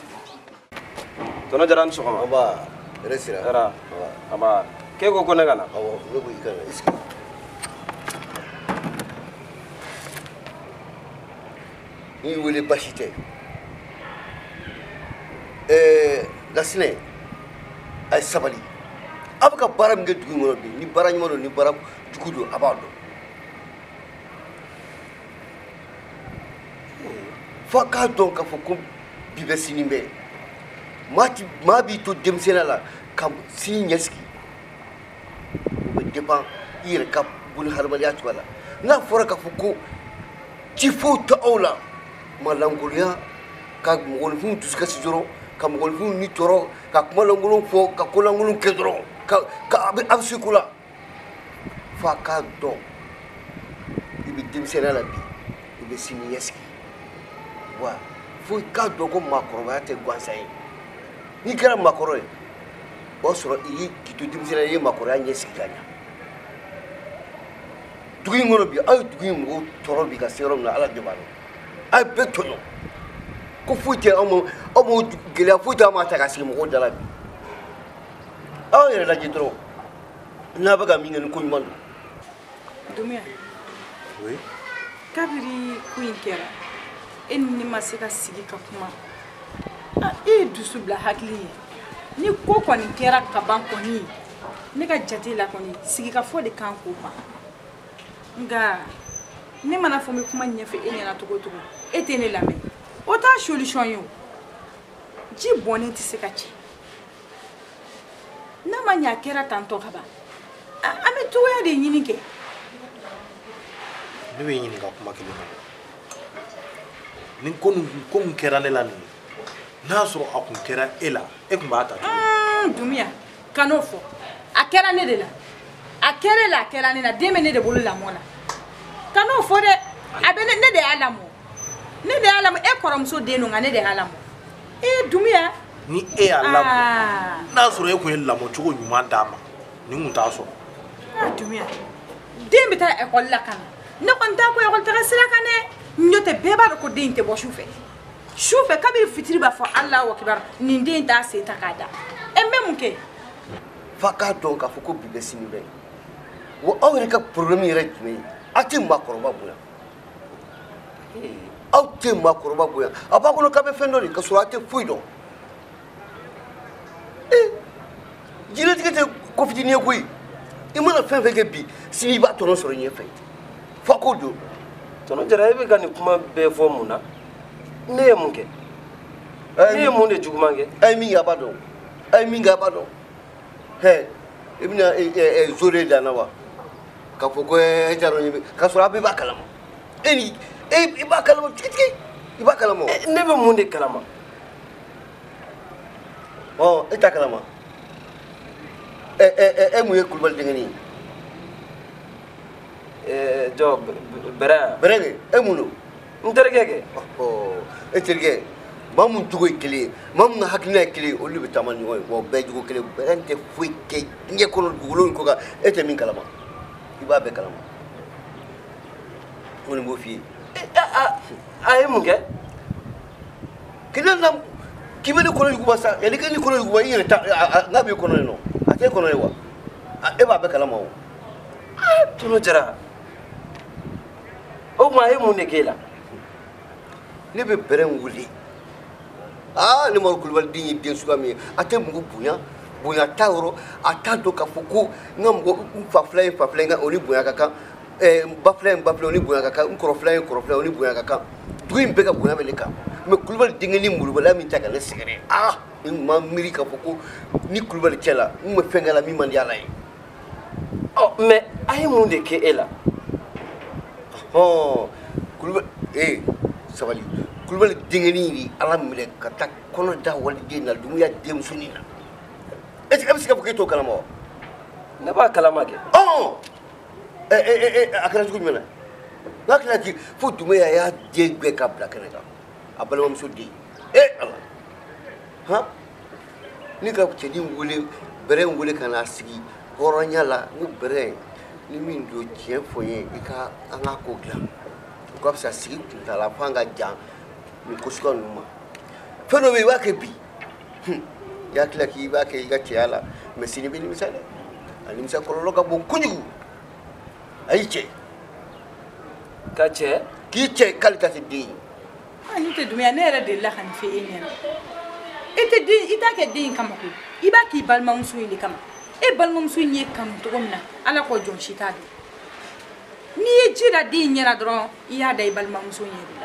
Tɔnɔ Jara ni sɔgɔma. Anba hɛrɛ sira. Hɛrɛ anba k'e ko ko ne ka na. awɔ ne ko i ka na i sigi. n y'i wele basi tɛ ɛɛ Lasinɛ a ye sabali a bɛ ka baara min kɛ dugu in kɔnɔ bi ni baara ɲuman don ni baara jugu don a b'a dɔn f'a k'a dɔn k'a fɔ ko bi bɛ sini bɛ maa ti maa b'i to denmisɛnninya la ka sini ɲɛsigi o bɛ dépend i yɛrɛ ka bolo hadamadenya cogoya la n'a fɔra k'a fɔ ko ci foyi tɛ aw la malangoloya ka mɔgɔninfinw dusukasi dɔrɔn ka mɔgɔninfinw ni tɔɔrɔ ka kuma lankolon fɔ ka ko lankolon kɛ dɔrɔn ka ka a bɛ a bɛ se ko la f'a k'a dɔn i bɛ denmisɛnninya la bi i bɛ sini ɲɛsigi wa fo i k'a dɔn ko maakɔrɔbaya tɛ gansan ye n'i kɛra maakɔrɔ ye o y'a sɔrɔ i y'i k'i to denmisɛnninya i ye maakɔrɔya ɲɛsigi ka ɲa dugu in kɔnɔ bi aw ye dugu in mɔgɔw tɔɔrɔ bi ka se yɔrɔ min na ala de b'a dɔn a ye bɛɛ tɔɲɔ ko foyi tɛ aw ma aw ma gɛlɛya foyi tɛ aw ma ta ka sigi mɔgɔw da la bi aw yɛrɛ lajɛ dɔrɔn n'a bɛ ka min kɛ ni ko ɲuman don. Dumbuya oui kabiri ko in kɛra e ni ne ma se ka sigi ka kuma ah e ye dusu bila hakili ye ni ko kɔni kɛra ka ban kɔni ne ka jate la kɔni sigi ka fɔ de kan k'o ban nka ne mana fɔ n bɛ kuma ɲɛfɛ e ɲɛna cogo o cogo e tɛ ne lamɛn o t'a solution ye o ji bɔnnen tɛ se ka cɛ n'a ma ɲɛ a kɛra tantɔ ka ban an bɛ cogoya de ɲini kɛ. ne bɛ ɲininka kuma kelen na ni ko ko mun kɛra ne la nin n'a y'a sɔrɔ a kun kɛra e la e kun b'a ta cogo. Dumbuya kan'o fɔ a kɛra ne de la a kɛra e la a kɛra ne la den bɛ ne de bolo lamɔ la kan'o fɔ dɛ a bɛ ne ne de y'a lamɔ ne de y'a lamɔ e kɔrɔmuso den don nka ne de y'a lamɔ ee Dumbuya. ni e y'a lamɔ n'a sɔrɔ e kun ye lamɔ cogo ɲuman d'a ma nin kun t'a sɔrɔ. aa Dumbuya den bɛ taa ekɔli la ka na ne kɔni t'a ko ekɔli taga sira kan dɛ n'o tɛ bɛɛ b'a dɔn ko den in tɛ bɔ su fɛ su fɛ kabiri fitiri b'a fɔ Alahu akibaru nin den t'a sen ta k'a da e bɛ mun kɛ. f'a k'a dɔn k'a fɔ ko bi bɛ sini bɛ wa aw yɛrɛ ka problème yɛrɛ jumɛn ye aw tɛ maakɔrɔba bonya aw tɛ maakɔrɔba bonya a b'a kɔnɔ k'a bɛ fɛn dɔ de ka sɔrɔ aw tɛ foyi dɔn ko fitini ye koyi I mana fɛn fɛn kɛ bi sini I b'a tɔnɔ sɔrɔ ɲɛfɛ fɔ ko don tɔnɔ jara e bɛ ka nin kuma bɛɛ fɔ mun na ne ye mun kɛ ne ye mun de juguman kɛ a ye min kɛ a b'a dɔn a ye min kɛ a b'a dɔn hɛ I bɛna zore danna wa k'a fɔ ko e t'a dɔn ɲɛ k'a sɔrɔ a bɛɛ b'a kalama e ni e I b'a kalama tigitigi I b'a kalama ne bɛ mun de kalama ɔ e t'a kalama ɛ ɛ ɛ mun ye Kulibali denkɛnin ye jɔ bɛrɛ bɛrɛ kɛ e mun don n terikɛ kɛ e terikɛ maa mun jogo ye kelen ye maa mun ka hakilina ye kelen ye olu de bɛ taama ɲɔgɔn ye wa bɛɛ jogo kelen bɛrɛ tɛ foyi kɛ diɲɛ kɔnɔ dugukolo in kɔ kan e tɛ min kalama I b'a bɛɛ kalama ko nin b'o f'i ye a ye mun kɛ kelen na k'i bɛ ne kɔnɔ yuguba sa yanni k'i ni kɔnɔ yuguba I yɛrɛ ta n'a b'i kɔnɔ yen nɔ a tɛ e kɔnɔ ye wa e b'a bɛɛ kalama o tɔnɔ jara o tuma a ye mun de k'e la ne bɛ bɛrɛ wuli aa ne ma Kulibali den ye den suguya min ye a tɛ mugu bonya bonya t'a yɔrɔ a t'a dɔn k'a fɔ ko n ka mɔgɔ n fa fila ye fa fila ye o ni bonya ka kan n ba fila ye ba fila o ni bonya ka kan n kɔrɔ fila ye kɔrɔ fila o ni bonya ka kan dugu in bɛɛ ka bonya bɛ ne kan mɛ Kulibali denkɛnin molobaliya min ta ka ne sɛgɛrɛ aa n tun ma miiri k'a fɔ ko ni Kulibali cɛ la n tun bɛ fɛn kɛ la min man di Ala ye ɔ mɛ a ye mun de kɛ e la hɔn Kulibali ee sabali Kulibali denkɛnin de Ala minɛ ka taa kɔnɔ da waliden na dumuya denmusonin na est-ce que e bɛ se k'a fɔ k'e t'o kalama wa ne b'a kalama kɛ ɔn ɛ ɛ ɛ a kɛra cogo jumɛn na n hakili la k'i fo Dumuya y'a den bɛɛ ka bila kɛnɛ kan a balimamuso den ee Ala han ne ka cɛnin wele bɛrɛ in wele ka n'a sigi hɔrɔnya la n ko bɛrɛ ni min don tiɲɛ fɔ n ye I ka an ka ko dilan o ka fisa sigi kuntala fo an ka jan nin ko suguya ninnu ma fɛn dɔ bɛ yen I b'a kɛ bi I hakili la k'i b'a kɛ I ka cɛya la mɛ sini bɛ nimisa dɛ a nimisa kɔlɔlɔ ka bon kojugu a y'i cɛ ka cɛ k'i cɛ k'ale ta tɛ den ye a ni tɛ Dumuya ne yɛrɛ delila ka nin fɔ e ɲɛna I tɛ den I t'a kɛ den in kama koyi I b'a k'i balimamuso in de kama e balimamuso in ye kanu cogo min na Ala ko jɔn si t'a dɔn n'i ye ji da den in ɲɛna dɔrɔn I y'a da I balimamuso in yɛrɛ la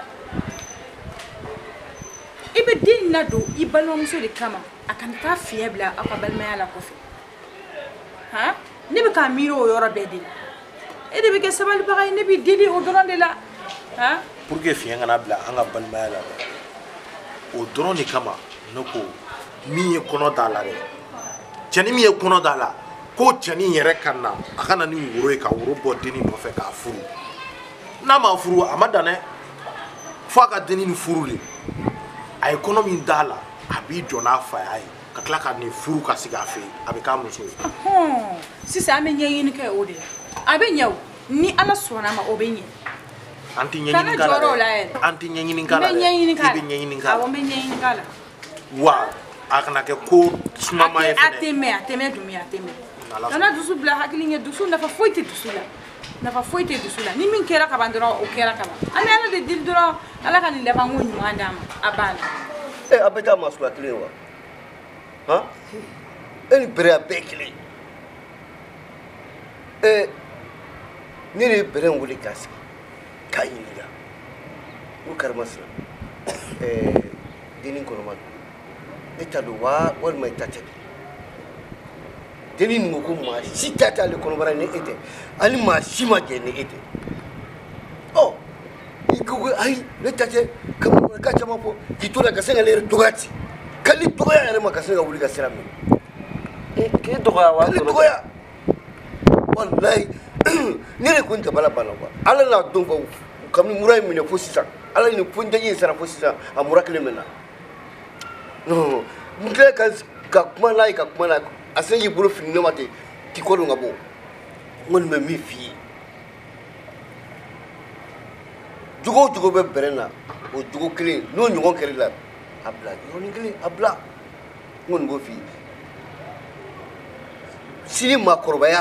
I bɛ den in ladon I balimamuso de kama a kana taa fiɲɛ bila aw ka balimaya la kɔfɛ han ne bɛ k'a miiri o yɔrɔ bɛɛ de la e de bɛ kɛ sabalibaga ye ne b'i deli o dɔrɔn de la han pour que fiɲɛ kana bila an ka balimaya la dɛ o dɔrɔn de kama ne ko min ye kɔnɔ d'a la dɛ cɛnin min ye kɔnɔ d'a la ko cɛnin yɛrɛ ka na a ka na ni woro ye ka woro bɔ dennin nɔfɛ k'a furu n'a ma furu a ma dan dɛ fo a ka dennin ni furu de a ye kɔnɔ min d'a la a b'i jɔ n'a fa y'a ye ka tila ka nin furu ka sigi a fɛ yen a bɛ k'a muso ye hɔn sisan an bɛ ɲɛɲini kɛ o de la a bɛ ɲɛ o ni Ala sɔnna a ma o bɛ ɲɛ an tɛ ɲɛɲini k'a la dɛ an tɛ ɲɛɲini k'a la dɛ i bɛ ɲɛɲini k'a la awɔ n bɛ ɲɛɲini k'a la wa a kana kɛ ko sumama ye fɛnɛ a tɛ mɛn a tɛ mɛn Dumuya a tɛ mɛn kana dusu bila hakili ɲɛ dusu nafa foyi tɛ dusu la nafa foyi tɛ dusu la ni min kɛra kaban dɔrɔn o kɛra kaban an bɛ Ala de deli dɔrɔn Ala ka nin laban ko ɲuman d'an ma a banna ee a bɛɛ t'a masuguya kelen ye wa han e ni bɛrɛ a bɛɛ ye kelen ye ee ne de ye bɛrɛ in wele k'a sigi k'a ɲininka n ko karimasina ɛɛ dennin kɔnɔma don e ta don wa walima i ta tɛ dennin nin ko ko maa si ta tɛ ale kɔnɔbara ni e tɛ hali maa si ma jɛ ni e tɛ ɔ i ko ko ayi ne ta tɛ ka ka caman fɔ k'i to la ka se ka ne yɛrɛ dɔgɔya ten k'ale dɔgɔya yɛrɛ ma ka se ka wuli ka sira minɛ k'e dɔgɔya wa k'ale dɔgɔya walayi ne de ko n tabala banna kuwa ala n'a dɔn ko kabini mura in minɛ fo sisan ala ni ko n tɛ in sara fo sisan a mura kelen mɛ na non n tila ka ka kuma n'a ye ka kuma n'a ye a se k'i bolo fini ne ma ten k'i kɔ don ka bɔ n kɔni bɛ min f'i ye jogo o jogo bɛ bɛrɛ na o jogo kelen n'o ɲɔgɔn kɛr'i la a bila yɔrɔnin kelen a bila n kɔni b'o f'i ye sini maakɔrɔbaya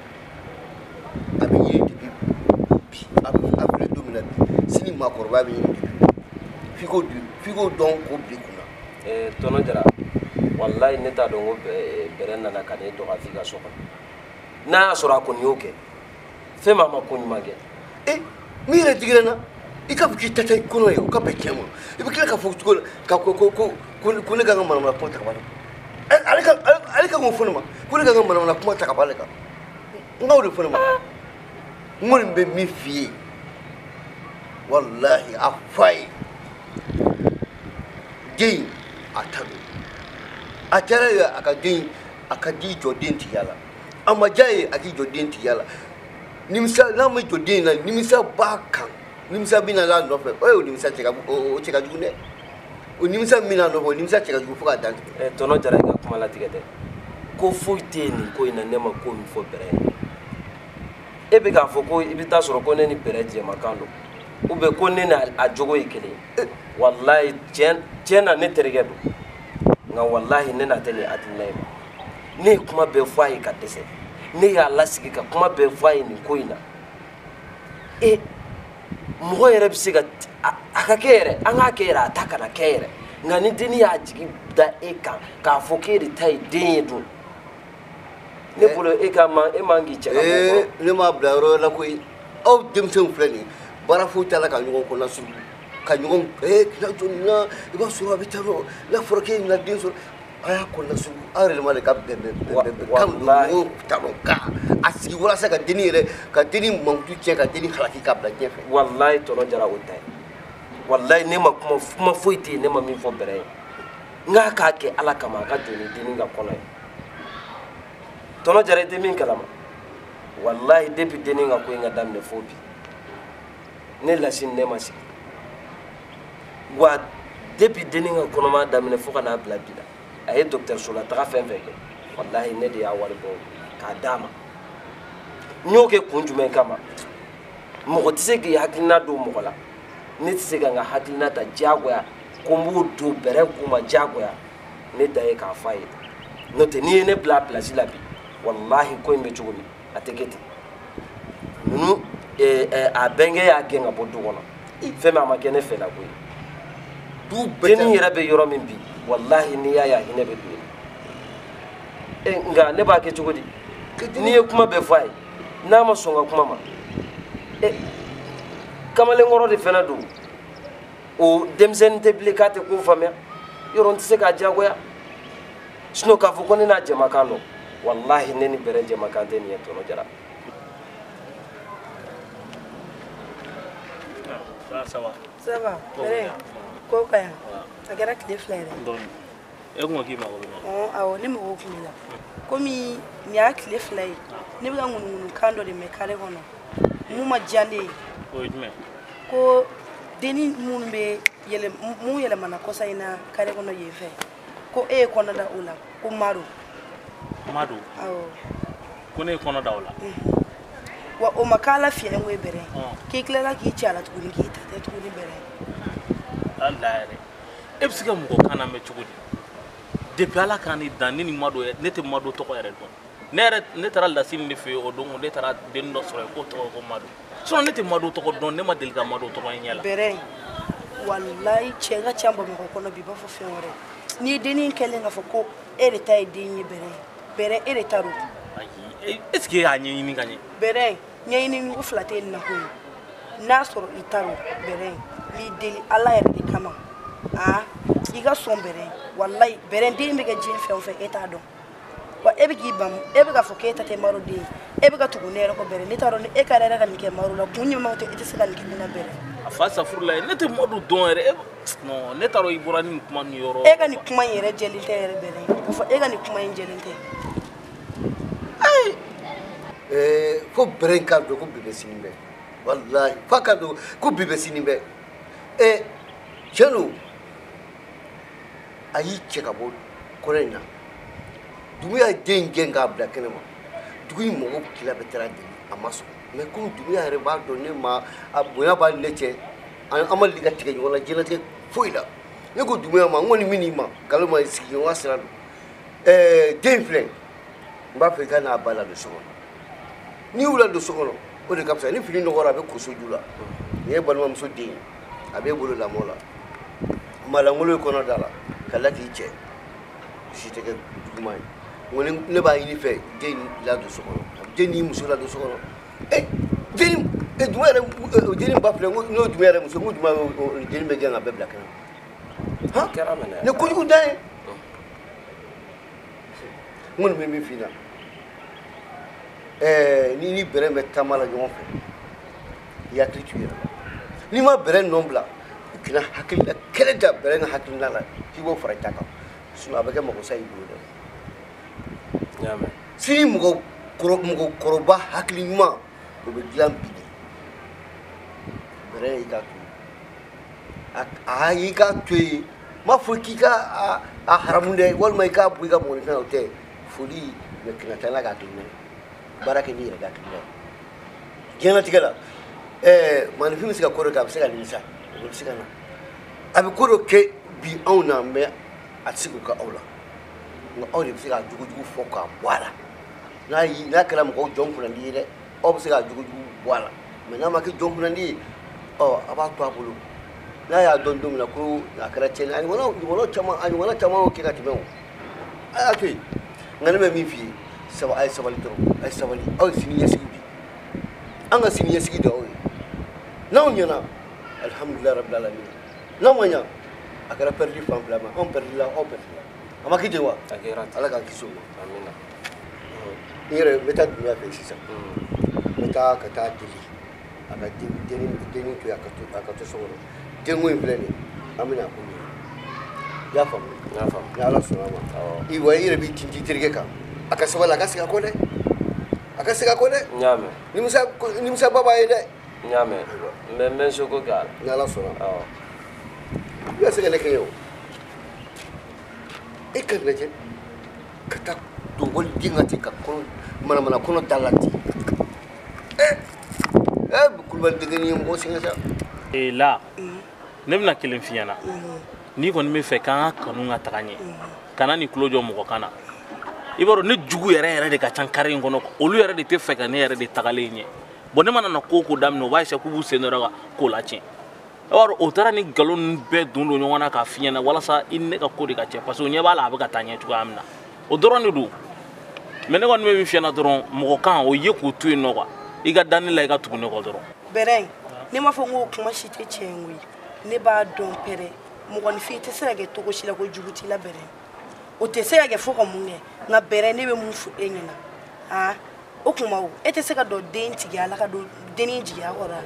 a bɛ ɲini depuis bi a filɛ don min na bi sini maakɔrɔbaya bɛ ɲini depuis f'i k'o f'i k'o dɔn k'o bila i kunna. ɛɛ tɔnɔ jara wallahi ne t'a dɔn ko bɛrɛ nana ka ne dɔgɔ f'i ka so kɔnɔ n'a y'a sɔrɔ a kɔni y'o kɛ fɛn maa ma ko ɲuman kɛ eh min yɛrɛ digira n na i ka fɔ k'i ta tɛ i kɔnɔ ye o ka bɛn tiɲɛ ma i bɛ tila ka fɔ cogo la ka ko ko ko ko ne ka n ka manamana kuma ta ka bɔ a la ale ka ale ka k'o fɔ ne ma ko ne ka n ka manamana kuma ta ka bɔ ale kan n k'o de fɔ ne ma n kɔni bɛ min f'i ye wallahi a fa ye den a ta don a taara ye a ka den a ka di jɔ den tigiya la a ma diya ye a k'i jɔ den tigiya la nimisa n'a ma jɔ den na nimisa b'a kan nimisa bɛ na a nɔfɛ o ye o nimisa cɛ ka o cɛ ka jugu dɛ o nimisa min n'a nɔfɛ o nimisa cɛ ka jugu fo k'a dan tigɛ. ɛ tɔnɔ jara i ka kuma latigɛ dɛ ko foyi tɛ yen nin ko in na ne ma ko min fɔ bɛrɛ ye e bɛ k'a fɔ ko i bɛ taa sɔrɔ ko ne ni bɛrɛ jɛmakan don ou bien ko ne n'a jogo ye kelen ye walahi tiɲɛ na ne terikɛ don nka walahi ne n'a tɛ nin hakilina ye ma ne ye kuma bɛɛ fɔ a ye ka dɛsɛ ne y'a lasigi ka kuma bɛɛ fɔ a ye nin ko in na e mɔgɔ yɛrɛ bɛ se ka a ka kɛ yɛrɛ an k'a kɛ yɛrɛ a ta kana kɛ yɛrɛ nka ni denni y'a jigi da e kan k'a fɔ k'e de ta ye den ye dun ne bolo e ka ma e man k'i cɛ ka bɔ kɔrɔ. ne m'a bila yɔrɔ la koyi aw denmisɛnw filɛ nin ye baara foyi t'a la ka ɲɔgɔn kɔnɔ suru ka ɲɔgɔn ee kila jɔnni na i b'a sɔrɔ a bɛ taa nɔ n'a fɔra k'e bɛna den sɔrɔ a y'a kɔnɔ suru aw yɛrɛ ma de ka bɛn bɛn bɛn bɛn kan don ɲɔgɔn talon kan a sigi walasa ka denni yɛrɛ ka denni mankutu tiɲɛ ka denni halaki k'a bila diɲɛ fɛ. walayi tɔnɔ jara o ta ye walayi ne ma kuma kuma foyi tɛ yen ne ma min fɔ bɛrɛ ye n k'a k'a kɛ ala kama a ka jɔ ni denni ka kɔnɔ ye tɔnɔ jara i tɛ min kalama walayi depuis denni ka ko in ka daminɛ fo bi ne lasini ne ma sigi wa depuis denni ka kɔnɔmaya daminɛ fo ka n'a bila bi la a ye dɔkitɛriso la taga fɛn fɛn kɛ walahi ne de y'a wari bɔ k'a d'a ma n y'o kɛ kun jumɛn kama mɔgɔ tɛ se k'i hakilina don mɔgɔ la ne tɛ se ka n ka hakilina ta diyagoya ko n b'o don bɛrɛ kun ma diyagoya ne da ye k'a f'a ye n'o tɛ n'i ye ne bila a pilasi la bi walahi ko in bɛ cogo min a tɛ kɛ ten ninnu a bɛnkɛ y'a gɛn ka bɔ du kɔnɔ fɛn min a ma kɛ ne fɛ la koyi denni yɛrɛ bɛ yɔrɔ min bi walahi n'i y'a ye a hinɛ bɛ don e la nka ne b'a kɛ cogo di n'i ye kuma bɛɛ fɔ a ye n'a ma sɔn ka kuma ma e kamalenkɔrɔ de fana don o denmisɛnnin tɛ bilen k'a tɛ ko faamuya yɔrɔ n tɛ se k'a diyagoya sinon k'a fɔ ko ne n'a jɛmakan don walahi ne ni bɛrɛ jɛmakan tɛ nin ye tɔnɔ jara. Ça va. Ça va. Bɛrɛ ko ka yan a kɛra tile fila yɛrɛ. Dɔɔni. E kun ko k'i mago bɛ ne la. Ɔn awɔ ne mago kun b'i la. Komi nin y'a tile fila ye ne bɛ ka ŋunuŋunu kan dɔ de mɛn kare kɔnɔ mun ma diya ne ye. O ye jumɛn? Ko denni minnu bɛ yɛlɛ mun yɛlɛmana kɔsa in na kare kɔnɔ yen fɛ ko e ye kɔnɔ da o la ko Mado. Mado. Awɔ. Ko ne ye kɔnɔ da o la. Wa o ma k'ala fiyɛn ko ye bɛrɛ k'i tilala k'i ci a la tuguni k'i ta tɛ tuguni bɛrɛ. Ala yɛrɛ e bɛ se ka mɔgɔ kan lamɛn cogo di depuis ala k'an ni dan ne ni Mado yɛrɛ ne tɛ Mado tɔgɔ yɛrɛ dɔn ne yɛrɛ ne taara Lasini de fɛ yen o don ne taara denni dɔ sɔrɔ yen k'o tɔgɔ ko Mado sinon ne tɛ Mado tɔgɔ dɔn ne ma deli ka Mado tɔgɔ ye ɲɛ la. Bɛrɛ walayi cɛ ka ca Bamakɔ kɔnɔ bi i b'a fɔ fɛn wɛrɛ n'i ye denni kɛlen k'a fɔ ko e de ta ye den ye bɛrɛ bɛrɛ e de ta don. Ayi est ce que e y'a ɲɛɲini ka ɲɛ. Bɛrɛ ɲɛɲini ko fila tɛ nin na ko ye n'a sɔrɔ i ta don bɛrɛ n'i deli ala yɛrɛ de kama aa i ka sɔn bɛrɛ walayi bɛrɛ den bɛ kɛ diɲɛ fɛn o fɛn e t'a dɔn wa e bɛ k'i ban e bɛ k'a fɔ k'e ta tɛ Maro den ye e bɛ ka tugu ne yɛrɛ kɔ bɛrɛ ne t'a dɔn e ka yɛrɛ ka nin kɛ Maro la kun ɲuman tɛ e tɛ se ka nin kɛ ne na bɛrɛ. A fa safurula ye ne tɛ Mado dɔn yɛrɛ non ne t'a dɔn i bɔra ni nin kuma nin yɔrɔ. E ka nin kuma in yɛrɛ jɛlen tɛ yɛrɛ bɛrɛ k'a fɔ e ka nin kuma in jɛlen tɛ. ayi ɛɛ ko bɛrɛ in k'a dɔn ko bi bɛ sini bɛ walayi f'a k'a dɔn ko bi bɛ sini bɛ ɛ tiɲɛ don a y'i cɛ ka bɔ kɔrɔ in na dugu y'a den gɛn k'a bila kɛnɛ ma dugu in mɔgɔw tila bɛ taara deli a ma sɔn mɛ komi dugu yɛrɛ b'a dɔn ne ma a bonya b'a ne cɛ an ma deli ka tigɛ ɲɔgɔn na diɲɛlatigɛ foyi la ne ko dugu ma n kɔni bɛ n'i ma nkalon ma sigiɲɔgɔn sira don ɛɛ den filɛ n b'a fɛ i ka n'a ba la don so kɔnɔ n'i y'u la don so kɔnɔ o de ka fisa ni fini nɔgɔra a bɛ koso ju la nin ye balimamuso den ye a bɛ bolo lamɔ la malangolo ye kɔnɔ da la ka la k'i cɛ si tɛ kɛ juguman ye n ko ne b'a ɲini fɛ den ladon so kɔnɔ den ni muso ladon so kɔnɔ ɛ jeni juma yɛrɛ jeni ba filɛ n'o juma yɛrɛ muso n ko juma jeni bɛ gɛn ka bɛɛ bila kɛnɛ han kɛra mɛ dɛ ne kojugu dan ye n kɔni bɛ min f'i la ɛɛ ni ni bɛrɛ bɛ taama la ɲɔgɔn fɛ i hakili t'u yɛrɛ la n'i ma bɛrɛ nɔ bila i kana hakili la kɛlɛ da bɛrɛ ka hakilina la k'i b'o fara i ta kan sinon a bɛ kɛ magosa y'i bolo dɛ. N y'a mɛn. sini mɔgɔ kɔrɔ mɔgɔ kɔrɔba hakili ɲuman o bɛ dilan bi de bɛrɛ y'i ka to yen a y'i ka to yen m'a fɔ k'i ka a haramu dɛ walima i k'a bɔ i ka mɔgɔninfɛn o tɛ foli mɛ kɛnɛtala k'a kelen dɛ baara kɛ n'i yɛrɛ ka kelen dɛ diɲɛlatigɛ la ɛɛ maanifin bɛ se ka ko dɔ kɛ a bɛ se ka nimisa o bɛ se ka na a bɛ ko dɔ kɛ bi anw na mɛ a tɛ se k'o kɛ aw la nka aw de bɛ se ka jugujugu fɔ k'a bɔ a la n'a yi n'a kɛra mɔgɔw jɔn kunnandi ye dɛ aw bɛ se ka jugujugu bɔ a la mɛ n'a ma kɛ jɔn kunnandi ye ɔ a b'a to a bolo n'a y'a dɔn don min na ko a kɛra tiɲɛni a ɲɔgɔnnaw ɲɔgɔnnaw caman a ɲɔgɔnna caman y'o kɛ ka tɛmɛ o a y'a to yen nka ne bɛ min f'i ye saba a ye sabali dɔrɔn a ye sabali aw ye sini ɲɛsigi bi an ka sini ɲɛsigi de aw ye n'aw ɲɛna alihamudulilayi rabil alamin n'aw ma ɲa a kɛra pɛridi fan fila ma anw pɛridi la aw pɛridi la a ma kɛ ten wa ala k'an kisi o ma amina n yɛrɛ n bɛ taa dunuya fɛ sisan n bɛ taa ka taa deli a ka denni denni to yen a ka to a ka to so kɔnɔ denko in filɛ nin ye an bɛna a ko ɲɛ i y'a faamu n y'a faamu ni ala sɔnna a ma i wa i yɛrɛ b'i tintin terikɛ kan a ka sabali a ka segin a kɔ dɛ a ka segin a kɔ dɛ n y'a mɛn nimisa nimisaba b'a ye dɛ n y'a mɛn n bɛ n bɛ seko kɛ a la ni ala sɔnna awɔ i bɛ se ka ne kɛ o e ka lajɛ ka taa dongoli den ka ten ka kɔnɔ manamana kɔnɔ da la ten ɛ ɛ kulubali dengɛni ye mɔgɔ sɛgɛn sa ee la ne bɛna kelen f'i ɲɛna n'i kɔni bɛ fɛ k'an ka kanu ka taga ɲɛ kana ni tulo jɔ mɔgɔ kan na i b'a dɔn ne jugu yɛrɛ yɛrɛ de ka ca kari in kɔnɔ olu yɛrɛ de tɛ fɛ ka ne yɛrɛ de tagalen ɲɛ bɔn ne mana na ko o ko daminɛ o b'a ese k'u b'u sen dɔ ka ko la tiɲɛ i b'a dɔn o taara ni nkalon ninnu bɛɛ don don ɲɔgɔn na k'a f'i ɲɛna walasa i ni ne ka ko de ka cɛ parce que o ɲɛ b'a la a bɛ ka taa ɲɛ cogoya min na o dɔrɔn de don mɛ ne kɔni bɛ min f'i ɲɛna dɔrɔn mɔgɔ kan o ye k'o to yen nɔ quoi i ka da ne la i ka tugu ne kɔ dɔrɔn. bɛrɛ ne m'a fɔ n k'o kuma si tɛ tiɲɛ ye koyi ne b'a dɔn pɛrɛ mɔgɔninfin tɛ se ka kɛ cogo si la ko jugu t'i la bɛrɛ o tɛ se ka kɛ fo ka mun kɛ nka bɛrɛ ne bɛ mun fɔ e ɲɛna aa o kuma o e tɛ se ka dɔn den tigi ala ka don denni jigi a kɔrɔ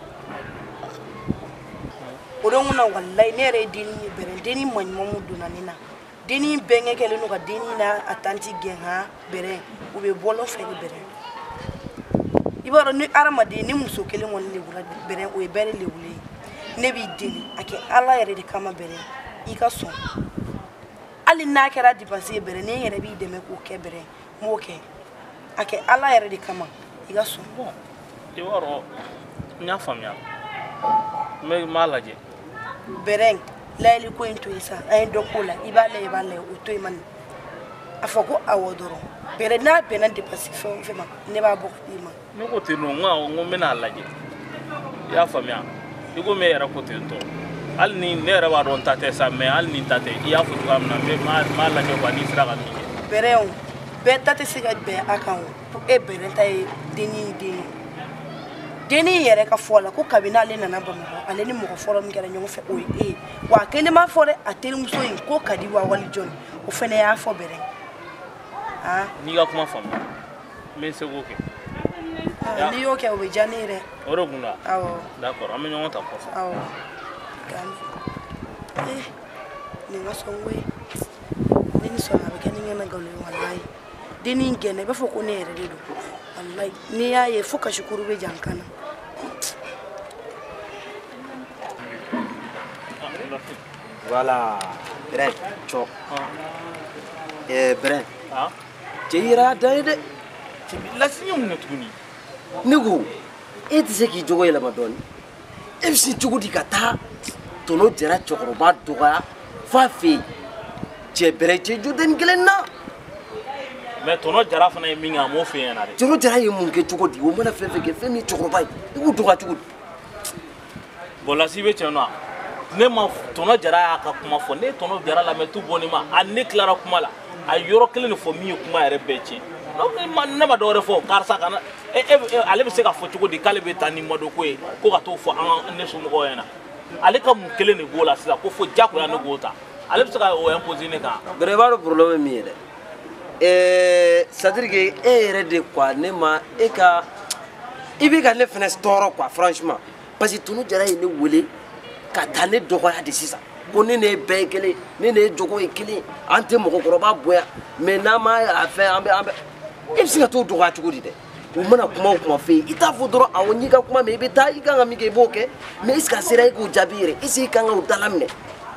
o don kunna walayi ne yɛrɛ ye denni ye bɛrɛ denni maɲuman mun donna ne na denni bɛnkɛ kɛlen don ka denni n'a a tanti gɛn han bɛrɛ u bɛ bɔlɔ fɛ de bɛrɛ i b'a dɔn ni hadamaden ni muso kelen kɔni lebura bɛrɛ o ye bɛɛ de lebule ye ne b'i deli a kɛ ala yɛrɛ de kama bɛrɛ i ka sɔn hali n'a kɛra dépense ye bɛrɛ ne yɛrɛ b'i dɛmɛ k'o kɛ bɛrɛ n b'o kɛ a kɛ ala yɛrɛ de kama i ka sɔn. bon i b'a dɔn n y'a faamuya n bɛ n b'a lajɛ. bɛrɛ layɛli ko in to yen sa an ye dɔ k'o la i b'a layɛ i b'a layɛ o to yen man a fɔ ko awɔ dɔrɔn bɛrɛ n'a bɛnna dépense fɛn o fɛn ma ne b'a bɔ ka d'i ma. ne ko ten nɔ n ko n ko n bɛn'a lajɛ i y'a faamuya i ko min yɛrɛ ko ten tɔ hali ni ne yɛrɛ b'a dɔn n ta tɛ sa mɛ hali ni n ta tɛ i y'a fɔ cogoya min na n b'a lajɛ quoi n'i sera ka min kɛ. bɛrɛ o bɛɛ ta tɛ se ka bɛn a kan o e bɛrɛ ta ye denni den ye denni yɛrɛ ka fɔ a la ko kabini ale nana bamakɔ ale ni mɔgɔ fɔlɔ min kɛra ɲɔgɔn fɛ o ye e ye wa a kelen m'a fɔ dɛ a terimuso in ko ka di wa wali jɔn o fana y'a fɔ bɛrɛ han. n'i ka kuma faamuya n bɛ se k'o kɛ. n'i y'o kɛ o bɛ diya ne ye dɛ. o de kun la. awɔ. d'accord an bɛ ɲɔgɔn ta kɔfɛ. awɔ ee nin ka sɔn koyi ne ni sɔnna a bɛ kɛ ni ŋana nkalon ye walayi denni gɛnna i b'a fɔ ko ne yɛrɛ de don walayi n'i y'a ye fo kasikuru bɛ jan kan na. voilà bɛrɛ cɔ ɛɛ bɛrɛ cɛ yɛrɛ y'a dan ye dɛ. lasigi mun na tuguni. ne ko e tɛ se k'i jogo yɛlɛma dɔɔni e bɛ se cogo di ka taa tɔnɔ jɛra cɛkɔrɔba dɔgɔya f'a fɛ yen cɛ bɛrɛ cɛ jo denni kelen na. mɛ tɔnɔ jara fana ye min kɛ a m'o f'i ɲɛna dɛ. tɔnɔ jara ye mun kɛ cogo di o mana fɛn fɛn kɛ fɛn min ye cɛkɔrɔba ye i b'o dɔgɔya cogo di. bon lasigi bɛ cɛ nɔ wa. ne ma tɔnɔ jara y'a ka kuma fɔ ne tɔnɔ jara lamɛn tu bɔ ne ma a ne tilara kuma la a yɔrɔ kelen de fɔ min ye kuma yɛrɛ bɛɛ tiɲɛ ne ma dɔwɛrɛ fɔ karisa kana ale bɛ se ka fɔ cogo di k'ale bɛ taa ni Mado ko ye ko ka t'o fɔ an ne somɔgɔw ɲɛna ale ka mun kelen de b'o la sisan ko fo jagoya ne k'o ta ale bɛ se ka o imposer ne kan. bɛrɛ i b'a dɔn problème ye min ye dɛ ɛɛ c'est à dire que e yɛrɛ de quoi ne ma e ka i bɛ ka ne fana tɔɔrɔ quoi franchement parce que Tɔnɔ Jara ye ne wele ka taa ne dɔgɔya de sisan ko ne ne bɛɛ ye kelen ne ne jogo ye kelen an tɛ mɔgɔkɔrɔba bonya mais n'an ma a fɛn an bɛ an bɛ e bɛ se ka t'o dɔgɔya cogo di dɛ u mana kuma o kuma fɛ yen i t'a fɔ dɔrɔn awɔ n y'i ka kuma mɛn i bɛ taa i kan ka min kɛ i b'o kɛ mais est ce que a sera e k'o jaabi yɛrɛ est ce que i kan ka o dala minɛ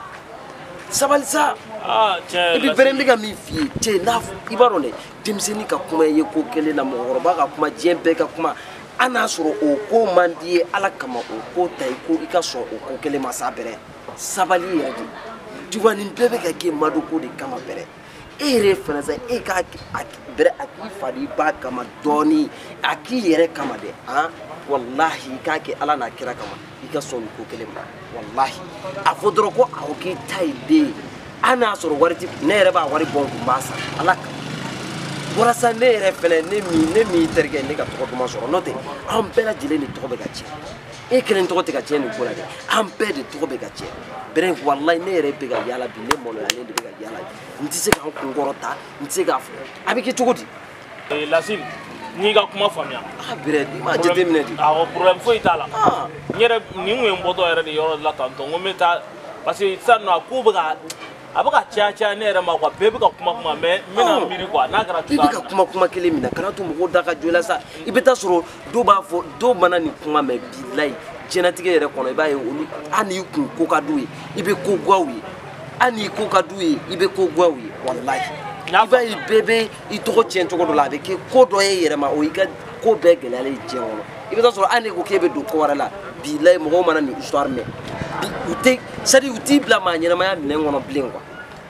sabali sa i bɛ bɛrɛ n bɛ ka min f'i ye cɛ n'a i b'a dɔn dɛ denmisɛnnin ka kuma ye ko kelen na mɔgɔkɔrɔba ka kuma diɲɛ bɛɛ ka kuma an n'a sɔrɔ o ko man di ye ala kama o ko ta i ko i ka sɔn o ko kelen ma sa bɛrɛ sabali yɛrɛ de tu vois nin bɛɛ bɛ ka kɛ Mado ko de kama bɛrɛ e yɛrɛ fana sa e k'a bɛrɛ a k'i fadi ba kama dɔɔni a k'i yɛrɛ kama dɛ han wallahi i k'a kɛ ala n'a kira kama i ka sɔn nin ko kelen ma wallahi a fɔ dɔrɔn ko awɔ k'i ta ye den an n'a sɔrɔ wari ti ne yɛrɛ b'a wari bɔ n kun b'a san ala kama walasa ne yɛrɛ fɛnɛ ne min ne min terikɛ ne ka tɔgɔ duman sɔrɔ n'o tɛ an bɛɛ lajɛlen de tɔgɔ bɛ ka tiɲɛ e kelen tɔgɔ tɛ ka tiɲɛ nin ko la dɛ an bɛɛ de tɔgɔ bɛ ka tiɲɛ bɛrɛ wallahi ne yɛrɛ bɛ ka yaala bi ne maloyalen de bɛ ka yaala bi n tɛ se k'an kun kɔrɔ ta n tɛ se k'a fɔ a bɛ kɛ cogo di. Lasine n'i ka kuma faamuya. ah bɛrɛ i m'a jateminɛ di. awɔ problème foyi t'a la. n yɛrɛ nin kun ye n bɔtɔ yɛrɛ de yɔrɔ de la tantɔ n ko n bɛ taa parce que sisan nɔ a ko bɛ ka a bɛ ka caya caya ne yɛrɛ ma quoi bɛɛ bɛ ka kuma kuma mais n bɛna miiri quoi n'a kɛra cogoya min na. i bɛ ka kuma kuma kelen min na kana to mɔgɔw da ka jɔ i la sa i bɛ taa sɔrɔ dɔw b'a fɔ dɔw mana nin kuma mɛn bilayi diɲɛlatigɛ yɛrɛ kɔnɔ i b'a ye olu hali n'i kun ko ka d'u ye i bɛ ko guwaw ye hali n'i ko ka d'u ye i bɛ ko guwaw ye walayi i b'a ye bɛɛ bɛ i tɔgɔ tiɲɛ cogo dɔ la a bɛ kɛ ko dɔ ye yɛrɛ ma o y'i ka ko bɛɛ gɛlɛyalen ye diɲɛ kɔnɔ i bɛ taa sɔrɔ hali n'i ko k'e bɛ don ko wɛrɛ la bilayi mɔgɔw mana nin histoire mɛn u tɛ c'est à dire u t'i bila maa ɲɛnamaya minɛn kɔnɔ bilen quoi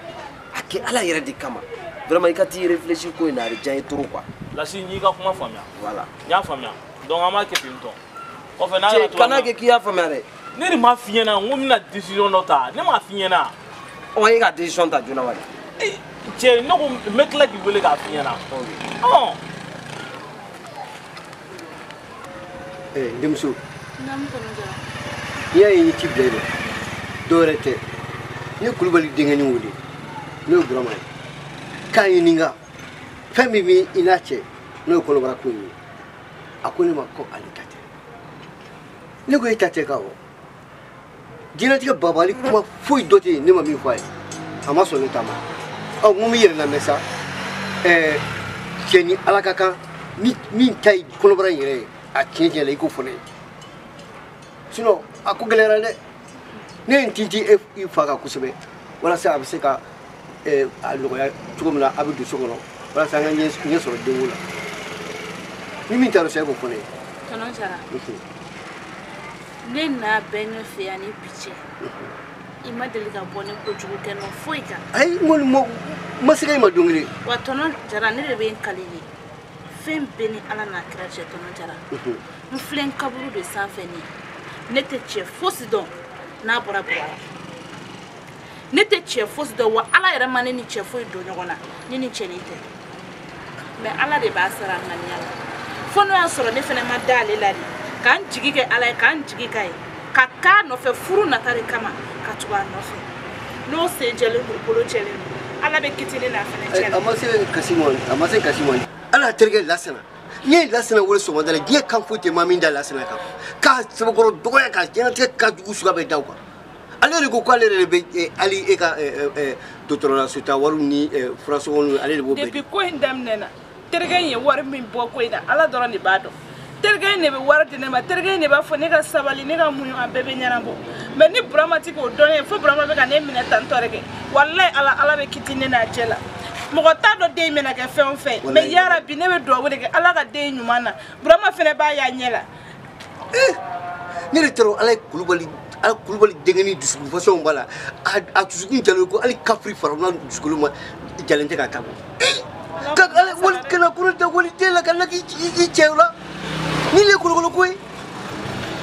a kɛ ala yɛrɛ de kama vraiment i ka t'i réfléchir ko in na a bɛ diya n ye trop quoi. Lasine n y'i ka kuma faamuya. voilà n y'a faamuya donc an b'a kɛ ten tɔ. cɛ kana kɛ k'i y'a faamuya dɛ. ne de m'a f'i ɲɛna n ko n bɛna décision dɔ ta ne m'a f'i ɲɛna. ɔ e ka décision ta joona wa. cɛ ne ko n bɛ tila k'i wele k'a f'i ɲɛna. ɔ. ee denmuso. n'i y'a ye n ye ci bila i ma dɔwɛrɛ tɛ ne ye Kulubali denkɛnin wele n'o ye Burama ye k'a ɲininka fɛn min bɛ i n'a cɛ n'o ye kɔnɔbara ko in ye a ko ne ma ko ale ta tɛ ne ko e ta tɛ ka o diɲɛlatigɛ babali kuma foyi dɔ tɛ yen ne ma min fɔ a ye a ma sɔn ne ta ma ɔ n ko n bɛ yɛrɛ lamɛn sa ɛɛ cɛ ni ala ka kan min ta ye kɔnɔbara in yɛrɛ ye a tiɲɛ tiɲɛ la i k'o fɔ ne ye sinon a ko gɛlɛyara dɛ ne ye n tintin e fa kan kosɛbɛ walasa a bɛ se ka a nɔgɔya cogo min na a bɛ don so kɔnɔ walasa an ka ɲɛ sɔrɔ denko la ni min taara sa e k'o fɔ ne ye. Tɔnɔ Jara ne n'a bɛɛ ɲɛ fɛ yan ni bi cɛ i ma deli ka bɔ ne kojugu kɛ nɔ foyi kan. ayi n kɔni ma ma se ka e ma don kelen. wa Tɔnɔ Jara ne de bɛ n kale de fɛn bɛɛ ni ala n'a kira cɛ Tɔnɔ Jara n filɛ n kaburu de sanfɛ ni ne tɛ cɛ fosi dɔn n'a bɔra Burama ne tɛ cɛ fosi dɔn wa ala yɛrɛ ma ne ni cɛ foyi don ɲɔgɔn na ne ni cɛ nin tɛ mais ala de b'a sara a ŋaniya la fo n'o y'a sɔrɔ ne fana ma da ale la de k'an jigi kɛ ala ye k'an jigi k'a ye ka k'a nɔfɛ furu nata de kama ka tugu a nɔfɛ n'o sen jɛlen don bolo jɛlen don ala bɛ kiti ne n'a fana cɛ la. a ma se kasi ma a ma se kasi ma ala y'a terikɛ Lasana n'i ye Lasana wele sɔgɔmada la diɲɛ kan foyi tɛ maa min da Lasana kan k'a sɛbɛkɔrɔ dɔgɔya ka diɲɛlatigɛ ka jugu suguya bɛɛ da o kan ale de ko k'ale de bɛ hali e ka dɔgɔtɔrɔla sota wariw ni furasɔngɔw ale de b'o bɛɛ. depuis ko in daminɛna terikɛ in ye wari min bɔ ko in na ala dɔrɔn de b'a dɔn terikɛ in de bɛ wari di ne ma terikɛ in de b'a fɔ ne ka sabali ne ka muɲu a bɛɛ bɛ ɲɛnabɔ mais ni Burama ti k'o dɔn ye fo Burama bɛ ka ne minɛ tantɔ de kɛ walayi ala ala bɛ kiti ne n'a cɛ la mɔgɔ t'a dɔn den bɛna kɛ fɛn o fɛn mais yarabi ne bɛ duwawu de kɛ ala ka den ɲuman na Burama fana b'a y'a ɲɛ la. ne de tɔrɔ ala ye Kulubali ala Kulubali denkɛnin dusukun fɔsɔnw b'a la a dusukun jalen ko hali kafiri farala dusukolo ma jalen tɛ k'a ta bɔ ka ala wali kana kɔnɔ tɛ wali den la ka na k'i cɛ o la ni le kolokolo ko ye ala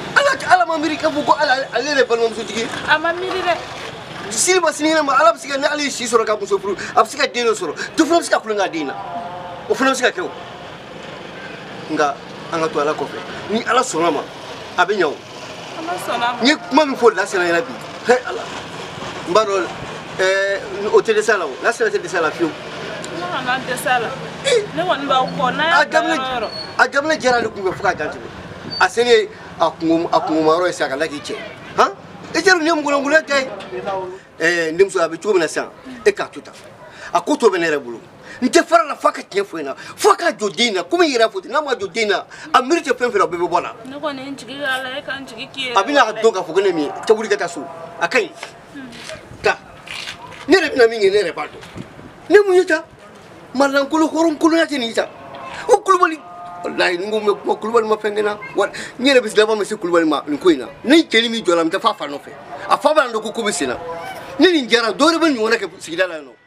ala ma miiri k'a fɔ ko ala ale yɛrɛ balimamusotigi a ma miiri dɛ sini ma sini ma ala bɛ se ka ni ale ye si sɔrɔ ka muso furu a bɛ se ka den dɔ sɔrɔ dɔ fana bɛ se ka kulonkɛ a den na o fana bɛ se ka kɛ o nka an ka to ala kɔfɛ ni ala sɔnna ma a bɛ ɲɛ o n ye kuma min fɔ lasana ɲɛna bi he ala n b'a dɔn ɛɛ o tɛ dɛsɛ a la o lasana tɛ dɛsɛ a la fiyewu n'an dɛsɛ a la ne kɔni b'aw kɔ n'a y'a kɛ yɔrɔ yɔrɔ a jamana jɛra ale kun fɛ fo k'a dan tɛmɛ a se ne a kungo a kungo ma yɔrɔ ye sisan ka la k'i cɛ han e cɛ dun ye mugulangulon tɛ ɛɛ n denmuso a bɛ cogo min na sisan e k'a to tan a ko tɔ bɛ ne yɛrɛ bolo n tɛ fara la f'a ka tiɲɛ fɔ n ɲɛna f'a k'a jɔ den na komi i yɛrɛ fɔ ten n'a ma jɔ den na a miiri tɛ fɛn fɛn na o bɛɛ bɛ bɔ a la ne kɔni ye n jigi k'a la e ka n jigi k'i yɛrɛ a bɛna dɔn k'a fɔ ko ne min tɛ wuli ka taa so a ka ɲi taa ne yɛrɛ bɛna min kɛ ne yɛrɛ b'a dɔn ne mun ye ta malankolo hɔrɔnkoloya tɛ nin ta o kulubali walayi ni ko n bɛ kuma kulubali ma fɛn kɛ n na wa n yɛrɛ bɛ laban ma se kulubali ma nin ko in na ni cɛnin min jɔ la n tɛ f'a fa nɔfɛ a fa b'a dɔn ko ko bɛ sen na ni nin jɛra dɔ wɛrɛ bɛ ɲɔgɔn na kɛ sigida la yan nɔ.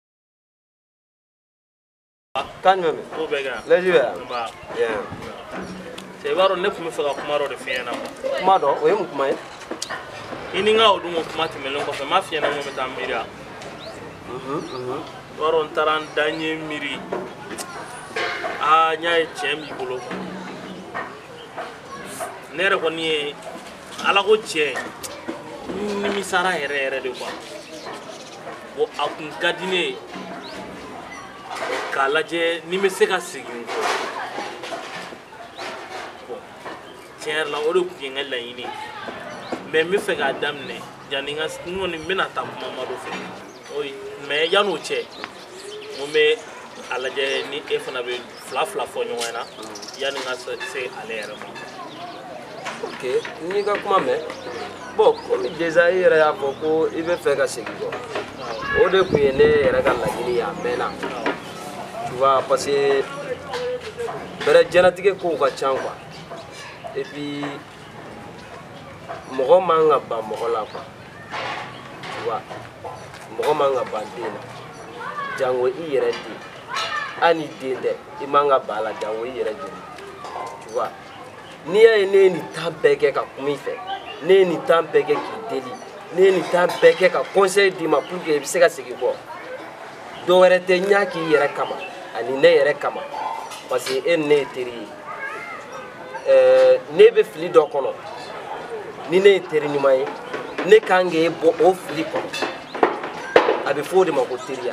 kan jumɛn ko bɛɛ kɛ lɛji bɛ nba yan cɛ i b'a dɔn ne tun bɛ fɛ ka kuma dɔ de f'i ɲɛna kuma dɔ o ye mun kuma ye i ni n ka o dun o kuma tɛmɛnen kɔfɛ n m'a f'i ɲɛna n ko n bɛ taa n miiri a i b'a dɔn n taara n da n ye miiri aa n y'a ye tiɲɛ b'i bolo ne yɛrɛ kɔni ye ala ko tiɲɛ n nimisara yɛrɛ yɛrɛ de kuwa bon a kun ka di ne ye k'a lajɛ ni n bɛ se ka segin n kɔ bon tiɲɛ yɛrɛ la o de tun ye n ka laɲini mɛ n bɛ fɛ k'a daminɛ yanni n ka n kɔni n bɛna taa kuma ma dɔ fɛ mɛ yan'o cɛ n ko n bɛ a lajɛ ni e fana bɛ fila fila fɔ ɲɔgɔn ɲɛna yanni n ka se ale yɛrɛ ma. ok n y'i ka kuma mɛn bon komi déjà i yɛrɛ y'a fɔ ko i bɛ fɛ ka segin kɔ o de tun ye ne yɛrɛ ka laɲini ye a mɛnna tu vois parce que bɛrɛ diɲɛlatigɛ kow ka ca quoi et puis mɔgɔ man ka ban mɔgɔ la quoi tu vois mɔgɔ man ka ban den na jango i yɛrɛ den hali ni den tɛ i man ka ban a la jango i yɛrɛ joli tu vois n'i y'a ye ne ye nin temps bɛɛ kɛ ka kuma i fɛ ne ye nin temps bɛɛ kɛ k'i deli ne ye nin temps bɛɛ kɛ ka conseil d'i ma pour que i bɛ se ka segin kɔ dɔ wɛrɛ tɛ n y'a k'i yɛrɛ kama ani ne yɛrɛ kama parce que e ni ne ye teri ye ɛɛ ne bɛ fili dɔ kɔnɔ ni ne ye teri ɲuman ye ne kan k'e bɔ o fili kɔnɔ a bɛ fɔ o de ma ko teriya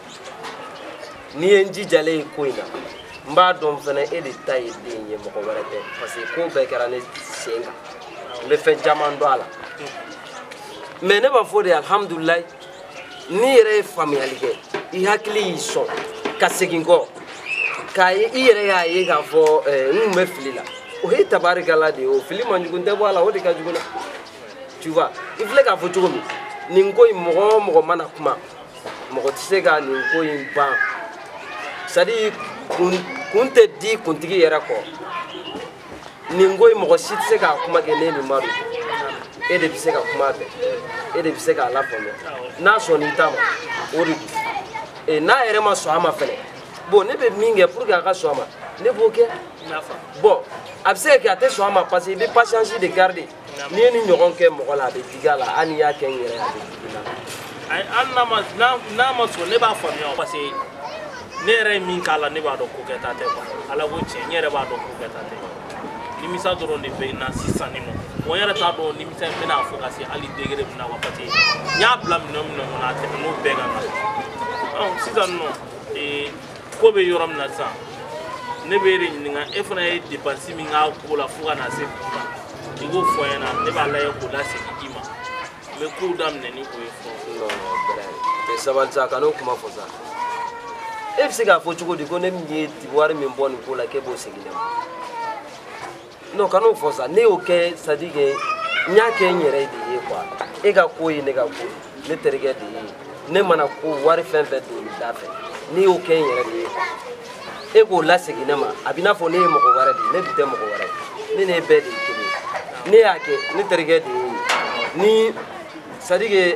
n'i ye n jijalen ye ko in na n b'a dɔn fana e de ta ye den ye mɔgɔ wɛrɛ tɛ parce que ko bɛɛ kɛra ne sen kan n bɛ fɛn caman dɔn a la mɛ ne b'a fɔ de alihamudulilayi n'i yɛrɛ ye faamuyali kɛ i hakili y'i sɔn ka segin kɔ k'a ye i yɛrɛ y'a ye k'a fɔ n kun bɛ fili la o ye tabarikala de ye o fili man jugu n tɛ bɔ a la o de ka jugu na tu vois i filɛ k'a fɔ cogo min nin ko in mɔgɔ o mɔgɔ mana kuma mɔgɔ tɛ se ka nin ko in ban c'est à dire kun kun tɛ di kuntigi yɛrɛ kɔ nin ko in mɔgɔ si tɛ se k'a kuma kɛ ne ni ma don e de bɛ se ka kuma fɛ e de bɛ se k'a lafaamuya n'a sɔnn'i ta ma o de don n'a yɛrɛ ma sɔn a ma fɛnɛ bon ne bɛ min kɛ pour que a ka sɔn a ma ne b'o kɛ bon a bɛ se ka kɛ a tɛ sɔn a ma parce que i bɛ patience de garder n'i ye nin ɲɔgɔn kɛ mɔgɔ la a bɛ digi a la hali n'i y'a kɛ n yɛrɛ ye a bɛ digi la. hali n'a ma n'a ma sɔn ne b'a faamuya parce que ne yɛrɛ ye min k'a la ne b'a dɔn ko kɛta tɛ quoi ala ko tiɲɛ n yɛrɛ b'a dɔn ko kɛta tɛ nimisa dɔrɔn de bɛ na sisan nin nɔ bon n yɛrɛ t'a dɔn nimisa in bɛna fɔ ka se hali degré min na quoi parce que n y'a bila minɛn minɛ kɔnɔ a tɛmɛ n'o bɛɛ kan ka sisan nɔ ko bɛ yɔrɔ min na sisan ne bɛ e de ɲininka e fana ye dépense min k'a ko la fo ka na se bi ma i k'o fɔ n ɲɛna ne b'a lajɛ k'o lasegin i ma n bɛ kow daminɛ ni o ye fɔlɔ. non sabali sa kan'o kuma fɔ sa e bɛ se k'a fɔ cogo di ko ne min ye wari min bɔ nin ko la k'e b'o segin ne ma non kan'o fɔ sa ne y'o kɛ c'est à dire que n y'a kɛ n yɛrɛ de ye quoi e ka ko ye ne ka ko ye ne terikɛ de ye ne mana ko wari fɛn fɛn don nin da fɛ ne y'o kɛ n yɛrɛ de ye e k'o lasegin ne ma a bɛ i n'a fɔ ne ye mɔgɔ wɛrɛ de ye ne dun tɛ mɔgɔ wɛrɛ ye ne n'e bɛɛ de ye kelen ye ne y'a kɛ ne terikɛ de ye ni c'est à dire que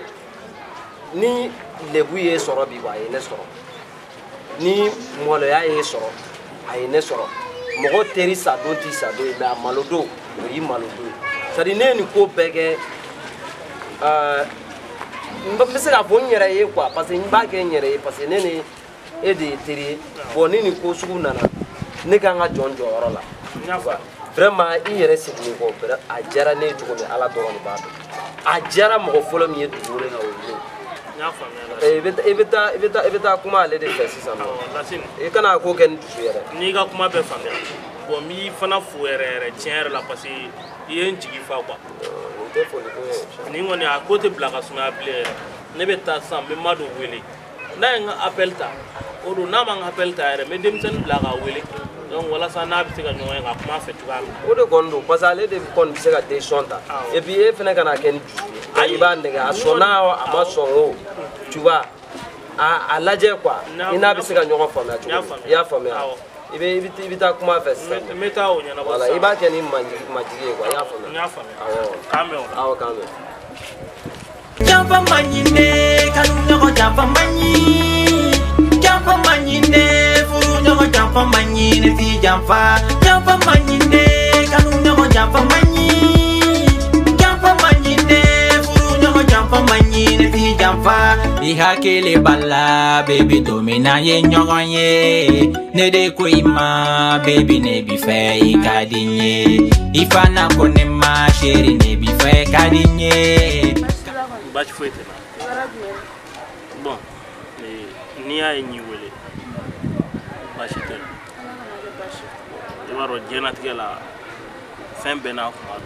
ni lebu ye sɔrɔ bi a ye ne sɔrɔ ni mɔlɔya ye sɔrɔ a ye ne sɔrɔ mɔgɔ teri sa don t'i sa don ye mais a malo don o y'i malo don ye sari ne ni ko bɛɛ kɛ n bɛ se k'a fɔ n yɛrɛ ye quoi parce que n b'a kɛ n yɛrɛ ye parce que ne ni e de ye teri ye bon ni nin ko sugu nana ne kan ka jɔn jɔyɔrɔ la vraiment i yɛrɛ segin kɔ a diyara ne ye cogo min ala dɔrɔn de b'a dɔn a diyara mɔgɔ fɔlɔ min ye dugu de la o ye i bɛ taa i bɛ taa i bɛ taa kuma ale de fɛ sisan nɔ i kana ko kɛ ni dusu yɛrɛ n'i ka kuma bɛɛ faamuya bon n b'i fana fo yɛrɛ yɛrɛ tiɲɛ yɛrɛ la parce que i ye n jigi fa quoi nin kɔni a ko tɛ bila ka sumaya bilen yɛrɛ ne bɛ taa sisan n bɛ Madu wele n'a ye n ka appel ta o don n'a ma n ka appel ta yɛrɛ n bɛ denmisɛnnin bila k'a wele donc walasa n'a bɛ se ka ɲɔgɔn ye ka kuma fɛ cogoya min na o de kɔni don parce que ale de kɔni bɛ se ka décision ta et puis e fana kana kɛ ni dusu ye i b'a nɛgɛ a sɔnna a ma sɔn o tu vois a lajɛ quoi i n'a bɛ se ka ɲɔgɔn faamuya cogo min i y'a faamuya i bɛ i bɛ taa kuma fɛ sisan n bɛ taa o ɲɛnabɔ voilà i b'a kɛ ni majigi majigi ye quoi i y'a faamuya n y'a faamuya k'an bɛn o la awɔ k'an bɛn Jampa manyine kanu nyogo jampa manyi Jampa manyine furu nyogo jampa manyine fi jampa Jampa manyine kanu nyogo jampa manyi Jampa manyine furu nyogo jampa manyine fi jampa Iha kele bala baby domina ye nyogo ye Ne de kuima baby ne bi fe ikadinye Ifana kone ma sheri ne bi fe kadinye Bachi foi tena. Bom, ni a ni wele. Bachi tena. Eu aro jena tigela. Fem bena kuma.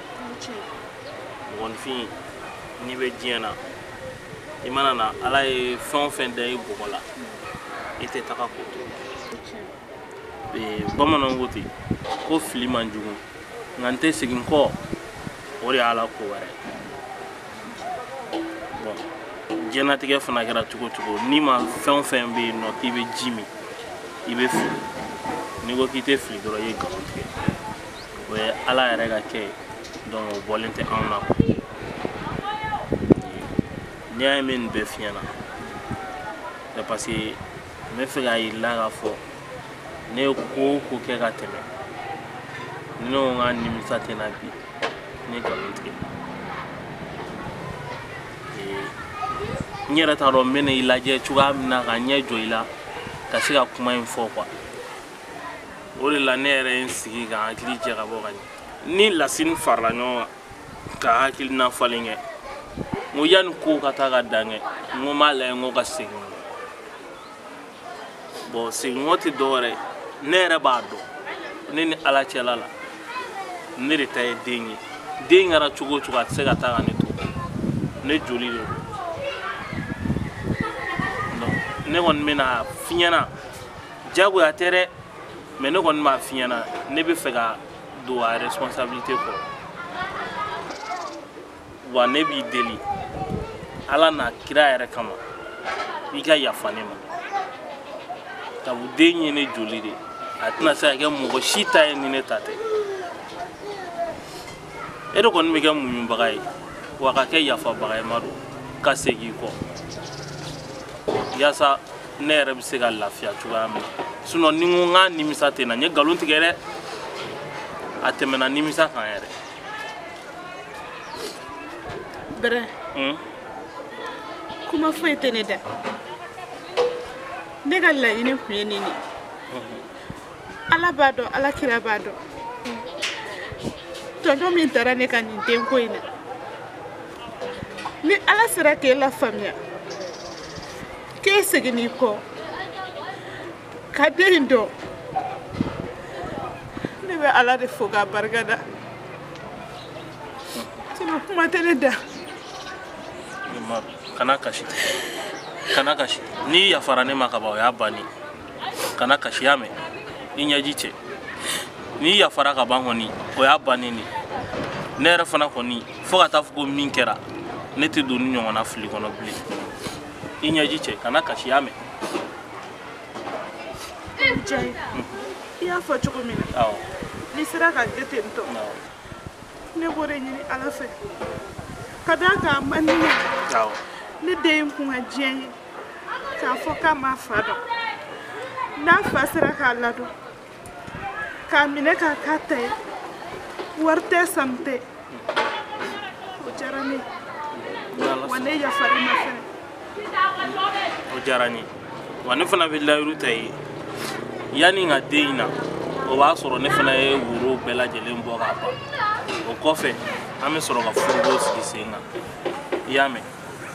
Bon fin ni be jena. Imana na ala e fon fen de e bokola. Ite taka ko. E bamana ngoti ko fili manjugu. Ngante sigin ko. Ori ala ko ware. Jɛnatigɛ fana kɛra cogo cogo ni ma fɛn fɛn bɛ yen nɔ k'i bɛ ji min i bɛ fili n'i ko k'i tɛ fili dɔrɔn i ye nkalon tigɛ o ye ala yɛrɛ ka kɛ donc o bɔlen tɛ anw na n'i y'a ye n bɛ nin bɛɛ f'i ɲɛna c'est parce que n bɛ fɛ k'a yir'i la k'a fɔ ne ye ko o ko kɛ ka tɛmɛ ni ne ko n ka nimisa tɛ n na bi ne ye nkalon tigɛ. N yɛrɛ t'a dɔn n bɛna i lajɛ cogoya min na ka ɲɛ jɔ i la ka se ka kuma in fɔ quoi o de la ne yɛrɛ ye n sigi ka hakili jɛ ka bɔ ka ɲɛ ni Lasini farala ɲɔgɔn kan ka hakilina falen kɛ n ko yanni kow ka taa ka dan kɛ n ko n b'a lajɛ n ko ka segin bon segin ko tɛ dɔwɛrɛ ye ne yɛrɛ b'a dɔn ne ni ala cɛla la ne de ta ye den ye den kɛra cogo o cogo a tɛ se ka taa ka ne to ne joli de don. Ne kɔni bɛna f'i ɲɛna jagoya tɛ dɛ mais ne kɔni b'a f'i ɲɛna ne bɛ fɛ ka don a responsabilité kɔrɔ wa ne b'i deli ala n'a kira yɛrɛ kama i ka yafa ne ma sabu den ye ne joli de a tɛna se ka kɛ mɔgɔ si ta ye ni ne ta tɛ e de kɔni bɛ kɛ muɲubaga ye wa ka kɛ yafabaga ye Madu ka segin i kɔ yasa ne yɛrɛ bɛ se ka lafiya cogoya min na sinon ni n ko n ka nimisa tɛ n na n ye nkalon tigɛ dɛ a tɛmɛna nimisa kan yɛrɛ. Bɛrɛ kuma foyi tɛ ne da ne ka laɲini tun ye nin ye ala b'a dɔn ala kira b'a dɔn tonton min taara ne ka nin denko in na ni ala sera k'e lafaamuya k'e segin i kɔ ka den in dɔn ne bɛ ala de fo k'a barikada sinon kuma tɛ ne da. Kana kasi kana kasi ni yafara ne ma ka ban o y'a bannen kana kasi y'a mɛn i ɲɛji cɛ ni yafara ka ban kɔni o y'a bannen de ne yɛrɛ fana kɔni fo ka taa fɔ ko min kɛra ne tɛ don ni ɲɔgɔnna fili kɔnɔ bilen i ɲɛji cɛ kana kasi y'a mɛn. Jayi i y'a fɔ cogo min na ni sera ka kɛ ten tɔ ne b'o de ɲini ala fɛ ka d'a kan a man di ne ye ne den in kun ka diɲɛ ye k'a fɔ k'a m'a fa dɔn n'a fa sera k'a ladon k'a minɛ k'a k'a ta ye wari tɛ sanu tɛ jarani wane ya fari ma fere o jarani wane fana bɛ layiru ta ye yani nka den in na o b'a sɔrɔ ne fana ye woro bɛɛ lajɛlen bɔ k'a ban o kɔfɛ an bɛ sɔrɔ ka furuko sigi sen kan i y'a mɛn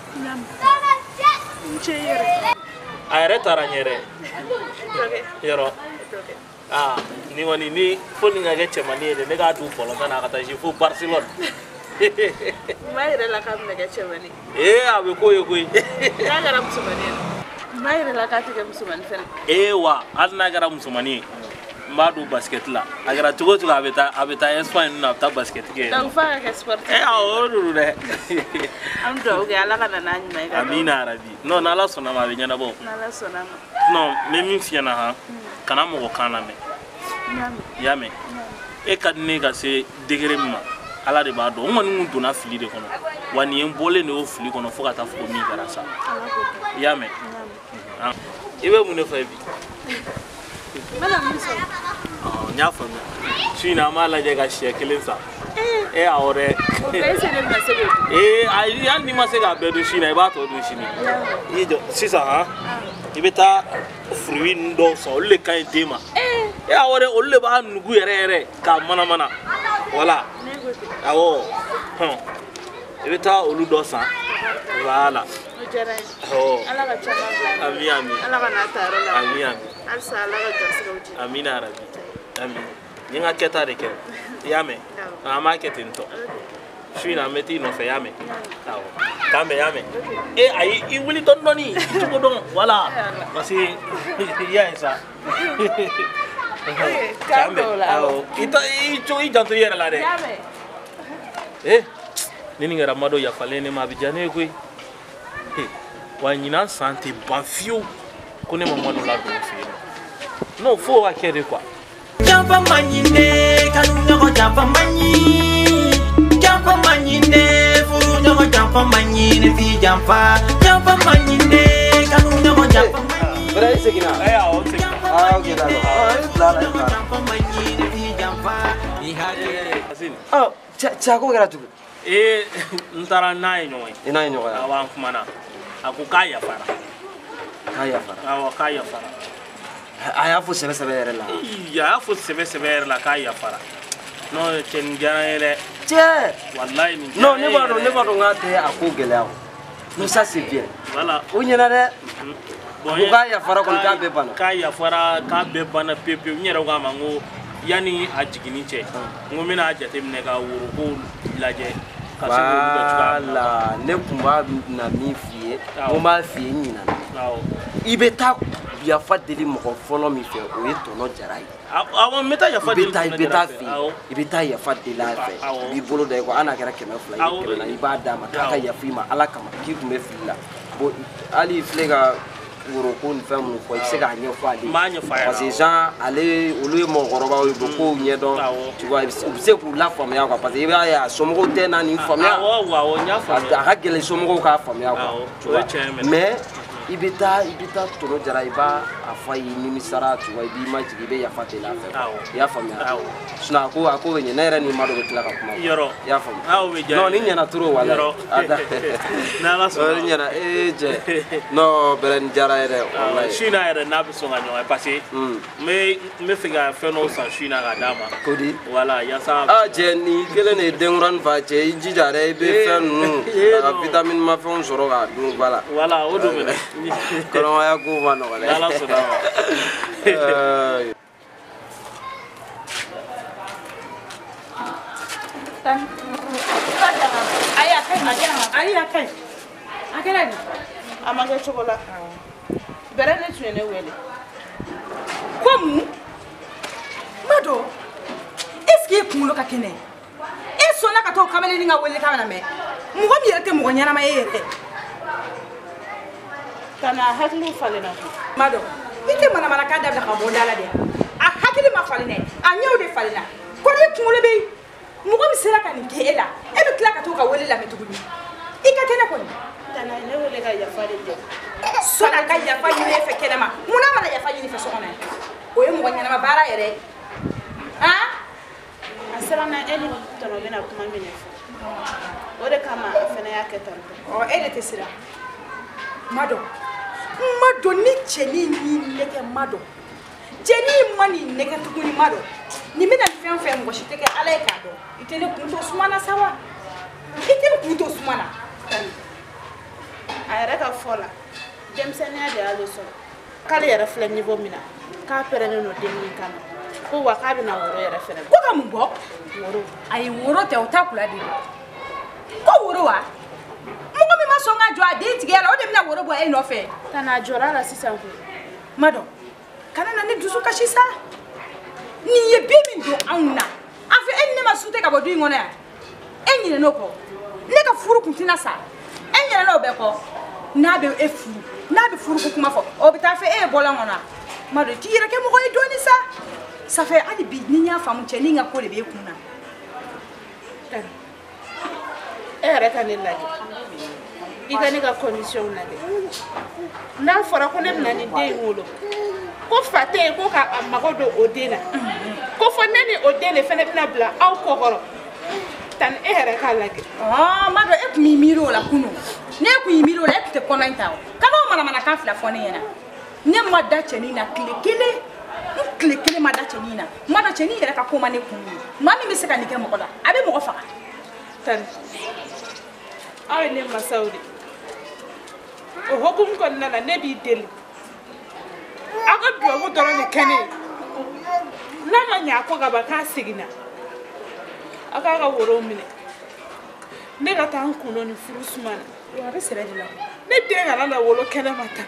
n cɛ yɛrɛ a yɛrɛ taara n yɛrɛ yɔrɔ aa ni kɔni ni fo ni ka kɛ cɛmannin ye dɛ ne k'a dun fɔlɔ san'a ka taa si fo Barcelone ma yɛrɛ la k'a bɛna kɛ cɛmannin ee a bɛ ko ye koyi n'a kɛra musomannin ye ma yɛrɛ la k'a tɛ kɛ musomannin fɛnɛ ee wa hali n'a kɛra musomannin ye n b'a don basket la a kɛra cogo o cogo a bɛ taa a bɛ taa Espagne ninnu na a bɛ taa basket kɛ donc f'a ka kɛ sportif ee awɔ o don dɛ an bɛ dugawu kɛ Ala ka na n'a ɲuman ye amina arabi non n'Ala sɔnna ma a bɛ ɲɛnabɔ n'Ala sɔnna ma non n bɛ min f'i ɲɛna han kana mɔgɔ kan lamɛn i y'a mɛn e ka di ne ka se degré min ma Ala de b'a dɔn n kɔni kun donna fili de kɔnɔ wa nin ye n bɔlen de y'o fili kɔnɔ fo ka taa fɔ ko min kɛra sa i y'a mɛn i bɛ mun de fɛ bi n bɛna min sɔrɔ n y'a faamuya su in na an b'a lajɛ ka siyɛ kelen san ee awɔ dɛ o bɛɛ se ne bɛna se k'o dun ee ayi hali n'i ma se k'a bɛɛ dun sini na i b'a tɔ dun sini i jɔ sisan han i bɛ taa fruit ninnu dɔw san olu de ka ɲi den ma ee awɔ dɛ olu de b'a nugu yɛrɛ yɛrɛ k'a manamana wala awɔ hɔn i bɛ taa olu dɔ san voilà o diyara n ye awɔ Ala ka caman bila ami ami Ala ka n'a ta yɔrɔ la ami ami halisa Ala ka garisigɛw di amina arabi ami n ye n ka kɛta de kɛ i y'a mɛn an b'a kɛ ten tɔ su in na an bɛ t'i nɔfɛ i y'a mɛn awɔ k'an bɛn i y'a mɛn e ayi i wuli dɔɔni dɔɔni i cogo dɔn voilà parce que i y'a ye sa k'an bɛn awɔ i tɔ i cogo i janto i yɛrɛ la dɛ ee ni nin kɛra Mado yafalen ne ma a bɛ diya ne ye koyi wa ɲinan san tɛ ban fiyewu ko ne ma Mado ladon fɛ yen non fo ka kɛ de quoi. Jumpa manyinde kanu nyoko jumpa manyi Jumpa manyinde furu nyoko jumpa manyine fi jumpa Jumpa manyinde kanu nyoko jumpa manyi Bera ise kina eh awo se ah oke dah oh dah dah jumpa manyine fi jumpa ni hade asin oh cha ko kɛra tugu eh n taara n'a ye ɲɔgɔn ye i n'a ye ɲɔgɔn ye awɔ an kumana a ko k'a yafara k'a yafara awɔ k'a yafara a y'a fɔ sɛbɛ sɛbɛ yɛrɛ la a y'a fɔ sɛbɛ sɛbɛ yɛrɛ la k'a yafara non cɛ nin diyara n ye dɛ cɛ walayi nin diyara non ne b'a dɔn ne b'a dɔn k'a tɛ a ko gɛlɛya o non ça c'est bien voilà o ɲɛna dɛ bon ko k'a yafara kɔni k'a bɛɛ banna k'a yafara k'a bɛɛ banna pewu pewu n yɛrɛ ko a ma n ko yanni a jiginni cɛ n ko n bɛna jateminɛ ka woroko lajɛ ka se k'olu kɛ cogoya min na voilà ne tun b'a na min f'i ye n ko n b'a f'i ye n ɲinana awɔ i bɛ taa yafa deli mɔgɔ fɔlɔ min fɛ o ye tɔnɔ jara ye awɔ n bɛ taa yafa deli i bɛ taa fɛ i bɛ taa yafa deli a fɛ i b'i bolo da i kɔ hali n'a kɛra kɛmɛ fila i kɛmɛ na i b'a d'a ma k'a ka yafa i ma ala kama k'i tun bɛ fili la bon hali i filɛ ka woroko ni fɛn minnu fɔ i bɛ se k'a ɲɛfɔ ale n b'a ɲɛfɔ a ɲɛna parce que Jean ale olu ye mɔgɔkɔrɔbaw ye u bɛ kow ɲɛdɔn tu vois u bɛ se k'u lafaamuya quoi parce que i b'a ye a somɔgɔw tɛ na nin faamuya awɔ awɔ n y'a faamuya a ka gɛlɛn somɔgɔw k'a faamuya quoi tu vois mais i bɛ taa i bɛ taa tɔnɔ jara i b'a a fɔ a ye nimisara tu vois i b'i majigin i bɛ yafa deli a fɛ i y'a faamuya sinon a ko a ko bɛ ɲɛ ne yɛrɛ ni Mado bɛ tila ka kuma yɔrɔ i y'a faamu awɔ bɛ diya non ni ɲɛna trop walayi yɔrɔ n'Ala sɔnna ni ɲɛna ee cɛ non bɛrɛ nin diyara ye dɛ walayi su in na yɛrɛ n'a bɛ sɔn ka ɲɔgɔn ye parce que n bɛ n bɛ fɛ ka fɛn dɔw san su in na k'a d'a ma ko di voilà yaasa ah cɛ nin kelen de ye denkuranin fa cɛ i jija dɛ i bɛ fɛn ninnu a ka vitamine ma fɛnw sɔrɔ k'a dun voilà voilà o don minɛ kɔnɔmaya ko ma nɔgɔ dɛ n'Ala sɔnna ma ayi a ka ɲi ayi a ka ɲi a kɛra di a ma kɛ cogo la bɛrɛ ne tun ye ne wele ko mun Mado est-ce que e kunkolo ka kɛnɛ e sɔnna ka taa o kamalenin ka wele kan na mɛn mɔgɔ min yɛrɛ tɛ mɔgɔ ɲɛnama ye yɛrɛ kana hakiliw falenna Mado i tɛ manamanakan dabila ka bɔ da la dɛ a hakili ma falen dɛ a ɲɛw de falenna ko ni kunkolo bɛ yen mɔgɔ min sera ka nin kɛ e la e bɛ tila ka t'o ka wele lamɛn tuguni i ka kɛnɛ kɔni kana ne wele ka yafa de jɛ sɔnni a ka yafa ɲini e fɛ kɛnɛma munna a mana yafa ɲini fɛ so kɔnɔ yan o ye mɔgɔ ɲɛnama baara yɛrɛ han a sera na e ni tɔnɔ bɛna kuma min fɔ o de kama a fana y'a kɛ tan ɔ e de tɛ siran ma dɔn ma dɔn ni cɛnin y'i nɛgɛ ma dɔn cɛnin ma nin nɛgɛ tuguni ma dɔn nin bɛna fɛn fɛn mɔgɔ si tɛ kɛ ala ye k'a dɔn i tɛ ne kun to suma na sa wa i tɛ ne kun to suma na a yɛrɛ ka fɔ la denmisɛnniya de y'ale sɔrɔ k'ale yɛrɛ filɛ niveau min na k'a pɛrɛnnen don den min kama ko wa k'a bɛna woro yɛrɛ fɛnɛ ko ka mun bɔ woro ayi woro tɛ o t'a kula de ko woro wa mɔgɔ min ma sɔn ka jɔ a den tigɛ la o de bɛna woro bɔ e nɔfɛ ka na jɔra la sisan koyi ma dɔn kana na ne dusu kasi sa nin ye bi min don anw na a fɛ e ni ne ma su tɛ ka bɔ du in kɔnɔ yan e ɲinɛ n'o kɔ ne ka furu kun tɛna sa e ɲinɛ n'o bɛɛ kɔ n'a bɛ e furu n'a bɛ furu ko kuma fɔ o bɛ taa fɛ e ye bɔlɔn kɔnɔ ma dɔn k'i yɛrɛ kɛ mɔgɔ ye dɔɔni sa safɛ hali bi ni n y'a faamu cɛ ni n ka ko de b'e kun na e yɛrɛ ka ne lajɛ i ka ne ka condition lajɛ n'a fɔra ko ne bɛna nin den in wolo ko fa tɛ yen ko k'a mago don o den na ko fɔ ne ni o den de fana bɛna bila aw kɔkɔrɔ tan e yɛrɛ k'a lajɛ ɔɔ ma dɔn e tun b'i miiri o la kunun ne tun y'i miiri o la e tun tɛ kɔnɔ in ta o kana o manamanakan fila fɔ ne ɲɛna ne ma da cɛnin na tile kelen n tile kelen ma da cɛnin na ma dɔn cɛnin yɛrɛ ka ko ma ne kun ye maa min bɛ se ka nin kɛ mɔgɔ la a bɛ mɔgɔ faga tan aw ye ne masaw de o hukumu kɔnɔna na ne b'i deli aw ka duwawu dɔrɔn de kɛ ne ye n'a ma ɲɛ a ko ka ban k'a seginna aw k'a ka worow minɛ ne ka taa n kundo ni furu suma na a bɛ sɛbɛ de la ne den kana na wolo kɛnɛma tan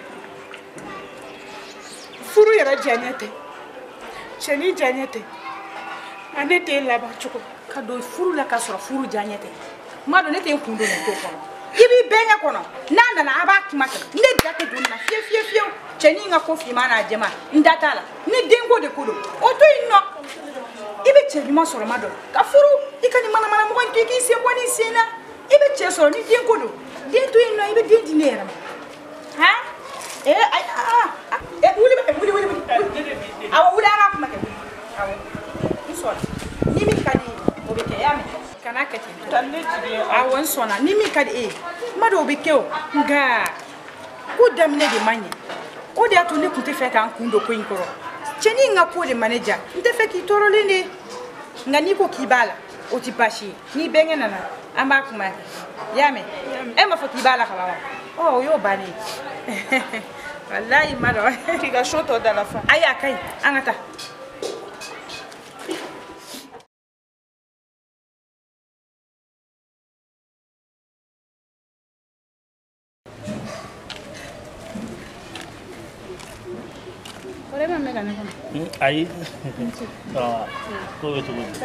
furu yɛrɛ diyaɲɛ tɛ cɛnin diyaɲɛ tɛ a ne den laban cogo ka don furu la k'a sɔrɔ furu diyaɲɛ tɛ ma dɔn ne tɛ n kun don nin ko kɔnɔ i b'i bɛnkɛ kɔnɔ n'a nana a b'a kuma kɛ ne da tɛ don nin na fiyewu fiyewu fiyewu cɛnin ka ko finman n'a jɛman n da t'a la ne denko de ko don o to yen nɔ i bɛ cɛ ɲuman sɔrɔ ma dɔn ka furu i ka nin manamana mɔgɔ in to i k'i sen bɔ nin sen na i bɛ cɛ sɔrɔ ni denko don den to yen nɔ i bɛ den di ne yɛrɛ ma han ee ayi aa wuli wuli wuli wuli awɔ wuli an ka kuma kɛ awɔ n sɔnna ni min ka di ye o bɛ kɛ y'a mɛn kana kɛ ten awɔ n sɔnna ni min ka di e ye kuma dɔw bɛ kɛ o nka ko daminɛ de man ɲɛ o de y'a to ne tun tɛ fɛ k'an kun don ko in kɔrɔ cɛnin ka ko de ma ne ja n tɛ fɛ k'i tɔɔrɔlen de nka n'i ko k'i b'a la o tɛ baasi ye n'i bɛnkɛ nana an b'a kuma kɛ i y'a mɛn e m'a fɔ k'i b'a la ka ban wa ɔ o y'o bannen ye walayi ma dɔn k'i ka so tɔ dalafa ayi a ka ɲi an ka taa ayi ko bɛ cogo di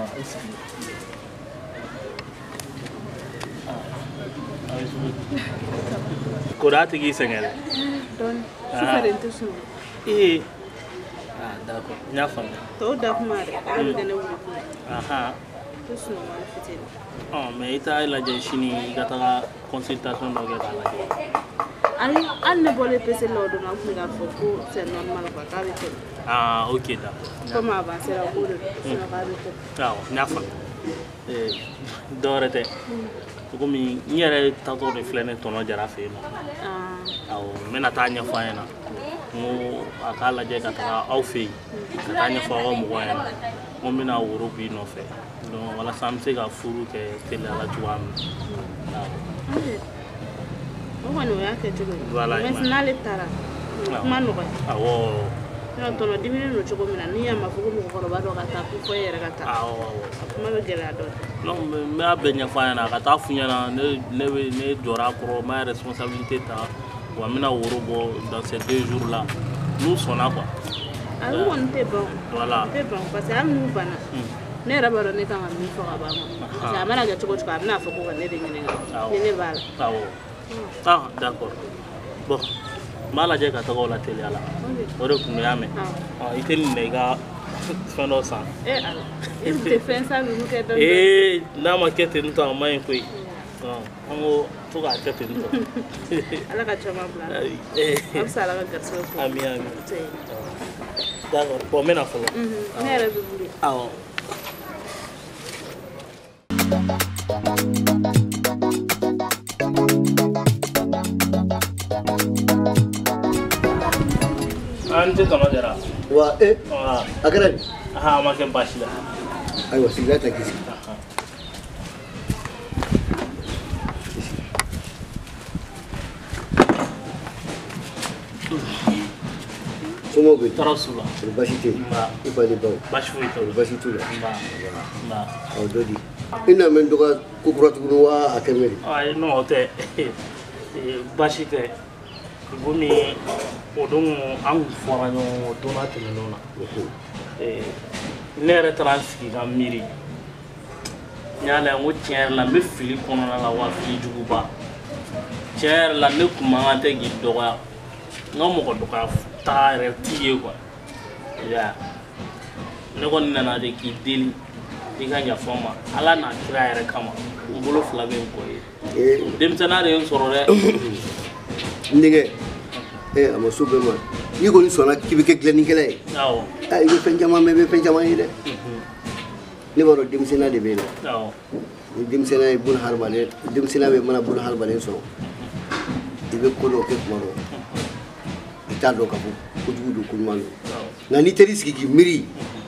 ko da tigi sɛgɛn dɛ sufɛ tɛ sɔn ee ah d'accord n y'a faamuya tɔw da kuma dɛ ala bɛ ne wuli kuma ahan tɛ sɔn wali fitinin ɔ mais i t'a lajɛ sini i ka taga consultation dɔ kɛ k'a lajɛ ayi hali ne bɔlen peseli la o don na n tun bɛ k'a fɔ ko c'est normal quoi k'a bɛ tɛmɛ ah ok d'accord comme avancé la ko de don sinon k'a bɛ tɛmɛ awɔ n y'a faamuya ee dɔ wɛrɛ tɛ komi n yɛrɛ taatɔ de filɛ ne tɔnɔ jara fɛ yen nɔ awɔ n bɛna taa ɲɛfɔ a ɲɛna n ko a k'a lajɛ ka taga aw fɛ yen ka taa ɲɛfɔ aw ka mɔgɔw ɲɛna n ko n bɛna woro b'i nɔfɛ donc walasa an bɛ se ka furu kɛ teliya la cogoya min na awɔ o kɔni o y'a kɛ cogo ye Voilà, mais n'ale taara kuma nɔgɔya awɔ n'o tɔnɔ diminen don cogo min na n'i y'a ma fɔ ko mɔgɔkɔrɔba dɔ ka taa ko fɔ e yɛrɛ ka taa awɔ awɔ a kuma bɛ gɛlɛya dɔɔni non n b'a bɛɛ ɲɛfɔ a ɲɛna a ka taa f'u ɲɛna ne ne bɛ ne jɔra a kɔrɔ n b'a responsabilité ta wa n bɛna woro bɔ dans ces deux jours là n'u sɔnna quoi a o kɔni tɛ ban voilà tɛ ban parce que hali n'u banna ne yɛrɛ b'a dɔn ne kan ka min fɔ ka ban ma parce que a mana kɛ cogo cogo a bɛna fɔ ko ka ne de ɲininka ni ne b'a la awɔ ah d'accord bon n b'a lajɛ ka taga o la teliya la o de tun y'a mɛn i tɛ nin na i ka fɛn dɔ san e ala e tun tɛ fɛn san ninnu kɛ dɔn ee n'a ma kɛ ten tɔ a ma ɲi koyi an ko fo k'a kɛ ten tɔ ala ka caman bila a bɛ se ala ka garisɛgɛ fɔ ami ami d'accord bon n bɛna fɔlɔ ne yɛrɛ bɛ wuli awɔ Ante tama jara. Wa eh. Ah. Agara. Ha ma ken bashi da. Ai wa sigara ta kisi. Somo go tarasula. Bashi te. Ma. Iba ni ba. Bashi fu ito. Bashi tu la. Ma. Ma. O dodi. Ina men doga kukura tukunu wa akemeri. Ai no te. Bashi te. Bumi odon an fora no dona tele nona. Eh ne yɛrɛ taara n sigi ka miiri n y'a lajɛ n ko tiɲɛ yɛrɛ la n bɛ fili kɔnɔna la wa fili juguba tiɲɛ yɛrɛ la ne kun man kan tɛ k'i dɔgɔya n ka mɔgɔ dɔgɔya taga yɛrɛ t'i ye kuwa ya ne kɔni nana de k'i deli i ka yafa n ma ala n'a kira yɛrɛ kama n bolo fila bɛ n kɔ ye denmisɛnninya de ye n sɔrɔ dɛ n denkɛ eh a ma so bɛɛ ma n'i kɔni sɔnna k'i bɛ kɛ dilannikɛla ye awɔ i bɛ fɛn caman mɛn i bɛ fɛn caman ye dɛ ne b'a dɔn denmisɛnninya de bɛ yen nɔ awɔ ni denmisɛnninya ye buna hadamaden denmisɛnninya bɛ mana buna hadamaden sɔrɔ i bɛ ko dɔ kɛ tuma dɔ i t'a dɔn ka fɔ kojugu don ko ɲuman don nka n'i taar'i sigi k'i miiri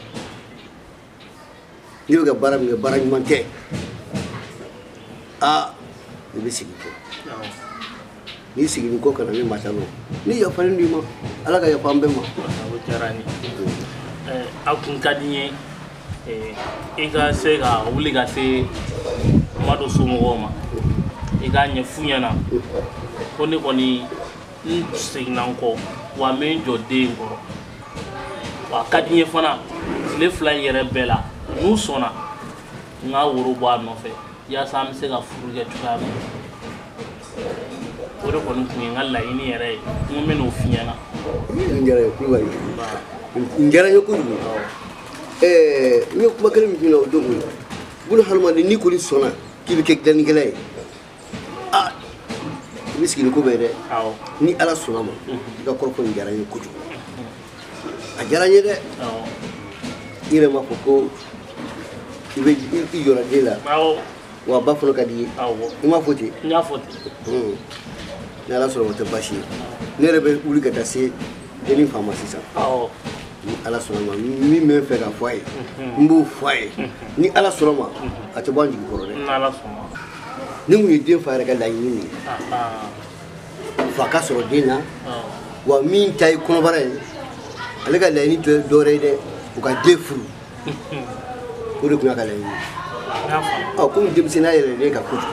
n'i bɛ ka baara min kɛ baara ɲuman tɛ aa i bɛ sigi kɛ n'i sigini kɔ kana ne masa lɔ ni yafalen don i ma ala ka yafa an bɛɛ ma o diyara n ye a kun ka di n ye i ka se ka wuli ka se Mado somɔgɔw ma i k'a ɲɛf'u ɲɛna ko ne kɔni n seginna n kɔ wa n bɛ n jɔ den kɔrɔ wa a ka di n ye fana tile fila in yɛrɛ bɛɛ la n'u sɔnna n ka woro bɔ a nɔfɛ yaasa an bɛ se ka furu kɛ cogoya min na o de kɔni tun ye n ka laɲini yɛrɛ ye n ko n bɛ n'o f'i ɲɛna. n diyara ye kulubali n diyara n ye kojugu ɛɛ n ye kuma kelen min f'i ɲɛna o don koyi buna hadamaden n'i kɔni sɔnna k'i bɛ kɛ dilannikɛla ye aa i bɛ sigi ni ko bɛɛ dɛ ni ala sɔnna ma i ka kɔrɔfɔ in diyara n ye kojugu a diyara n ye dɛ i yɛrɛ m'a fɔ ko i bɛ i jɔra den la wa ba fana ka di i ye i m'a fɔ ten. n y'a fɔ ten. ni ala sɔnna o tɛ baasi ye ne yɛrɛ bɛ wuli ka taa se denni fa ma sisan ni ala sɔnna ma min bɛ n fɛ ka fɔ a ye n b'o fɔ a ye ni ala sɔnna ma a tɛ bɔ an jigi kɔrɔ dɛ ni kun ye den fa yɛrɛ ka laɲini ye fa ka sɔrɔ den na wa min ta ye kɔnɔbara ye ale ka laɲini tɛ dɔwɛrɛ ye dɛ u ka den furu o de tun y'a ka laɲini ɔ komi denmisɛnninya yɛlɛlen ka kojugu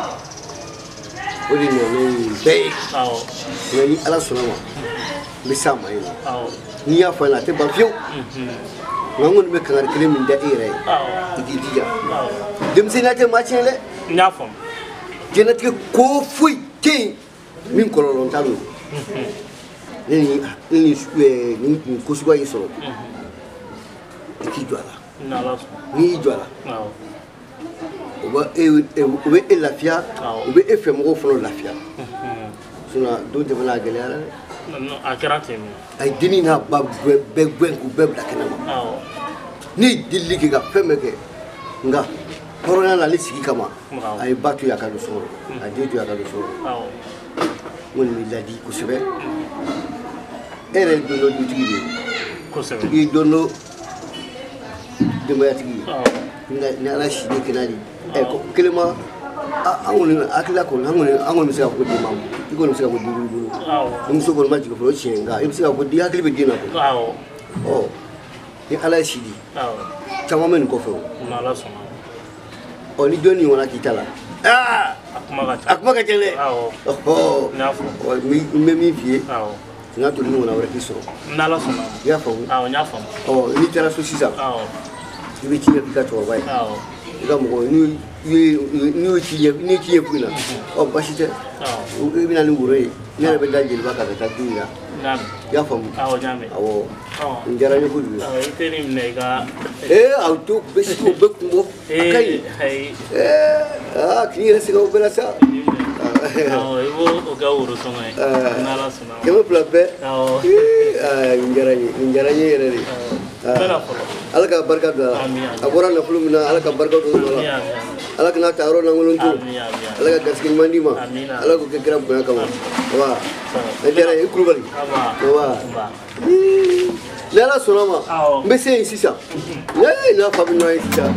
o de nana ni bɛɛ ye nka ni ala sɔnna ma n bɛ s'a ma yen nɔ n'i y'a fɔ a ɲɛna a tɛ ban fiyewu nka n kɔni bɛ kangari kelen min da e yɛrɛ ye i k'i jija denmisɛnninya tɛ maa tiɲɛ dɛ n y'a faamu diɲɛlatigɛ ko foyi tɛ yen min kɔlɔlɔ t'a lo ne ni ne ni nin ko suguya y'i sɔrɔ i k'i jɔ a la n'i y'i jɔ a la o bɛ e o bɛ e lafiya o bɛ e fɛ mɔgɔw fana lafiya sinon don tɛmɛna a gɛlɛyara dɛ a kɛra ten a ye denni n'a ba bɛɛ gɛn k'u bɛɛ bila kɛnɛma ne ye delili kɛ ka fɛn bɛɛ kɛ nka hɔrɔnya la ale sigi kama a ye ba to yen a ka don so kɔnɔ a den to yen a ka don so kɔnɔ n kɔni bɛ ladi kosɛbɛ e yɛrɛ ye don dɔ dutigi de ye i ye don dɔ denbayatigi ye ni ala si ne kɛnɛ de ɛ kelen ma an kɔni hakilila kɔni an kɔni an kɔni bɛ se ka fɔ den ma i kɔni bɛ se ka fɔ den b'i bolo ni muso kɔni ma jigin fɔlɔ o tiɲɛ nka i bɛ se ka fɔ den hakili bɛ den na koyi ɔ ni ala ye si di caman bɛ nin kɔfɛ o ɔ ni dɔnni ɲɔgɔnna k'i ta la aa a kuma ka ca dɛ ɔhɔ n bɛ min f'i ye n ka to ni ɲɔgɔnna wɛrɛ k'i sɔrɔ i y'a faamu ɔ n'i taara so sisan i bɛ ci ɲɛ f'i ka cɛkɔrɔba ye i ka mɔgɔ n'i y'o ci ɲɛ n'i ci ɲɛ f'i ɲɛna ɔ basi tɛ i bɛ na ni woro ye ne yɛrɛ bɛ da jeliba kan ka taa du la i y'a faamu awɔ n diyara n ye kojugu ee a to bɛ se o bɛ kun bɔ a ka ɲi ee aa k'i yɛrɛ sɛgɛn o bɛɛ la sa i b'o kɛ woro sɔngɔ ye n'ala sɔnna kɛmɛ fila bɛɛ n diyara n ye n diyara n ye yɛrɛ de ala ka barka do a bɔra nafolo min na ala ka barka do la ala kana ta yɔrɔ lankolon to ala ka garisɛgɛ ɲuman d'i ma ala k'o kɛ kira bonya kama wa ne diyara i kulubali wa ni ala sɔnna ma n bɛ se yen sisan ee n'a fa bɛ ɲɔgɔn ye sisan.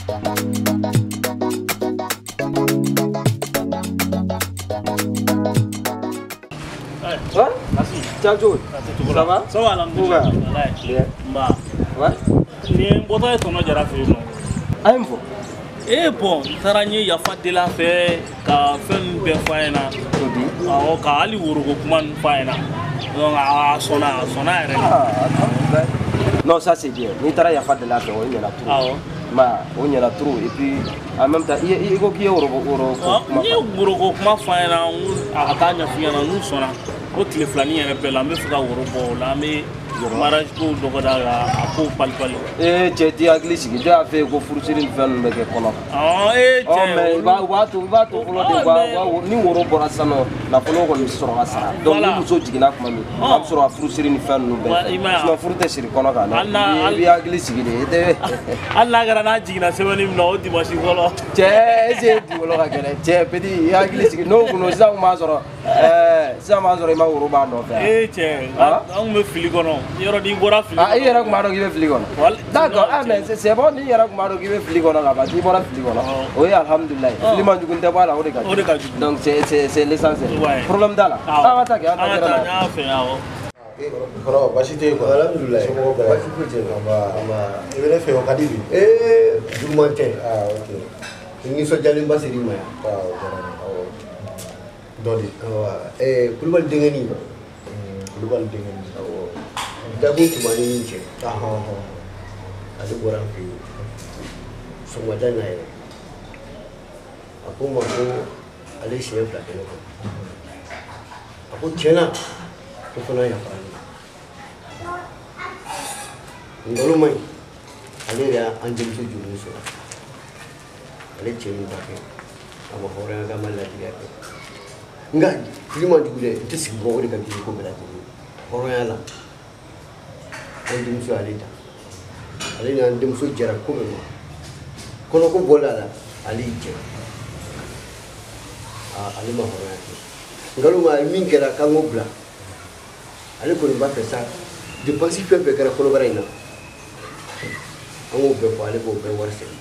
Hein? Tiens, Joe. Ça va? Ça va, alhamdoulilah. Bah. Ouais? Ni bota e tono jara fe no. Ay mfo. Eh bon, taranye ya fa de la fe ka fen be faena. Ah, ka ali woro ko kuman faena. Donc ah sona sona ere. Non, ça c'est bien. Ni tara ya fa de la fe, on y a tout. Ah ouais. Ma, on y a trop et puis en même temps, il faut qu'il y ait woro woro. Ni woro ko kuma faena, a ta nya fi na nu sona. O tile flani yɛrɛ bɛɛ la n bɛ fɛ ka woro bɔ o la an bɛ mariage ko dɔgɔda a ko pali-pali. ee cɛ t'i hakili sigi dɔ y'a fɛ yen ko furusiri ni fɛn ninnu bɛ kɛ kɔnɔ. ee cɛ mais u b'a to u b'a to fɔlɔ de ni woro bɔra sisan nɔ nafolo kɔni bɛ sɔrɔ ka sara donc ni muso jiginna tuma min a bɛ sɔrɔ ka furusiri ni fɛn ninnu bɛɛ kɛ sinon furu tɛ siri kɔnɔ kan dɛ i b'i hakili sigi de i tɛ. hali n'a kɛra n'a jiginna sɛbɛnni min na o dimanche fɔlɔ. cɛ ese dugukolo ka gɛlɛn cɛ petit i hakili sigi n'o kun sisan kun b'a sɔrɔ ɛɛ sisan b'a sɔrɔ i ma woro b'a nɔfɛ. ee cɛ an kun bɛ fili kɔnɔ yɔrɔ n'i bɔra fili kɔnɔ. i yɛrɛ kun b'a dɔn k'i bɛ fili kɔnɔ. d'accord ah mais c'est bon n'i yɛrɛ kun b'a dɔn k'i bɛ fili kɔnɔ ka ban k'i bɔra fili kɔnɔ o ye alhamdulilayi fili man jugu tɛ bɔ a la o de ka jugu. o de ka jugu. donc c'est c'est c'est l'essentiel. problème t'a la. an ka taa kɛ an ta kɛra la. an ka taa n y'a fɛ awɔ. kɔrɔ basi tɛ yen quoi alhamdulilayi somɔgɔw bɛɛ basi foyi tɛ yen i bɛ ne fɛ o ka di bi. ee juguman tɛ ah ok nisɔndiyalenba ser'i ma yan. ah o diyara n ye awɔ dɔ di. awɔ ɛɛ kulubali denkɛni. kulubali denkɛni. awɔ dakun tuma ni min cɛ. ale bɔra an fɛ yen sɔgɔmada in na yɛrɛ a ko n ma ko ale siɲɛ fila kɛ ne kɔ a ko tiɲɛna ko fana yafara ne ma nkalon ma ɲi ale yɛrɛ y'an denmuso juru sɔrɔ ale cɛ min ta kɛ a ma hɔrɔnya kɛ a ma laadiya kɛ nka fili man jugu dɛ n tɛ sigi bɔ o de ka jugu ko bɛɛ lajɛlen hɔrɔnya la an denmuso y'ale ta ale ni an denmuso jɛra ko bɛɛ ma kɔnɔko bɔla la ale y'i jɛ ale ma hɔrɔnya kɛ nkalon ma min kɛra k'an k'o bila ale kɔni b'a fɛ sa dépense fɛn fɛn kɛra kɔnɔbara in na an k'o bɛɛ fɔ ale b'o bɛɛ wari sɛgɛn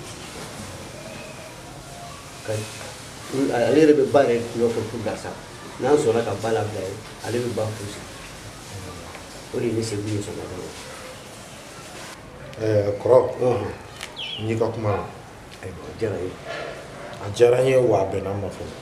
ale yɛrɛ bɛ ba yɛrɛ nɔfɛ furu la sa n'an sɔnna ka ba labila ye ale bɛ ba furu sigi o de ye ne segu ye sɔgɔmada la. ɛɛ kɔrɔ n y'i ka kuma na ayiwa a diyara n ye a diyara n ye wa a bɛnna n ma fɔlɔ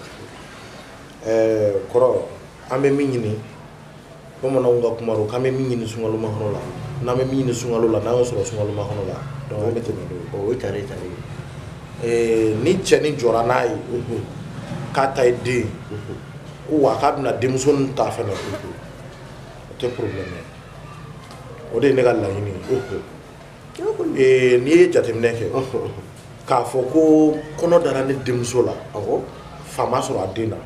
ɛɛ kɔrɔ an bɛ min ɲini bamananw ka kuma don k'an bɛ min ɲini sunkalo makɔnɔ la n'an bɛ min ɲini sunkalo la n'an y'o sɔrɔ sunkalo makɔnɔ la donc an bɛ tɛmɛ n'o ye. o ye tare tare ye. ɛɛ ni cɛnin jɔra n'a ye k'a ta ye den ko wa k'a bɛna denmuso nin ta fɛnɛ o tɛ problème ye o de ye ne ka laɲini ye. n'i ye jateminɛ kɛ k'a fɔ ko kɔnɔ dara ne denmuso la faama sɔrɔ a den na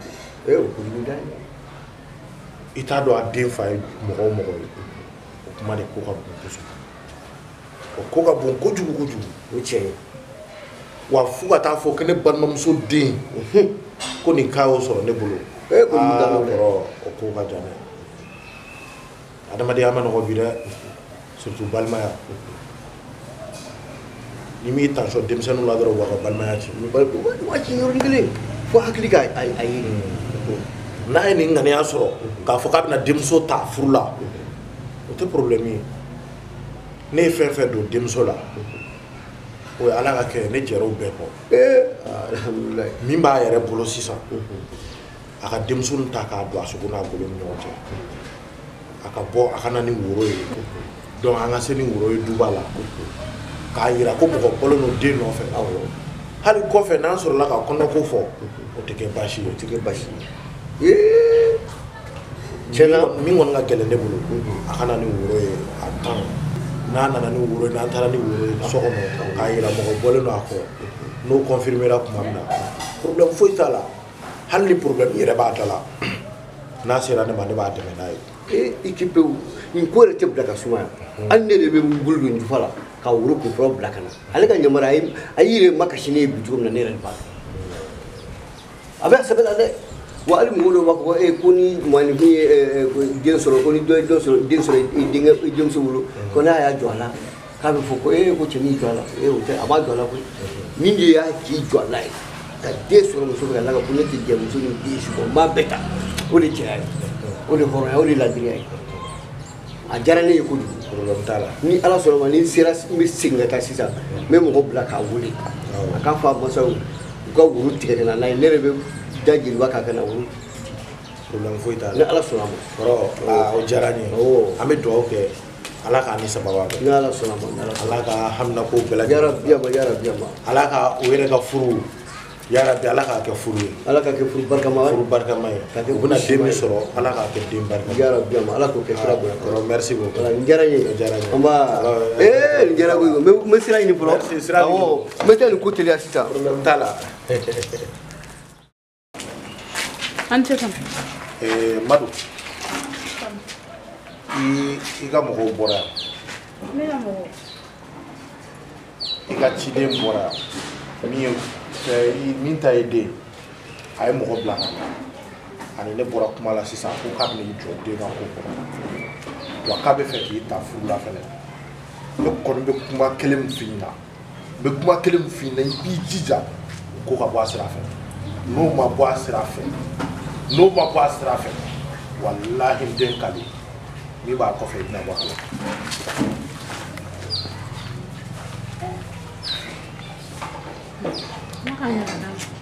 i t'a dɔn a den fa ye mɔgɔ o mɔgɔ ye o kuma de ko ka bon kosɛbɛ o ko ka bon kojugu kojugu o tiɲɛ ye wa fo ka taa fɔ ko ne balimamuso den ko nin cas y'o sɔrɔ ne bolo aa kɔrɔ o ko ka jan dɛ adamadenya ma nɔgɔ bi dɛ surtout balimaya ni m'i tension denmisɛnninw la dɔrɔn u b'a ka balimaya ci waa ci yɔrɔnin kelen fo hakili ka a ye n'a ye nin ŋaniya sɔrɔ k'a fɔ k'a bɛna denmuso ta furu la o tɛ problème ye ne ye fɛn fɛn don denmuso la o ye ala ka kɛ ne jɛra o bɛɛ kɔ min b'a yɛrɛ bolo sisan a ka denmuso nin ta k'a don a sogo n'a golo ni ɲɔgɔn cɛ a ka bɔ a ka na ni woro ye donc an ka se ni woro ye duba la k'a yira ko mɔgɔ bɔlen don den nɔfɛ hali kɔfɛ n'an sɔrɔla ka kɔnɔko fɔ o tɛ kɛ baasi ye o tɛ kɛ baasi ye tiɲɛna min kɔni ka gɛlɛn ne bolo a ka na ni woro ye a tan n'a nana ni woro ye n'an taara ni woro ye so kɔnɔ k'a yira mɔgɔ bɔlen don a kɔ n'o confirmera tuma min na problème foyi t'a la hali ni problème yɛrɛ b'a da la n'a sera ne ma ne b'a dɛmɛ n'a ye. ee i k'i pewu nin ko yɛrɛ tɛ bila ka suma yan hali ne de bɛ n bolo don jufa la ka woro kun fɔlɔ bila ka na ale ka yamara a y'i ma kasi ne ye bi cogo min na ne yɛrɛ de b'a dɔn a bɛ sɛbɛn la dɛ wa hali mɔgɔ dɔw b'a fɔ ko ee ko ni mɔgɔninfin ye den sɔrɔ ko ni dɔ ye dɔ sɔrɔ den sɔrɔ i denkɛ i denmuso bolo ko n'a y'a jɔ a la k'a bɛ fɔ ko ee ko cɛnin jɔ a la ee o tɛ a b'a jɔ a la koyi min de y'a k'i jɔ a la ye ka den sɔrɔ muso fɛ ka n'a ka ko ne tɛ jɛ muso ni den si kɔ n b'a bɛɛ ta o de cɛya ye o de hɔrɔnya o de ladiriya ye a diyara ne ye kojugu problème t'a la ni ala sɔnna ma ni n sera n bɛ segin ka taa sisan n bɛ mɔgɔ bila k'a wele a k'a fɔ a masaw u ka woro tigɛ ka na n'a ye ne yɛrɛ bɛ da jeliba k'a ka na woro problème foyi t'a la ni ala sɔnna ma kɔrɔ aa o diyara n ye an bɛ dugawu kɛ ala k'a ni sababa kɛ ni ala sɔnna ma ala ka hamina ko bɛɛ lajɛlen yarabi yama yarabi yama ala ka o yɛrɛ ka furu yarabi ala k'a kɛ furu ye ala k'a kɛ furu barikama ye furu barikama ye u bɛna den min sɔrɔ ala k'a kɛ den barikama ye yarabi yama ala k'o kɛ kira bonya kɔrɔ merci beaucoup voilà nin diyara n ye o diyara n ye an b'a ee nin diyara koyi n bɛ sira ɲini fɔlɔ awɔ n bɛ taa nin ko teliya sisan problème t'a la an tɛ kan ee madu i i ka mɔgɔw bɔra yan ne ka mɔgɔw i ka ciden bɔra yan min ye min ta ye den a ye mɔgɔ bila ka na ani ne bɔra kuma la sisan ko k'a bɛna i jɔ den ka ko kɔnɔ wa k'a bɛ fɛ k'i ta furu la fɛnɛ ne kɔni bɛ kuma kelen min f'i ɲɛna n bɛ kuma kelen min f'i ɲɛna i b'i jija ko ka bɔ a sira fɛ n'o ma bɔ a sira fɛ n'o ma bɔ a sira fɛ walahi n den ka di min b'a kɔfɛ i bɛna bɔ a la. Makanya kadang